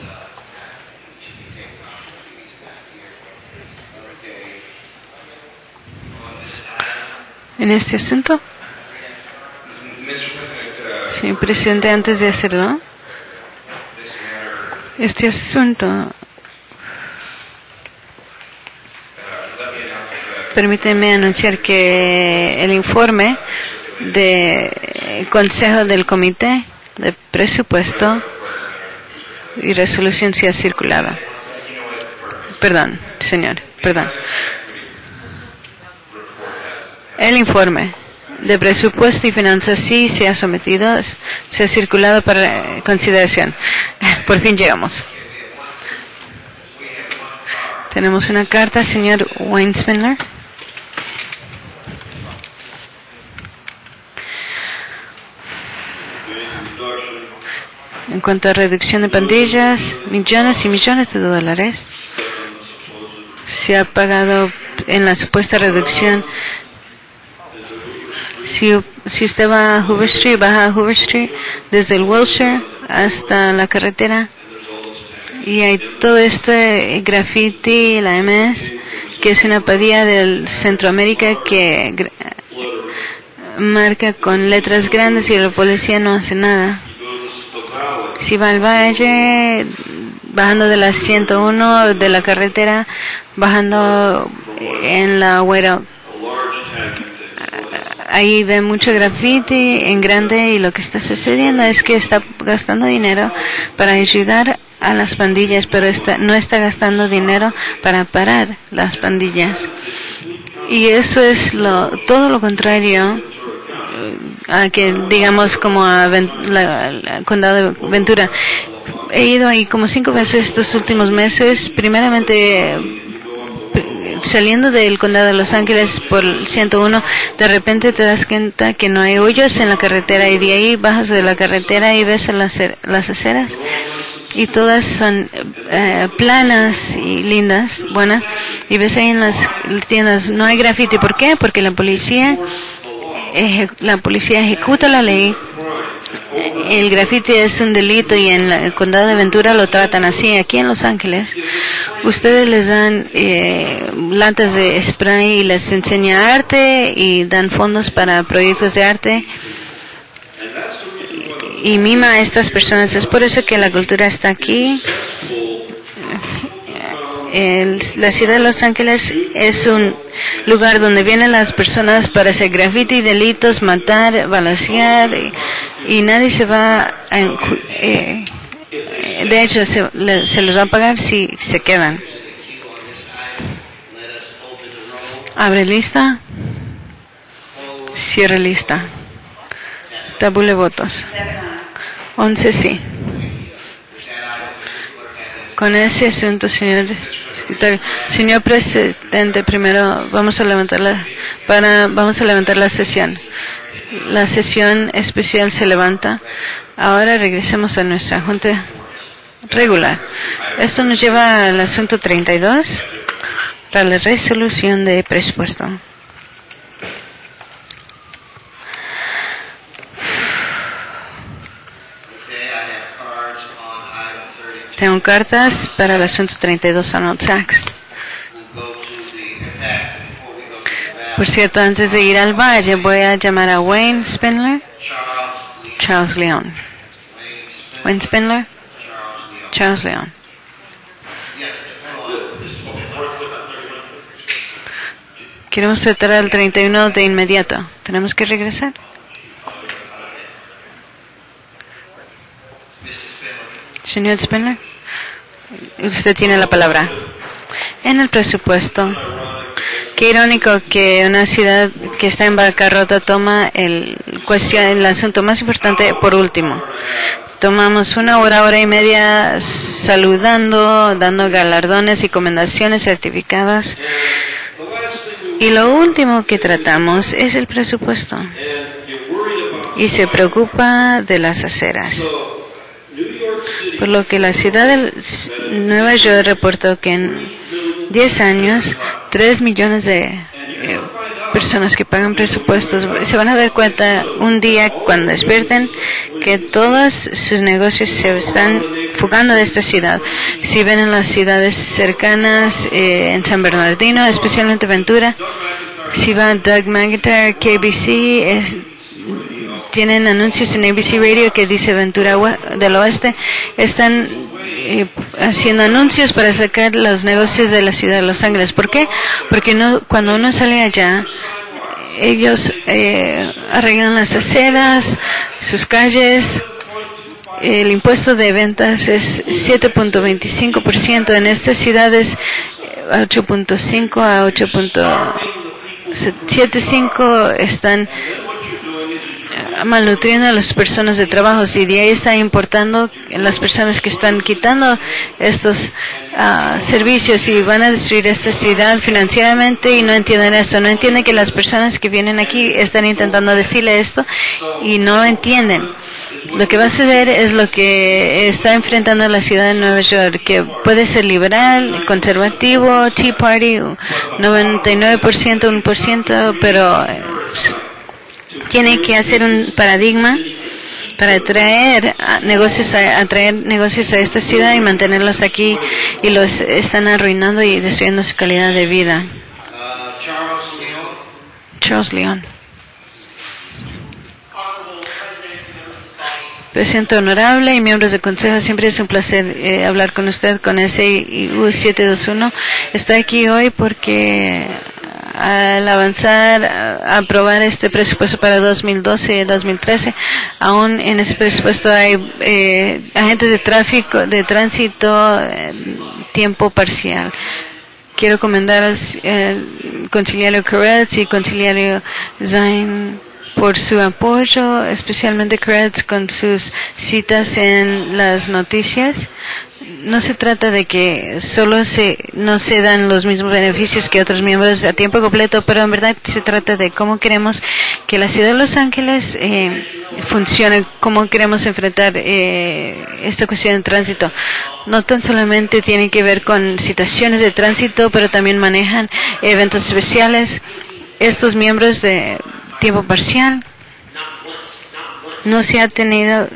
En este asunto. Señor presidente, antes de hacerlo, este asunto, permíteme anunciar que el informe del Consejo del Comité de Presupuesto y Resolución sea circulada. Perdón, señor, perdón. El informe de presupuesto y finanzas sí se ha sometido, se ha circulado para consideración. Por fin llegamos. Tenemos una carta, señor Wayne Spindler. En cuanto a reducción de pandillas, millones y millones de dólares se ha pagado en la supuesta reducción. Si usted va a Hoover Street, baja a Hoover Street desde el Wilshire hasta la carretera y hay todo este graffiti, la MS, que es una padilla del Centroamérica que marca con letras grandes y la policía no hace nada. Si va al valle, bajando de la 101 de la carretera, bajando en la White, ahí ve mucho graffiti en grande y lo que está sucediendo es que está gastando dinero para ayudar a las pandillas, pero no está gastando dinero para parar las pandillas. Y eso es todo lo contrario a que, digamos, como a la condado de Ventura. He ido ahí como 5 veces estos últimos meses, primeramente saliendo del condado de Los Ángeles por el 101, de repente te das cuenta que no hay hoyos en la carretera y de ahí bajas de la carretera y ves las aceras y todas son planas y lindas, buenas, y ves ahí en las tiendas no hay graffiti. ¿Por qué? Porque la policía ejecuta la ley. El graffiti es un delito y en el condado de Ventura lo tratan así. Aquí en Los Ángeles ustedes les dan latas de spray y les enseña arte y dan fondos para proyectos de arte y mima a estas personas. Es por eso que la cultura está aquí. La ciudad de Los Ángeles es un lugar donde vienen las personas para hacer graffiti, delitos, matar, balacear y nadie se va a, de hecho se les va a pagar si se quedan. Abre lista, cierre lista, tabule votos. 11 sí. Con ese asunto, señor secretario, señor presidente, primero vamos a levantar la sesión. La sesión especial se levanta. Ahora regresemos a nuestra junta regular. Esto nos lleva al asunto 32, para la resolución de presupuesto. Tengo cartas para el asunto 32 on tax. Por cierto, antes de ir al valle, voy a llamar a Wayne Spindler, Charles Leon. Wayne Spindler, Charles Leon. Queremos tratar al 31 de inmediato. ¿Tenemos que regresar? Señor Spindler, usted tiene la palabra. En el presupuesto, qué irónico que una ciudad que está en bancarrota toma el asunto más importante por último. Tomamos 1 hora, hora y media saludando, dando galardones y recomendaciones, certificados. Y lo último que tratamos es el presupuesto. Y se preocupa de las aceras. Por lo que la ciudad de Nueva York reportó que en 10 años, 3 millones de personas que pagan presupuestos se van a dar cuenta un día cuando despierten que todos sus negocios se están fugando de esta ciudad. Si ven en las ciudades cercanas, en San Bernardino, especialmente Ventura, si va a Doug McIntyre, KBC, tienen anuncios en ABC Radio que dice Ventura del Oeste, están haciendo anuncios para sacar los negocios de la ciudad de Los Ángeles. ¿Por qué? Porque cuando uno sale allá, ellos arreglan las aceras, sus calles. El impuesto de ventas es 7.25%. En estas ciudades 8.5 a 8.75 están malnutriendo a las personas de trabajo, y de ahí está importando las personas que están quitando estos servicios y van a destruir esta ciudad financieramente, y no entienden esto, no entienden que las personas que vienen aquí están intentando decirle esto y no entienden. Lo que va a suceder es lo que está enfrentando la ciudad de Nueva York, que puede ser liberal, conservativo, Tea Party, 99%, 1%, pero tiene que hacer un paradigma para atraer negocios a esta ciudad y mantenerlos aquí, y los están arruinando y destruyendo su calidad de vida. Charles Leon. Presidente honorable y miembros del Consejo, siempre es un placer hablar con usted con SIU 721. Estoy aquí hoy porque al avanzar a aprobar este presupuesto para 2012 y 2013, aún en ese presupuesto hay agentes de tránsito tiempo parcial. Quiero comentar al conciliario Koretz y conciliario Zain por su apoyo, especialmente Koretz con sus citas en las noticias. No se trata de que no se dan los mismos beneficios que otros miembros a tiempo completo, pero en verdad se trata de cómo queremos que la ciudad de Los Ángeles funcione, cómo queremos enfrentar esta cuestión de tránsito. No tan solamente tiene que ver con citaciones de tránsito, pero también manejan eventos especiales. Estos miembros de tiempo parcial no se ha tenido.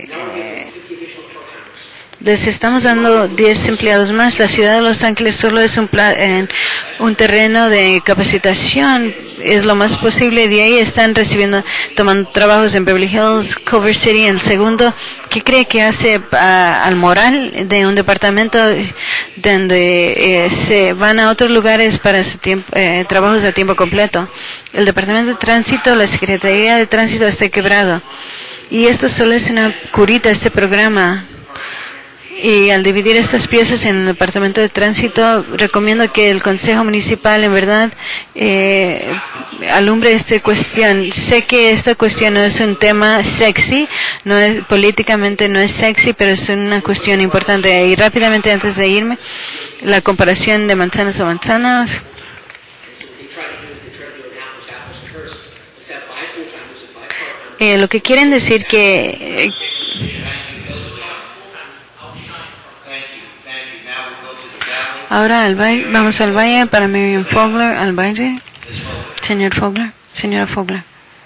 Les estamos dando 10 empleados más. La ciudad de Los Ángeles solo es un terreno de capacitación. Es lo más posible. De ahí están tomando trabajos en Beverly Hills, Culver City. El segundo, ¿qué cree que hace al moral de un departamento donde se van a otros lugares para su trabajos de tiempo completo? El departamento de tránsito, la Secretaría de Tránsito está quebrado. Y esto solo es una curita, este programa. Y al dividir estas piezas en el departamento de tránsito, recomiendo que el Consejo Municipal en verdad alumbre esta cuestión. Sé que esta cuestión no es un tema sexy, políticamente no es sexy, pero es una cuestión importante. Y rápidamente, antes de irme, la comparación de manzanas a manzanas. Lo que quieren decir que ahora vamos al valle para Miriam Fogler, al valle. Señor Fogler, señora Fogler.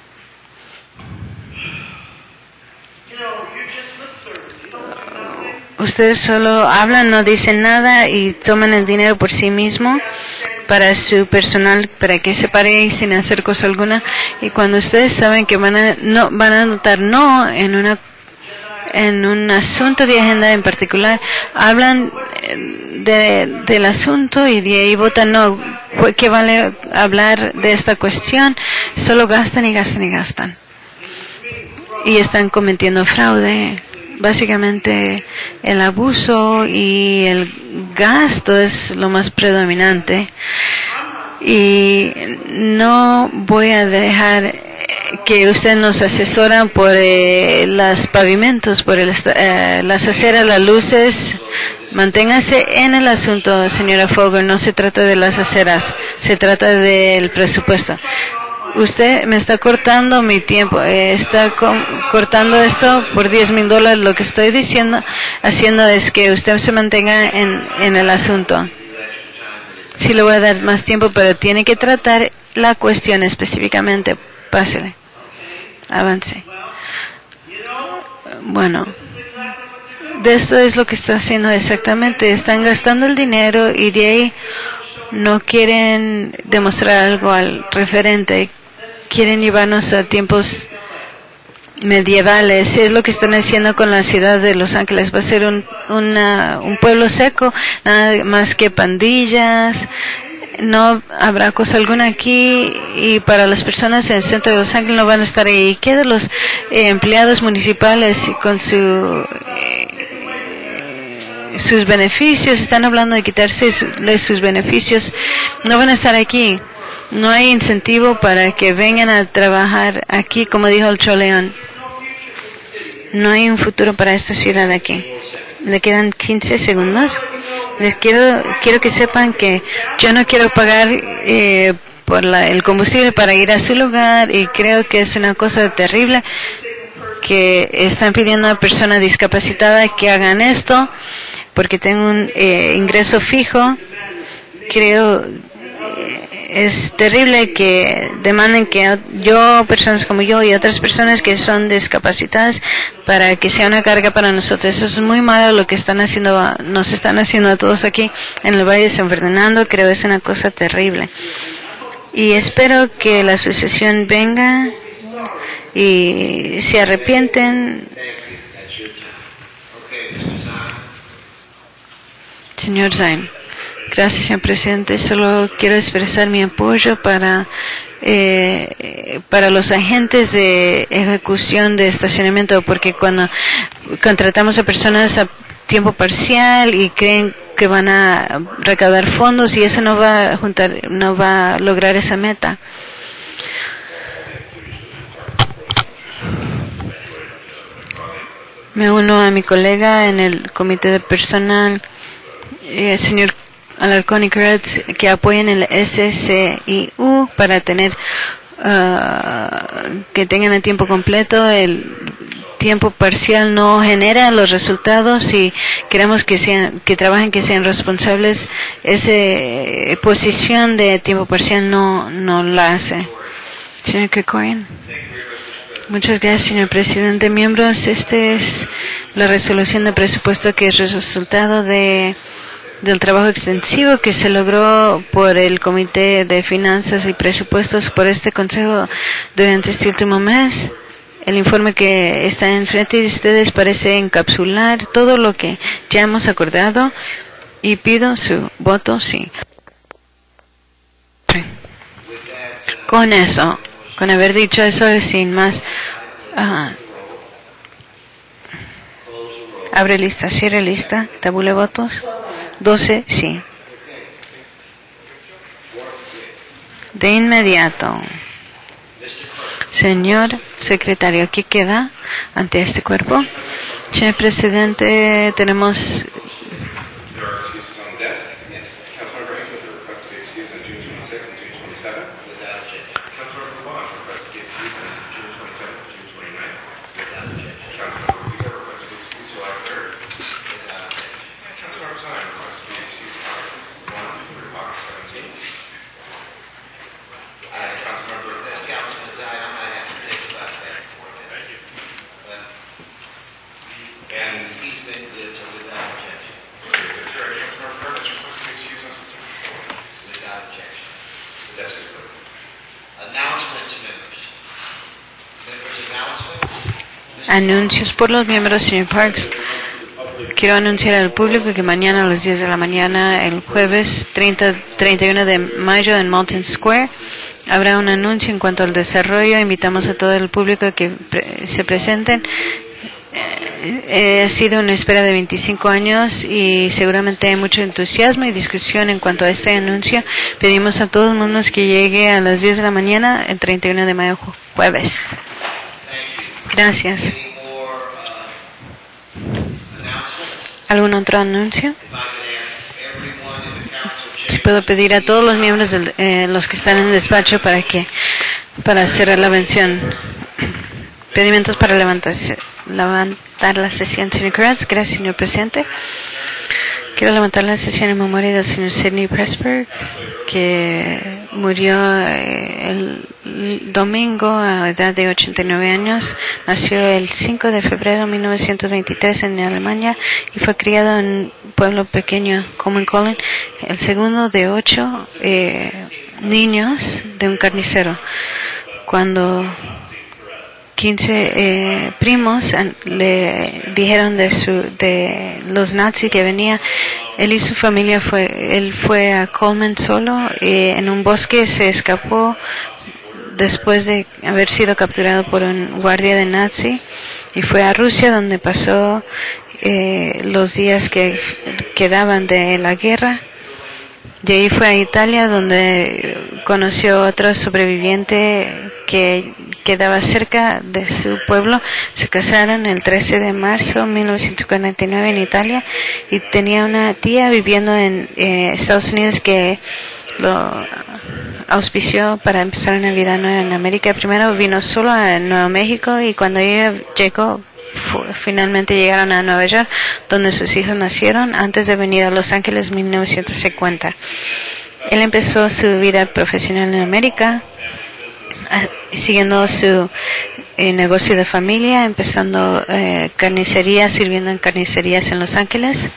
Ustedes solo hablan, no dicen nada y toman el dinero por sí mismo para su personal, para que se pare sin hacer cosa alguna. Y cuando ustedes saben que van a anotar no en un asunto de agenda en particular, hablan del asunto y de ahí votan no. ¿Qué vale hablar de esta cuestión? Solo gastan y gastan y gastan. Y están cometiendo fraude. Básicamente el abuso y el gasto es lo más predominante. Y no voy a dejar que usted nos asesora por los pavimentos, por las aceras, las luces. Manténgase en el asunto, señora Fogler. No se trata de las aceras, se trata del presupuesto. Usted me está cortando mi tiempo, está cortando esto por $10,000. Lo que estoy haciendo es que usted se mantenga en el asunto. Sí le voy a dar más tiempo, pero tiene que tratar la cuestión específicamente. Pásele. Avance. Bueno, de esto es lo que está haciendo exactamente. Están gastando el dinero y de ahí no quieren demostrar algo al referente. Quieren llevarnos a tiempos medievales. Es lo que están haciendo con la ciudad de Los Ángeles. Va a ser un pueblo seco, nada más que pandillas. No habrá cosa alguna aquí, y para las personas en el centro de Los Ángeles no van a estar ahí. ¿Qué de los empleados municipales con sus beneficios? Están hablando de quitarse sus beneficios. No van a estar aquí. No hay incentivo para que vengan a trabajar aquí, como dijo el Choleón. No hay un futuro para esta ciudad aquí. Le quedan 15 segundos. Quiero que sepan que yo no quiero pagar por el combustible para ir a su lugar, y creo que es una cosa terrible que están pidiendo a una persona discapacitada que hagan esto porque tengo un ingreso fijo. Creo es terrible que demanden que personas como yo y otras personas que son discapacitadas, para que sea una carga para nosotros. Eso es muy malo lo que nos están haciendo a todos aquí en el Valle de San Fernando. Creo que es una cosa terrible. Y espero que la asociación venga y se arrepienten. Señor Zain. Gracias, señor presidente. Solo quiero expresar mi apoyo para los agentes de ejecución de estacionamiento, porque cuando contratamos a personas a tiempo parcial y creen que van a recaudar fondos, y eso no va a lograr esa meta. Me uno a mi colega en el comité de personal, señor Alarcón y Kretz, que apoyen el SCIU para tener que tengan el tiempo completo. El tiempo parcial no genera los resultados, y queremos que trabajen, que sean responsables. Esa posición de tiempo parcial no la hace. Señor Krikoyan. Muchas gracias, señor presidente. Miembros, esta es la resolución de presupuesto que es el resultado del trabajo extensivo que se logró por el Comité de Finanzas y Presupuestos por este Consejo durante este último mes. El informe que está enfrente de ustedes parece encapsular todo lo que ya hemos acordado, y pido su voto sí. Con eso, con haber dicho eso, sin más, abre lista, cierre lista, tabule votos. 12 sí. De inmediato, señor secretario, ¿qué queda ante este cuerpo? Señor presidente, tenemos anuncios por los miembros, señor Parks. Quiero anunciar al público que mañana a las 10 de la mañana, el jueves 31 de mayo en Moulton Square, habrá un anuncio en cuanto al desarrollo. Invitamos a todo el público que se presenten. Ha sido una espera de 25 años y seguramente hay mucho entusiasmo y discusión en cuanto a este anuncio. Pedimos a todo el mundo que llegue a las 10 de la mañana el 31 de mayo, jueves. Gracias. ¿Algún otro anuncio? Si puedo pedir a todos los miembros, los que están en el despacho, para cerrar la mención. Pedimentos para levantar la sesión, señor Kratz. Gracias, señor presidente. Quiero levantar la sesión en memoria del señor Sidney Pressburg, que murió el domingo a edad de 89 años. Nació el 5 de febrero de 1923 en Alemania y fue criado en un pueblo pequeño, Commenkollen, el segundo de 8 niños de un carnicero. Cuando 15 primos le dijeron de los nazis que venía, él y su familia él fue a Colman solo, en un bosque se escapó después de haber sido capturado por un guardia de nazi, y fue a Rusia, donde pasó los días que quedaban de la guerra. De ahí fue a Italia, donde conoció a otro sobreviviente que quedaba cerca de su pueblo. Se casaron el 13 de marzo de 1949 en Italia y tenía una tía viviendo en Estados Unidos que lo auspició para empezar una vida nueva en América. Primero vino solo a Nuevo México y cuando ella llegó, finalmente llegaron a Nueva York, donde sus hijos nacieron, antes de venir a Los Ángeles en 1950. Él empezó su vida profesional en América, siguiendo su negocio de familia, empezando carnicería, sirviendo en carnicerías en Los Ángeles.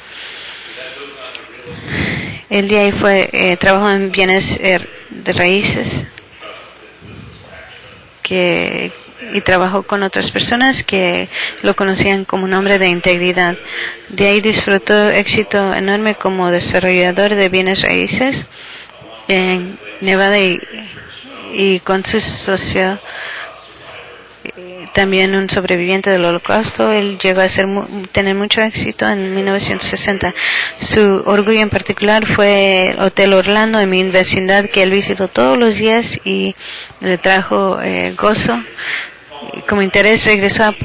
El día ahí fue trabajó en bienes de raíces y trabajó con otras personas que lo conocían como un hombre de integridad. De ahí disfrutó éxito enorme como desarrollador de bienes raíces en Nevada y con su socio, también un sobreviviente del Holocausto. Él llegó a tener mucho éxito en 1960. Su orgullo en particular fue el Hotel Orlando en mi vecindad, que él visitó todos los días y le trajo gozo. Y como interés regresó a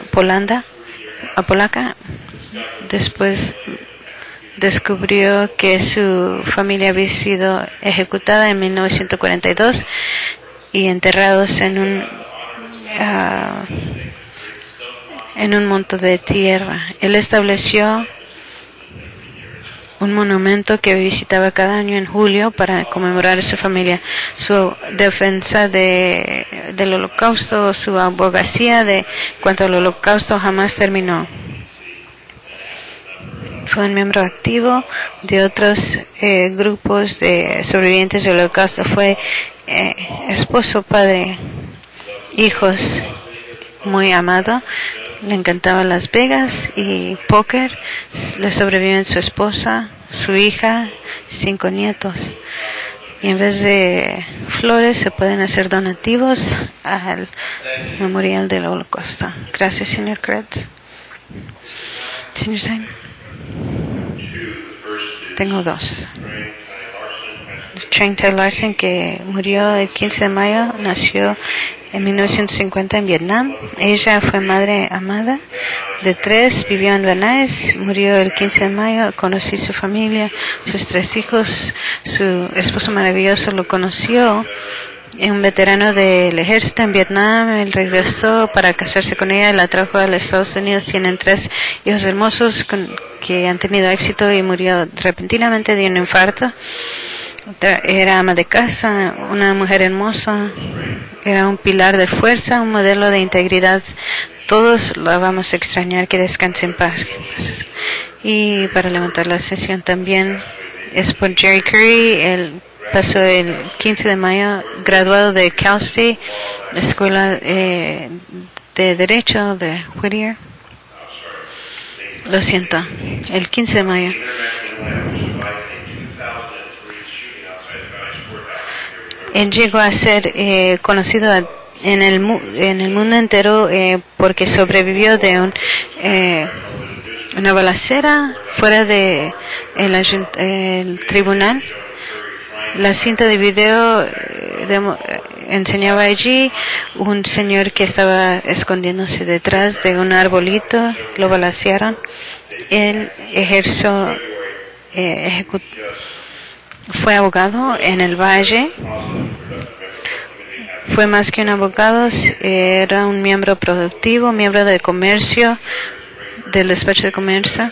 Polaca. Después descubrió que su familia había sido ejecutada en 1942 y enterrados en un monte de tierra. Él estableció un monumento que visitaba cada año en julio para conmemorar a su familia. Su defensa del Holocausto, su abogacía de cuanto al Holocausto jamás terminó. Fue un miembro activo de otros grupos de sobrevivientes del Holocausto. Fue esposo, padre, hijos, muy amado. Le encantaba Las Vegas y póker. Le sobreviven su esposa, su hija, 5 nietos. Y en vez de flores se pueden hacer donativos al memorial del Holocausto. Gracias, señor Kretz. Señor Sain. Tengo 2. Trang Thai Larson, que murió el 15 de mayo, nació en 1950 en Vietnam. Ella fue madre amada de 3, vivió en Vanais, murió el 15 de mayo. Conocí su familia, sus 3 hijos, su esposo maravilloso lo conoció. Un veterano del ejército en Vietnam. Él regresó para casarse con ella, la trajo a los Estados Unidos. Tienen 3 hijos hermosos que han tenido éxito y murió repentinamente de un infarto. Era ama de casa, una mujer hermosa, era un pilar de fuerza, un modelo de integridad. Todos la vamos a extrañar, que descanse en paz. Y para levantar la sesión también es por Jerry Curry. Él pasó el 15 de mayo, graduado de Cal State, Escuela de Derecho de Whittier. Lo siento, el 15 de mayo. Él llegó a ser conocido en el mundo entero porque sobrevivió de una balacera fuera de el tribunal. La cinta de video enseñaba allí un señor que estaba escondiéndose detrás de un arbolito. Lo balacearon. Él fue abogado en el Valle. Fue más que un abogado, era un miembro productivo, miembro de comercio, del despacho de comercio.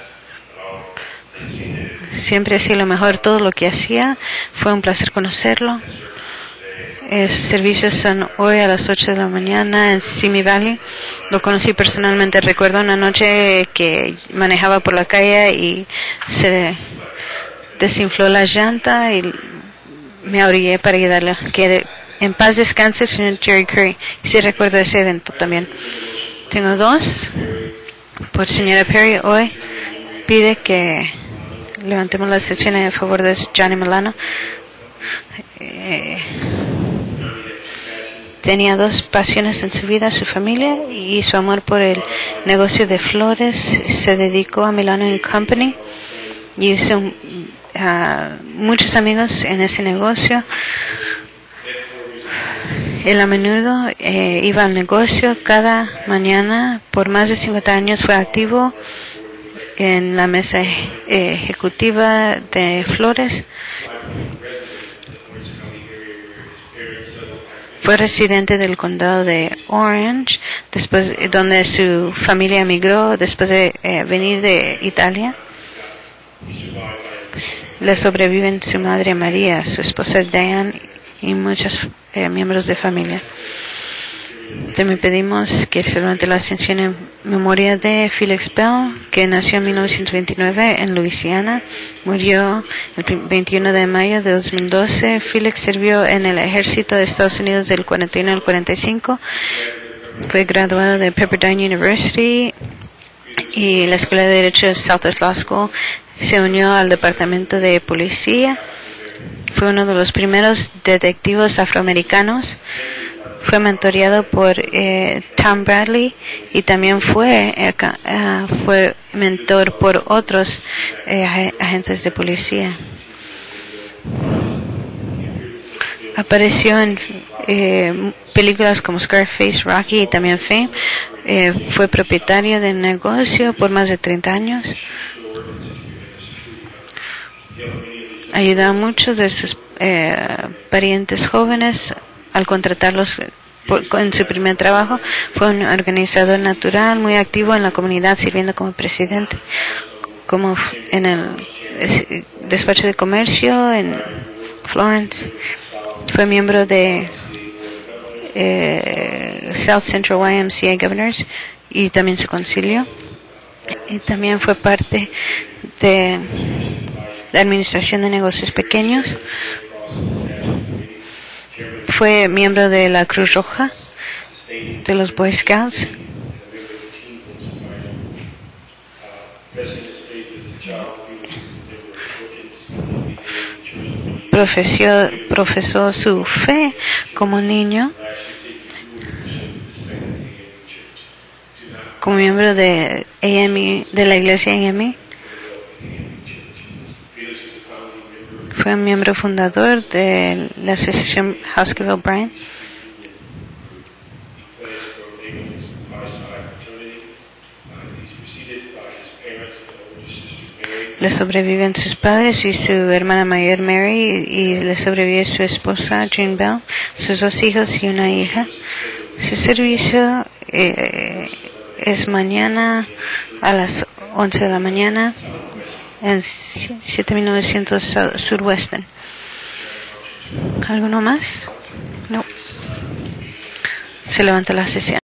Siempre hacía lo mejor, todo lo que hacía. Fue un placer conocerlo. Sus servicios son hoy a las 8 de la mañana en Simi Valley. Lo conocí personalmente. Recuerdo una noche que manejaba por la calle y se desinfló la llanta y me orillé para ayudarle. Que en paz descanse, señor Jerry Curry. Y sí recuerdo ese evento también. Tengo 2. Por señora Perry, hoy pide que levantemos la sesión en favor de Johnny Milano. Tenía 2 pasiones en su vida, su familia y su amor por el negocio de flores. Se dedicó a Milano & Company y hizo muchos amigos en ese negocio. Él a menudo iba al negocio cada mañana. Por más de 50 años fue activo en la mesa ejecutiva de Flores. Fue residente del condado de Orange, después donde su familia emigró después de venir de Italia. Le sobreviven su madre María, su esposa Diane y muchos miembros de familia. También pedimos que se levante la ascensión en memoria de Felix Bell, que nació en 1929 en Luisiana. Murió el 21 de mayo de 2012. Felix sirvió en el ejército de Estados Unidos del 41 al 45. Fue graduado de Pepperdine University y la Escuela de Derecho de Southwest Law School. Se unió al departamento de policía. Fue uno de los primeros detectives afroamericanos. Fue mentoreado por Tom Bradley y también fue mentor por otros agentes de policía. Apareció en películas como Scarface, Rocky y también Fame. Fue propietario de un negocio por más de 30 años. Ayudó a muchos de sus parientes jóvenes al contratarlos en su primer trabajo. Fue un organizador natural muy activo en la comunidad, sirviendo como presidente, como en el despacho de comercio en Florence. Fue miembro de South Central YMCA Governors y también se concilió. Y también fue parte de la administración de negocios pequeños. Fue miembro de la Cruz Roja, de los Boy Scouts. Profesó su fe como niño, como miembro de AME, de la iglesia AME. Fue miembro fundador de la asociación Husker O'Brien. Le sobreviven sus padres y su hermana mayor Mary, y le sobrevive su esposa Jean Bell, sus 2 hijos y una hija. Su servicio es mañana a las 11 de la mañana en 7900 Surwestern. ¿Alguno más? No. Se levanta la sesión.